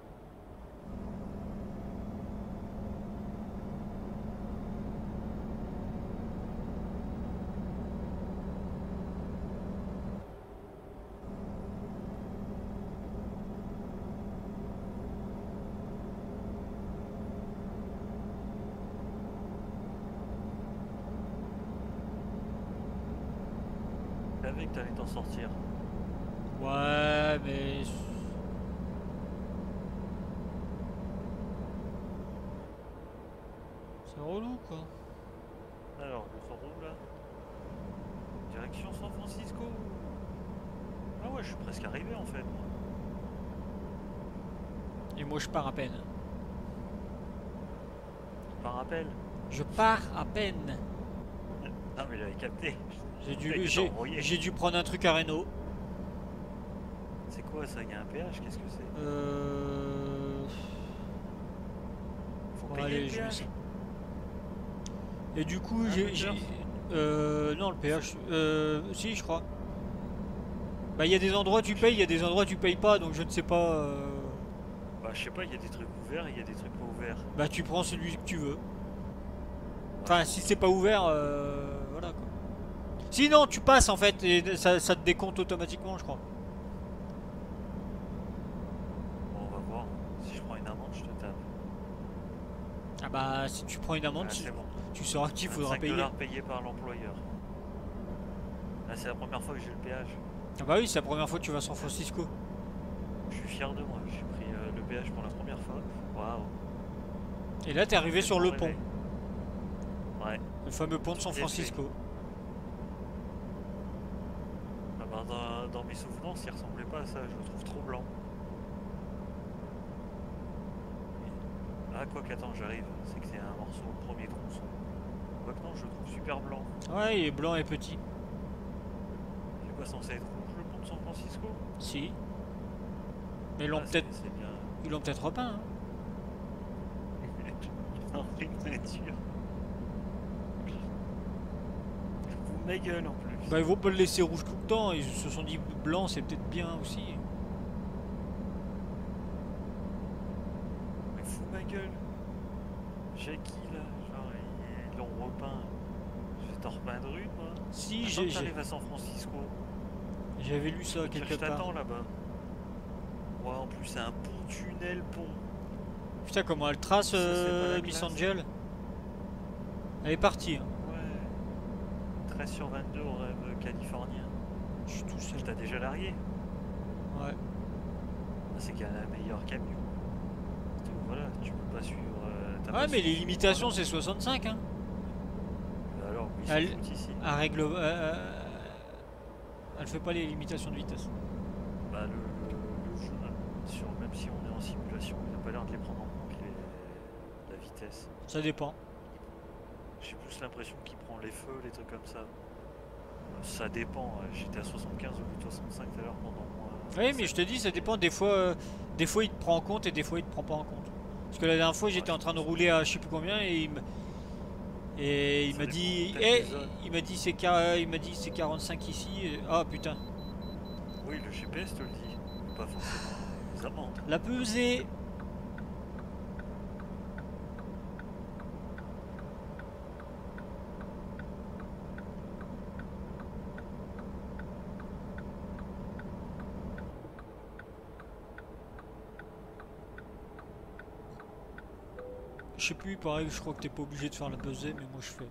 Je savais que t'allais t'en sortir. Ouais, mais... C'est relou, quoi. Alors, je sors où là? Direction San Francisco. Ah ouais, je suis presque arrivé en fait. Moi. Et moi, je pars à peine. Par rappel. Je pars à peine. Non mais j'avais capté. J'ai Il dû, était j'ai, envoyé. j'ai dû prendre un truc à Reno. C'est quoi ça? Il y a un péage? Qu'est-ce que c'est? Euh... Faut Bon, payer allez, le je mets péage? ça. Et du coup, Un j'ai... peu j'ai- cher. Euh... Non, le péage... Euh... Si, je crois. Bah, il y a des endroits tu payes, il y a des endroits tu payes pas, donc je ne sais pas... euh, Bah je sais pas, il y a des trucs ouverts et il y a des trucs pas ouverts. Bah, tu prends celui que tu veux. Enfin, si c'est pas ouvert, euh... voilà, quoi. Sinon, tu passes, en fait, et ça, ça te décompte automatiquement, je crois. Bon, on va voir. Si je prends une amende, je te tape. Ah bah, si tu prends une amende, Ah, tu, c'est bon. tu sauras qu'il faudra vingt-cinq payer. dollars payés par l'employeur. Là, c'est la première fois que j'ai le péage. Ah bah oui, c'est la première fois que tu vas à San Francisco. Je suis fier de moi. J'ai pris euh, le péage pour la première fois. Waouh. Et là, t'es arrivé sur le pont. Rêver. Ouais. Le fameux pont de San Tout est Francisco. Ah bah, dans, dans mes souvenances, il ressemblait pas à ça. Je le trouve trop blanc. Ah, quoi qu'attends, j'arrive. C'est que c'est un morceau, le premier tronçon. Quoi que non, je le trouve super blanc. Ouais, il est blanc et petit. Il est pas censé être rouge le pont de San Francisco? Si. Mais ils l'ont Ah, c'est- peut-être C'est bien. ils l'ont peut-être repeint. Hein. En nature. Vous ma gueule en plus. Bah, ils vont pas le laisser rouge tout le temps. Ils se sont dit blanc, c'est peut-être bien aussi. Mais fous ma gueule. Jackie là, genre ils ils l'ont repeint. Je vais t'en repeindre une moi. Si, Attends j'ai- que j'ai- t'arrives à San Francisco. j'avais lu ça Tiens, quelque je part. t'attends là-bas. Ouais, en plus c'est un pont tunnel pont. Putain, comment elle trace Ça, c'est pas euh, la Miss classe. Angel. Elle est partie. Hein. Ouais. treize sur vingt-deux au rêve californien. Je suis tout seul. T'as déjà largué? Ouais. Ah, c'est qu'il y a un meilleur camion. Tout, voilà, tu peux pas suivre. euh, t'as Ouais, pas mais les suivi limitations, pendant- c'est soixante-cinq. Hein. Alors, oui, Elle- c'est foot ici. À règle. euh, euh, elle fait pas les limitations de vitesse. Bah, le, le- le jeu, sur, même si on est en simulation, il n'a pas l'air de les prendre en compte les, la vitesse. Ça dépend. J'ai plus l'impression qu'il prend les feux, les trucs comme ça. Ça dépend, euh, j'étais à soixante-quinze au lieu de soixante-cinq tout à l'heure pendant moi. Oui, mais je te dis, ça dépend. Des fois, euh, des fois il te prend en compte et des fois il te prend pas en compte. Parce que la dernière fois, j'étais en train de rouler à je sais plus combien et il me- et il Ça m'a dépend dit, peut-être eh, des zones. il m'a dit c'est quar- il m'a dit c'est quarante-cinq ici. et- Ah putain, Oui, le G P S te le dit, mais pas forcément les amendes. la pesée. Je sais plus, pareil, je crois que t'es pas obligé de faire la pesée, mais moi je fais.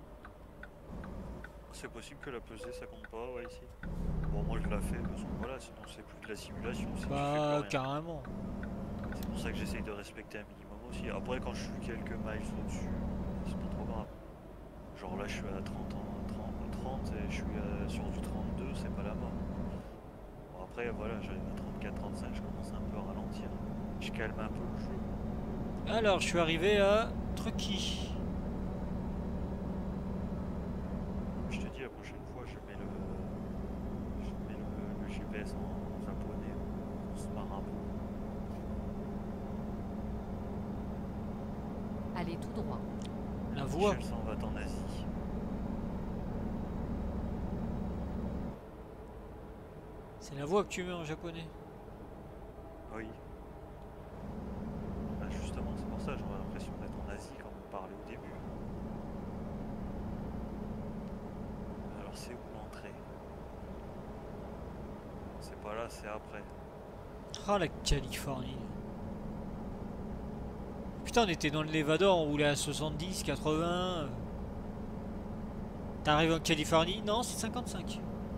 C'est possible que la pesée ça compte pas, ouais, ici. Bon, moi je la fais parce que voilà, sinon c'est plus de la simulation si tu fais plus Bah rien. carrément. C'est pour ça que j'essaye de respecter un minimum aussi. Après, quand je suis quelques miles au-dessus, c'est pas trop grave. Genre là, je suis à trente, en- trente, trente et je suis à- sur du trente-deux, c'est pas la mort. Bon, après, voilà, j'arrive à trente-quatre, trente-cinq, je commence un peu à ralentir. Je calme un peu le jeu. Alors, je suis arrivé à Trucky. Je te dis, la prochaine fois, je mets le, je mets le, le G P S en japonais. On se marre un peu. Allez tout droit. La voix. Michel s'en va en Asie. C'est la voix que tu mets en japonais. Oui. Bah justement, c'est pour ça, j'aurais l'impression d'être en Asie quand on parlait au début. Alors c'est où l'entrée? C'est pas là, c'est après. Ah, la Californie. Putain, on était dans le Nevada, on roulait à soixante-dix, quatre-vingts. T'arrives en Californie? Non, c'est cinquante-cinq.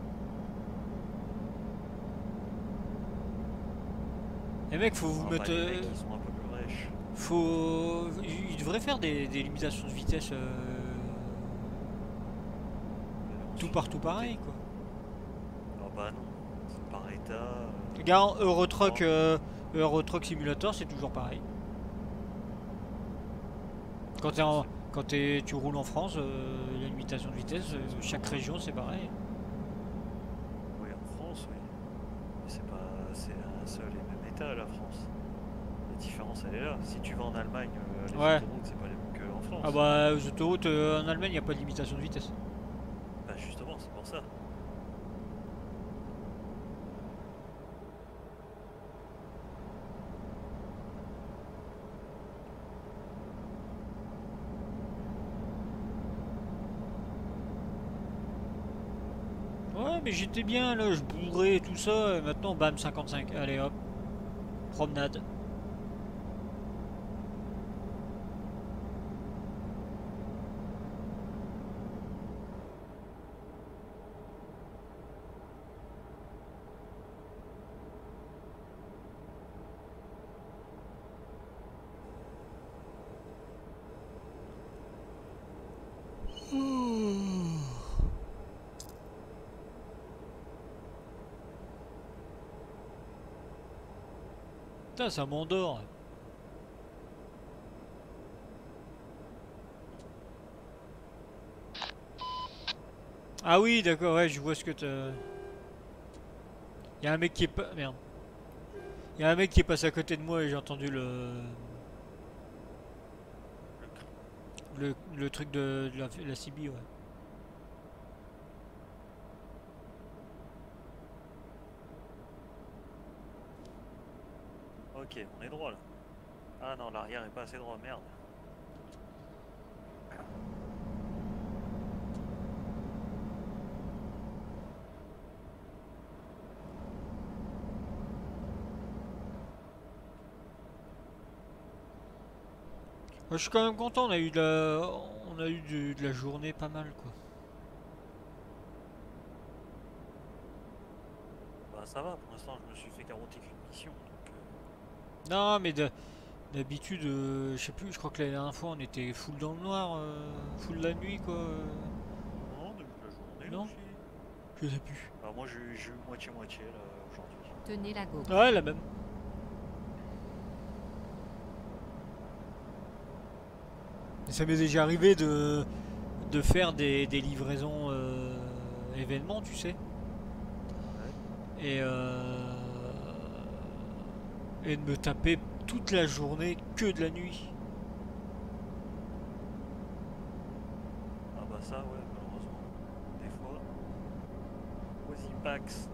Les mecs, faut vous Ah, mettre. bah, les euh, mecs, ils sont un peu plus rêches. Faut. Ils devraient faire des, des limitations de vitesse. euh, Mais Tout ensuite, partout de côté. pareil, quoi. Ah bah non, c'est par état. euh, Regarde, Eurotruck, non. euh, Eurotruck Simulator, c'est toujours pareil. Quand, t'es en- quand t'es- tu roules en France, euh, la limitation de vitesse, euh, chaque région c'est pareil. Oui, en France, oui. Mais c'est pas. C'est un seul et même état, la France. La différence, elle est là. Si tu vas en Allemagne, euh, les Ouais. autoroutes, c'est pas les mêmes qu'en France. Ah bah, aux autoroutes euh, en Allemagne, il n'y a pas de limitation de vitesse. Bah justement, c'est pour ça. Ouais, mais j'étais bien là, je bourrais et tout ça, et maintenant, bam, cinquante-cinq. Allez hop, promenade. Putain, ça m'endort. Ah oui, d'accord, ouais, je vois ce que t'as. Il y a un mec qui est pas. Merde. Il y a un mec qui est passé à côté de moi et j'ai entendu le. Le Le, le truc de, de la, la C B, ouais. Ok, on est droit là. Ah non, l'arrière est pas assez droit, merde. Ouais, je suis quand même content, on a eu de la, on a eu de, de la journée pas mal, quoi. Bah ça va, pour l'instant je me suis fait carotter qu'une mission. Donc, euh, Non, mais de- d'habitude, euh, je sais plus, je crois que la dernière fois on était full dans le noir, euh, full la nuit, quoi. euh, non, début de la journée Non. aussi. Je sais plus. Bah moi j'ai eu j'ai eu moitié-moitié là aujourd'hui. Tenez la gauche. Ouais, la même. Ça m'est déjà arrivé de, de faire des, des livraisons euh, événements, tu sais. Ouais. Et euh, et de me taper toute la journée que de la nuit. Ah bah ça, ouais, malheureusement. Des fois. Vas-y, Pax.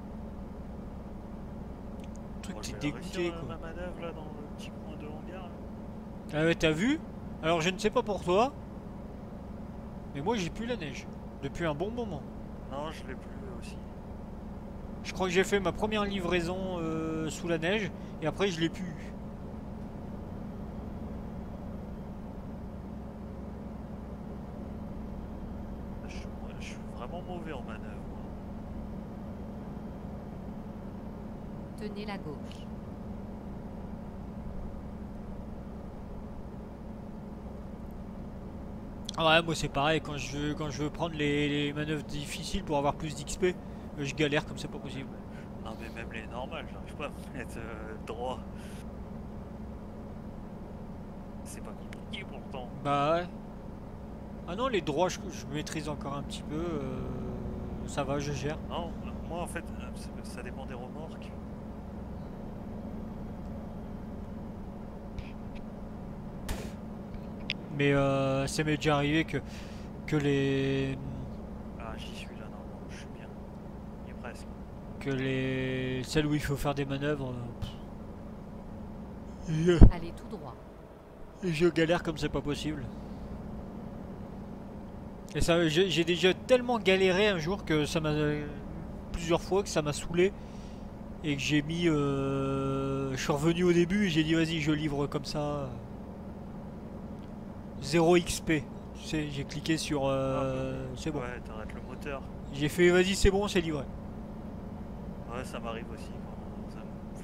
Le truc, Bon, t'es je vais dégoûté réussir, euh, quoi. ma manœuvre là dans le petit coin de hangar. Là. Ah ouais, t'as vu? Alors je ne sais pas pour toi, mais moi j'ai plus la neige. Depuis un bon moment. Non, je l'ai plus euh, aussi. Je crois que j'ai fait ma première livraison euh, sous la neige, et après je l'ai plus eu. Je suis, ouais, je suis vraiment mauvais en manœuvre. moi. Tenez la gauche. Ah ouais, moi c'est pareil, quand je veux, quand je veux prendre les, les manœuvres difficiles pour avoir plus d'X P, euh, je galère comme c'est pas possible. Non, mais même les normales, j'arrive pas à me mettre euh, droit. C'est pas compliqué pourtant. Bah ouais. Ah non, les droits je, je maîtrise encore un petit peu, euh, ça va, je gère. Non, moi en fait, euh, ça- ça dépend des remorques. Mais euh, ça m'est déjà arrivé que, que les... Ah, j'y suis là, non, je suis bien. Il est presque. que les... celles où il faut faire des manœuvres... euh, pff. je, Allez tout droit. je galère comme c'est pas possible. Et ça, j'ai j'ai déjà tellement galéré un jour que ça m'a... plusieurs fois que ça m'a saoulé. Et que j'ai mis... euh, je suis revenu au début et j'ai dit vas-y je livre comme ça. zéro X P. Tu sais, j'ai cliqué sur... euh, c'est bon. Ouais, t'arrêtes le moteur. J'ai fait vas-y c'est bon, c'est livré. Ouais, ça m'arrive aussi quand ça me gonfle.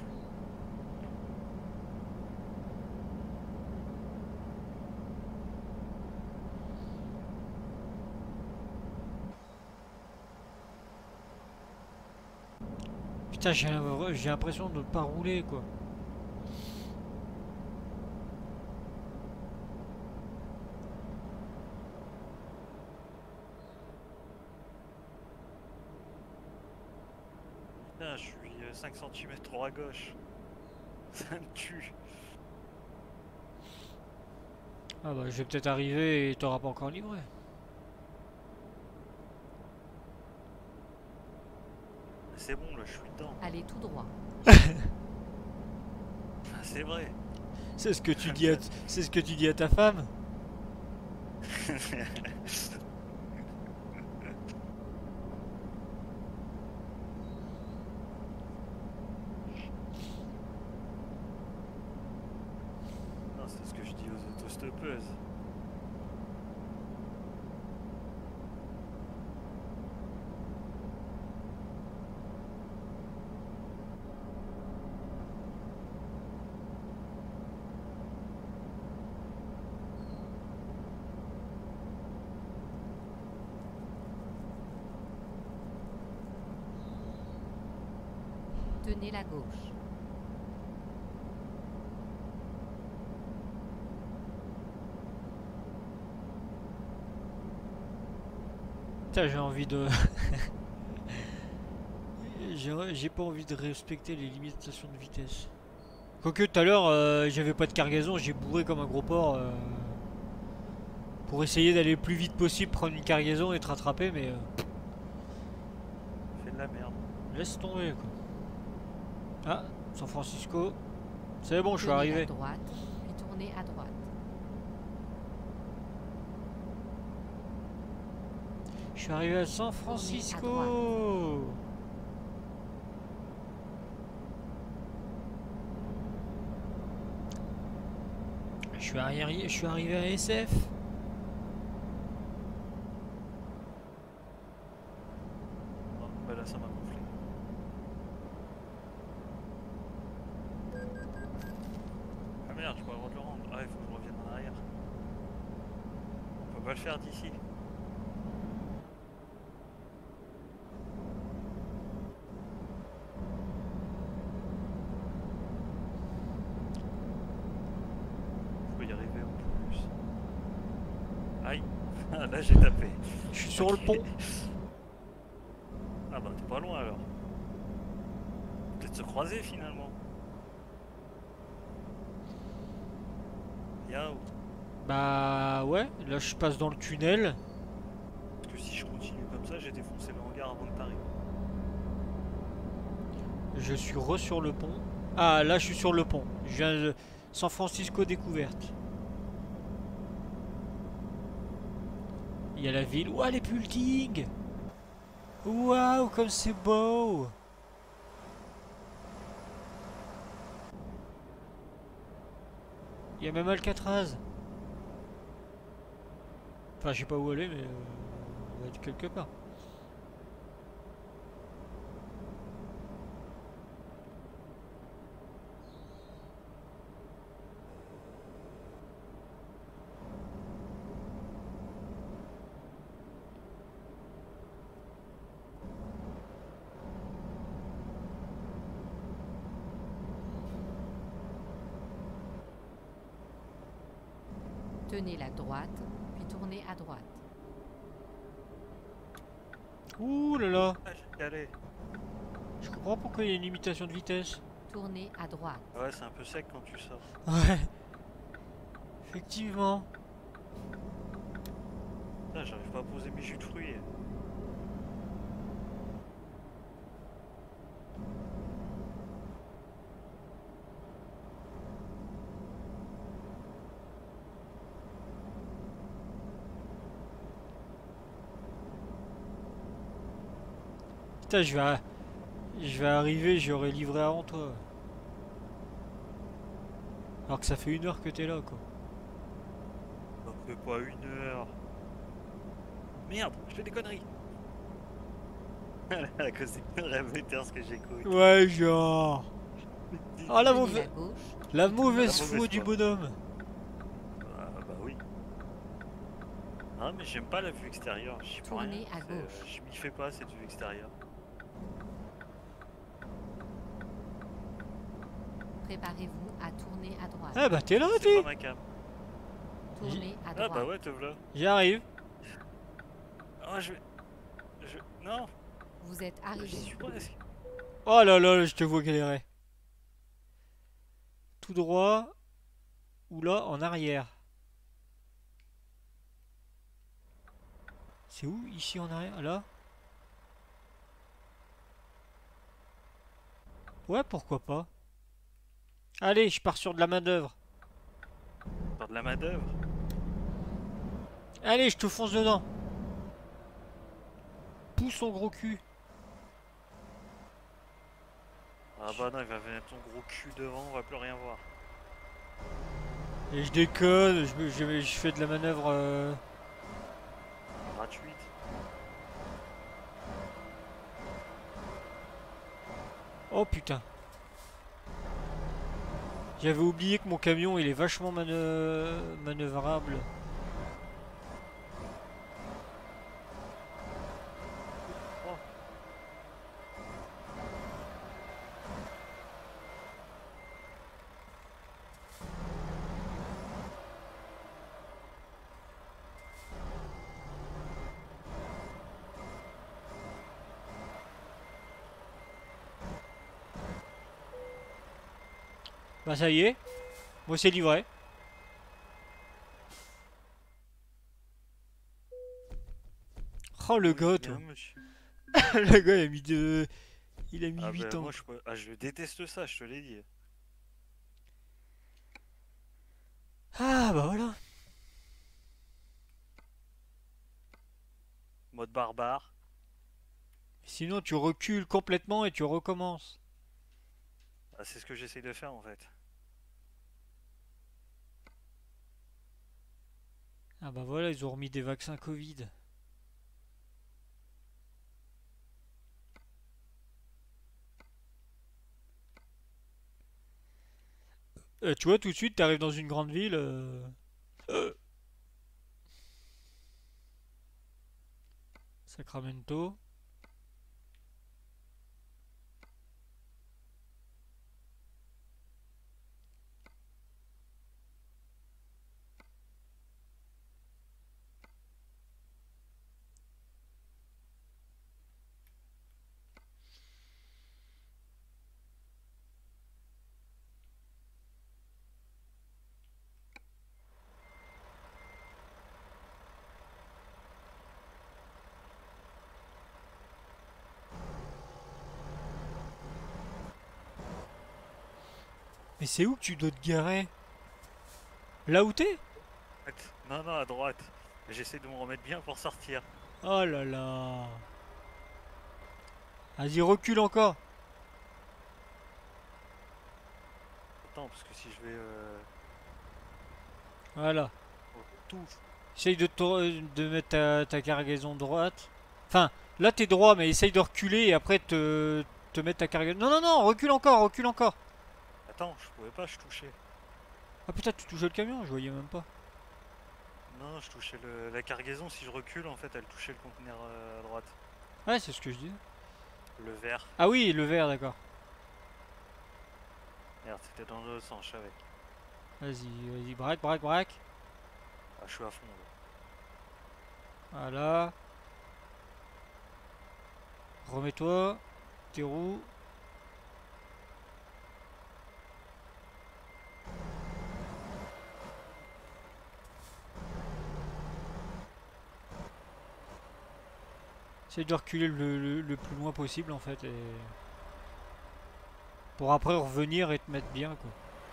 Putain, j'ai j'ai l'impression de ne pas rouler quoi. Putain, je suis euh, cinq centimètres trop à gauche. Ça me tue. Ah bah je vais peut-être arriver et t'auras pas encore livré. C'est bon, là, je suis dedans. Allez tout droit. Ah, c'est vrai. C'est ce que tu dis à, c'est ce que tu dis à ta femme. Non, c'est ce que je dis aux autostoppeuses. Tenez la gauche. Putain, j'ai envie de... j'ai j'ai pas envie de respecter les limitations de vitesse. Quoique tout à l'heure, euh, j'avais pas de cargaison, j'ai bourré comme un gros porc. euh, pour essayer d'aller le plus vite possible, prendre une cargaison et te rattraper, mais... euh, Fais de la merde. laisse tomber quoi. Ah, San Francisco. C'est bon, je suis Tenez arrivé. à droite, puis tournez à droite. Je suis arrivé à San à Francisco. Je suis arrivé, je suis arrivé à S F. Oh, bah là, ça m'a gonflé. Ah merde, j'ai pas le droit de le rendre. Ah, il faut que je revienne en arrière. On peut pas le faire d'ici. Je peux y arriver en plus. Aïe. Là, j'ai tapé. Je suis sur le Ok. pont. Ah bah, t'es pas loin alors. Peut-être se croiser finalement. commissariat ou... Bah ouais, là je passe dans le tunnel. Parce que si je continue comme ça, j'ai défoncé le hangar avant que t'arrives. Je suis re sur le pont. Ah là je suis sur le pont. Je viens de San Francisco découverte. Il y a la ville. Ouah les buildings. Waouh comme c'est beau. Il y a même Alcatraz. Enfin je sais pas où aller mais euh, on va être quelque part. Tenez la droite, puis tournez à droite. Ouh là là. Ah, j'ai calé. Je comprends pourquoi il y a une limitation de vitesse. Tournez à droite. Ouais, c'est un peu sec quand tu sors. Ouais. Effectivement. Putain, j'arrive pas à poser mes jus de fruits. Putain, je vais, je vais arriver, j'aurai livré avant toi. Alors que ça fait une heure que t'es là, quoi. Ça fait pas une heure. Merde, je fais des conneries. À cause des conneries ce que j'écoute. Ouais, genre. Ah, la, Tenez mauvaise, la gauche. la mauvaise La foi mauvaise du foi. bonhomme. Ah bah oui. Ah mais j'aime pas la vue extérieure, je peux rien. Tournez à c'est- gauche. Je m'y fais pas cette vue extérieure. Préparez-vous à tourner à droite. Ah bah t'es là, C'est t'es. pas ma cam. Tournez à Ah droite. bah ouais, te voilà. J'arrive. Ah je vais... Je... Non, Vous êtes j'y arrivé. suis presque. Oh là là, je te vois galérer. Tout droit. Ou là, en arrière. C'est où, ici, en arrière? Là? Ouais, pourquoi pas. Allez, je pars sur de la main d'œuvre. Par de la main d'œuvre. Allez, je te fonce dedans. Pousse son gros cul. Ah bah non, il va venir ton gros cul devant, on va plus rien voir. Et je déconne, je, me- je, je fais de la manœuvre. euh, Gratuite. Oh putain. J'avais oublié que mon camion il est vachement manœ- manœuvrable. Oh. Bah ça y est. Moi c'est livré. Oh le Oui, gars bien, toi. monsieur. Le gars il a mis de... Il a mis Ah huit bah ans. moi je, peux- ah, je déteste ça, je te l'ai dit. Ah bah voilà. Mode barbare. Sinon tu recules complètement et tu recommences. Ah, c'est ce que j'essaye de faire en fait. Ah bah voilà, ils ont remis des vaccins Covid. Euh, tu vois, tout de suite, t'arrives dans une grande ville. euh, euh, Sacramento. Mais c'est où que tu dois te garer? Là où t'es? Non, non, à droite. J'essaie de me remettre bien pour sortir. Oh là là. Vas-y, recule encore. Attends, parce que si je vais... Euh... Voilà. Tout. Essaye de, te- de mettre ta, ta cargaison droite. Enfin, là t'es droit, mais essaye de reculer et après te, te mettre ta cargaison. Non, non, non, recule encore, recule encore. Attends, je pouvais pas, je touchais. Ah putain, tu touchais le camion, je voyais même pas. Non, je touchais le... la cargaison. Si je recule, en fait, elle touchait le conteneur euh, à droite. Ouais, c'est ce que je dis. Le vert. Ah oui, le vert, d'accord. Merde, c'était dans l'autre sens, je savais. Vas-y, vas-y, braque, braque, braque. Ah, je suis à fond, là. Voilà. Remets-toi. Tes roues. Essaye de reculer le, le- le plus loin possible en fait. Et... pour après revenir et te mettre bien quoi.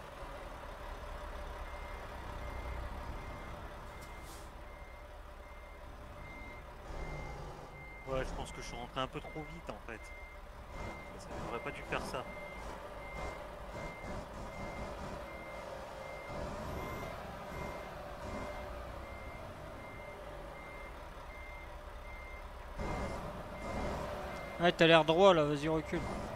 Ouais, je pense que je suis rentré un peu trop vite, en fait. Ça n'aurait pas dû faire ça. Ouais, t'as l'air droit là, vas-y recule.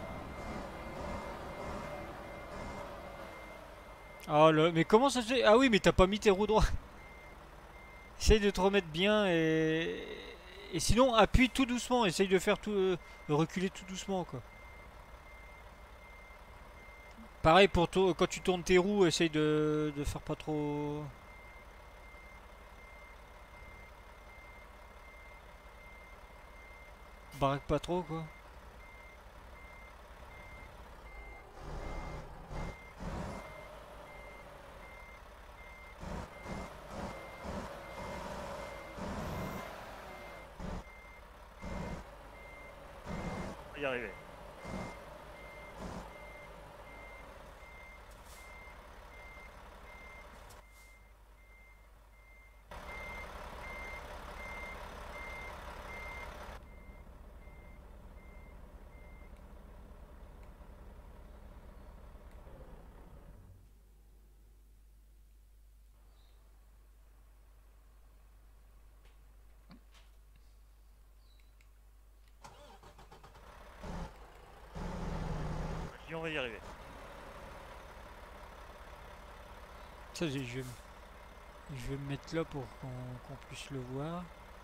Ah là, mais comment ça se fait? Ah oui, mais t'as pas mis tes roues droites. Essaye de te remettre bien et... et sinon appuie tout doucement, essaye de faire tout... euh, de reculer tout doucement quoi. Pareil pour toi, quand tu tournes tes roues, essaye de, de faire pas trop... Barraque pas trop quoi. On va y arriver. Je dis, on va y arriver. Ça, je vais, je vais me mettre là pour qu'on qu'on puisse le voir.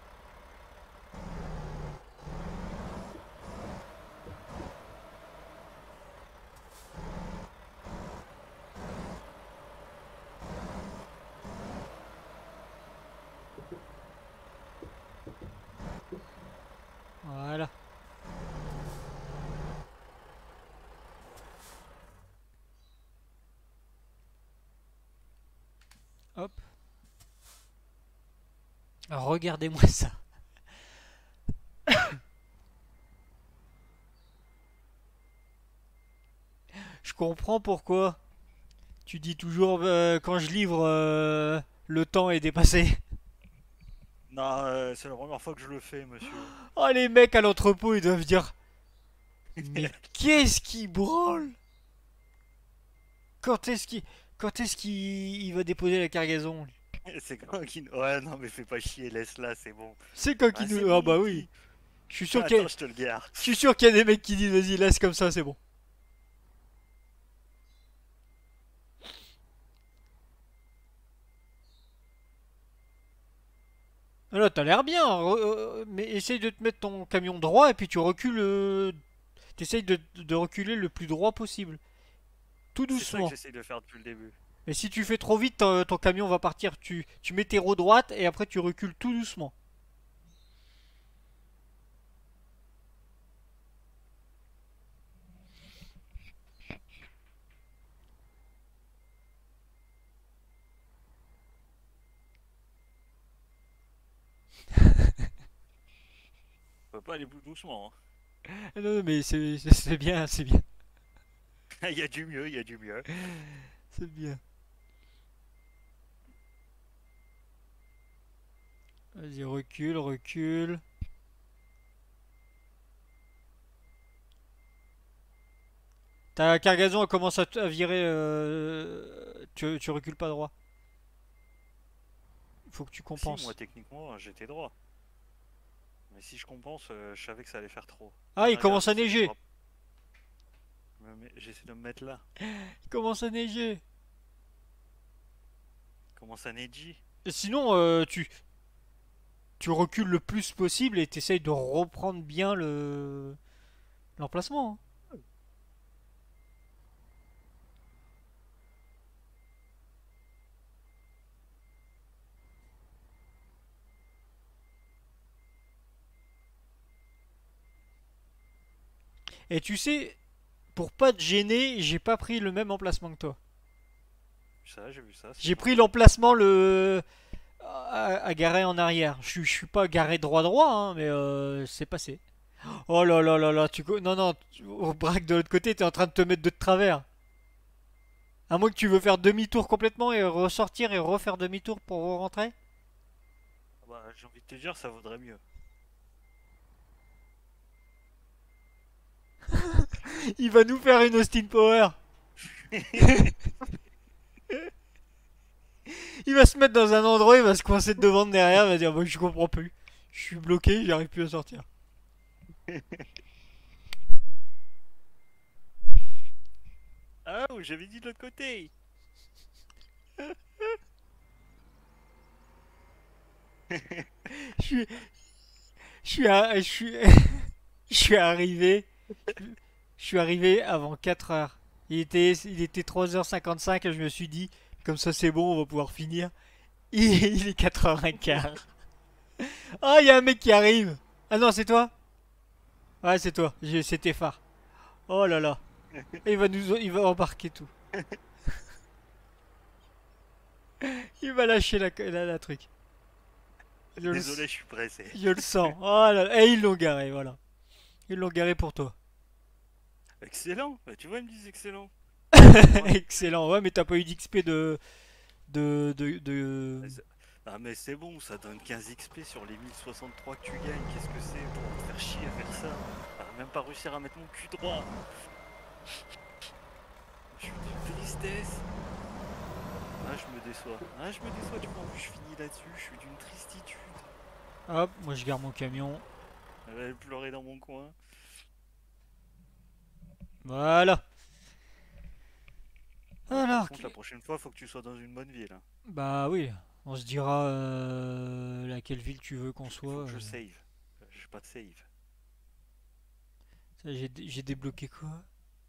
Voilà. Hop. Alors, regardez-moi ça. Je comprends pourquoi tu dis toujours euh, quand je livre euh, le temps est dépassé. Non, euh, c'est la première fois que je le fais, monsieur. Oh les mecs à l'entrepôt ils doivent dire mais qu'est-ce qui branle? Quand est-ce qu'il quand est-ce qu'il il va déposer la cargaison? C'est quoi qui... Ouais, non, mais fais pas chier, laisse-la, c'est bon. C'est quand Ah, qu'il c'est nous... Ah bon, bah il oui. dit. Je suis sûr Ah, qu'il y a... attends, je te le gare. je suis sûr qu'il y a des mecs qui disent vas-y laisse comme ça c'est bon. Ah là t'as l'air bien, re- euh, mais essaye de te mettre ton camion droit et puis tu recules... euh, t'essayes de, de reculer le plus droit possible. Tout C'est ça que doucement. j'essaye de faire depuis le début. Et si tu fais trop vite, ton, ton camion va partir. Tu, tu mets tes roues droites et après tu recules tout doucement. On peut pas aller plus doucement, hein. Non, non, mais c'est c'est- c'est bien, c'est bien. Il y a du mieux, il y a du mieux. C'est bien. Vas-y, recule, recule. Ta cargaison elle commence à, t- à virer. euh, Tu, tu recules pas droit. Il faut que tu Si, moi compenses. techniquement j'étais droit. Mais si je compense, euh, je savais que ça allait faire trop. Ah, il Ah, regarde, commence à j'essaie de me neiger. rapp- me met- j'essaie de me mettre là. Il commence à neiger. Comment ça neiger? Et sinon, euh, tu, tu recules le plus possible et t'essayes de reprendre bien le l'emplacement, hein. Et tu sais, pour pas te gêner, j'ai pas pris le même emplacement que toi. Ça, j'ai vu ça, c'est J'ai pris gentil. l'emplacement le à, à garer en arrière. Je, suis- je suis pas garé droit droit, hein, mais euh, c'est passé. Oh là là là là, tu co- non non, tu- au braque de l'autre côté, t'es en train de te mettre de travers. À moins que tu veux faire demi-tour complètement et ressortir et refaire demi-tour pour rentrer. Ah bah, j'ai envie de te dire, ça vaudrait mieux. Il va nous faire une Austin Power. Il va se mettre dans un endroit, il va se coincer devant de derrière, il va dire bah, je comprends plus. Je suis bloqué, j'arrive plus à sortir. Ah, oui, j'avais dit de l'autre côté. Je suis, je suis, à- je suis, je suis arrivé, je suis arrivé avant quatre heures. Il était, il était trois heures cinquante-cinq et je me suis dit, comme ça c'est bon, on va pouvoir finir. Il, il est quatre heures quinze. Ah, il y a un mec qui arrive. Ah non, c'est toi? Ouais, c'est toi. J'ai- C'est tes phares. Oh là là. Il va nous, il va embarquer tout. Il va lâcher la, la, la truc. Je le, Désolé, je suis pressé. je le sens. Oh là là. Et ils l'ont garé, voilà. Ils l'ont garé pour toi. Excellent. Bah, tu vois, ils me disent excellent. Moi. Excellent. Ouais, mais t'as pas eu d'X P de, de, de, Mais de... c'est- Ah, mais c'est bon, ça donne quinze X P sur les mille soixante-trois que tu gagnes. Qu'est-ce que c'est pour te faire chier à faire ça? À même pas réussir à mettre mon cul droit. Je suis d'une tristesse. Ah, je me déçois. Ah, je me déçois, tu vois, en plus je finis là-dessus. Je suis d'une tristitude. Hop, moi je garde mon camion. Elle va pleurer dans mon coin. Voilà. Ouais, par Alors, contre, la prochaine fois, faut que tu sois dans une bonne ville, hein. bah oui. On se dira euh, laquelle ville tu veux qu'on Je- Faut soit. que je euh. save. Euh, J'ai pas de save. Ça, j'ai dé- j'ai débloqué quoi?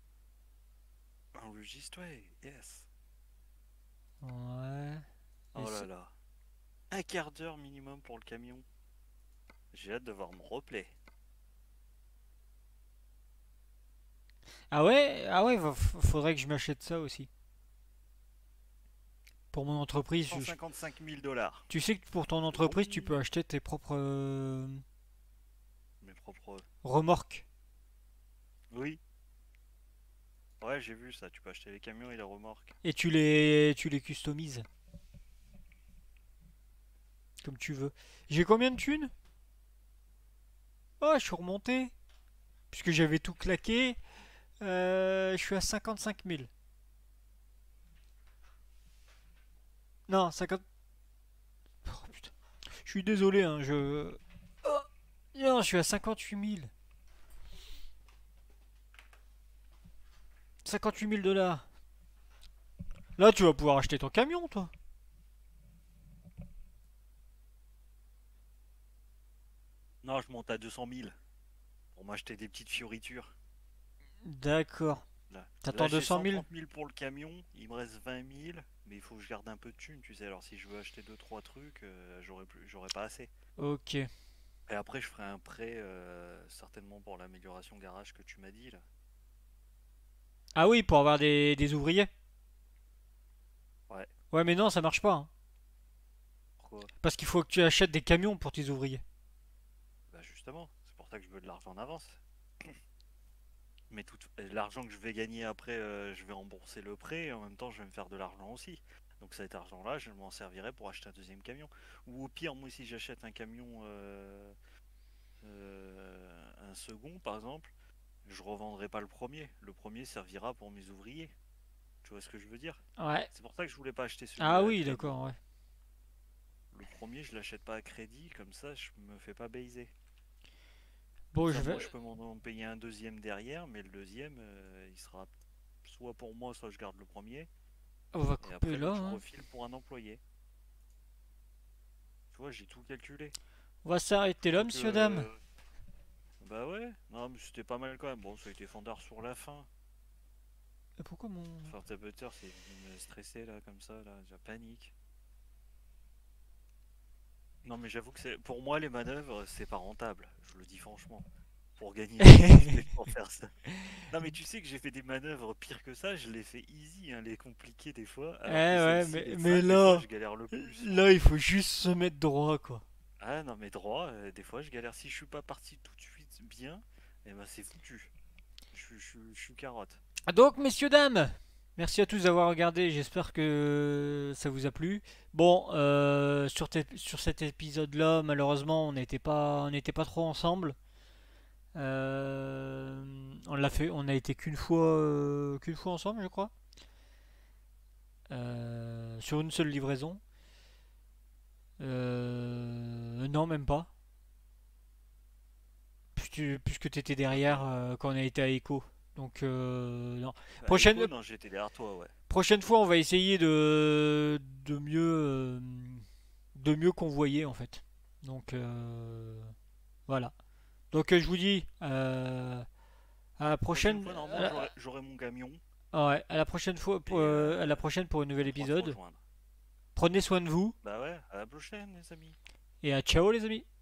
Enregistré, yes. Ouais. Et Oh là c'est- là. Un quart d'heure minimum pour le camion. J'ai hâte de voir mon replay. Ah ouais, ah ouais, va- f- faudrait que je m'achète ça aussi. Pour mon entreprise, je- cent cinquante-cinq mille dollars. tu sais que pour ton entreprise, tu peux acheter tes propres euh, Mes propres. remorques. Oui. Ouais, j'ai vu ça. Tu peux acheter les camions et les remorques. Et tu les, tu les customises comme tu veux. J'ai combien de thunes? Oh, je suis remonté. Puisque j'avais tout claqué. Euh, je suis à cinquante-cinq mille. Non, cinquante. Oh, putain. Je suis désolé, hein, je. Oh, non, je suis à cinquante-huit mille. cinquante-huit mille dollars. Là, tu vas pouvoir acheter ton camion, toi. Non, je monte à deux cent mille. Pour m'acheter des petites fioritures. D'accord. Là, T'attends là j'ai deux cent mille? cent trente mille pour le camion. Il me reste vingt mille. Mais il faut que je garde un peu de thunes, tu sais. Alors si je veux acheter deux trois trucs, euh, j'aurais plus, j'aurais pas assez. Ok. Et après, je ferai un prêt, euh, certainement pour l'amélioration garage que tu m'as dit là. Ah oui, pour avoir des, des ouvriers. Ouais. Ouais, mais non, ça marche pas, hein. Pourquoi? Parce qu'il faut que tu achètes des camions pour tes ouvriers. Bah justement, c'est pour ça que je veux de l'argent en avance. Mais tout l'argent que je vais gagner après, euh, je vais rembourser le prêt et en même temps, je vais me faire de l'argent aussi. Donc cet argent-là, je m'en servirai pour acheter un deuxième camion. Ou au pire, moi, si j'achète un camion, euh, euh, un second, par exemple, je revendrai pas le premier. Le premier servira pour mes ouvriers. Tu vois ce que je veux dire? Ouais. C'est pour ça que je voulais pas acheter Ah celui-là à oui, crédit. d'accord, ouais. Le premier, je l'achète pas à crédit, comme ça, je me fais pas baiser. Bon, Ça, je moi, vais. je peux m'en en payer un deuxième derrière, mais le deuxième, euh, il sera soit pour moi, soit je garde le premier. On va Et couper après, là, l'autre, je hein. refile pour un employé. Tu vois, j'ai tout calculé. On va s'arrêter là, Donc, monsieur, dame. euh, bah ouais, non, mais c'était pas mal quand même. Bon, ça a été fandard sur la fin. Et pourquoi mon. Enfin, Butter, c'est venu me stresser là, comme ça, là, j'ai panique. Non, mais j'avoue que c'est pour moi, les manœuvres, c'est pas rentable. Je le dis franchement. Pour gagner des pour faire ça. Non, mais tu sais que j'ai fait des manœuvres pires que ça, je les fais easy, hein, les compliqués des fois. Eh Alors que ouais, celle-ci, mais, les mais fins, des fois, là. je galère le plus. Là, il faut juste se mettre droit, quoi. Ah non, mais droit, euh, des fois, je galère. Si je suis pas parti tout de suite bien, eh ben c'est foutu. Je suis- je suis je suis carotte. Donc, messieurs, dames, merci à tous d'avoir regardé. J'espère que ça vous a plu. Bon, euh, sur, te- sur cet épisode-là, malheureusement, on n'était pas, on n'était pas trop ensemble. Euh, on l'a fait, on a été qu'une fois, euh, qu'une fois ensemble, je crois. Euh, sur une seule livraison. Euh, non, même pas. Puisque, puisque tu étais derrière euh, quand on a été à Echo. Donc, euh, non. Bah, Prochaine, Echo, non, j'étais derrière toi, ouais. prochaine fois, on va essayer de, de mieux, euh, de mieux convoyer en fait. Donc, euh, voilà. Donc, euh, je vous dis euh, à la Prochaine prochaine. fois, À normalement, la, j'aurai j'aurai mon camion ouais, à la prochaine fois, et pour, euh, à euh, la prochaine pour un nouvel on pourra se épisode. rejoindre. Prenez soin de vous Bah ouais, à la prochaine, les amis. et à ciao les amis.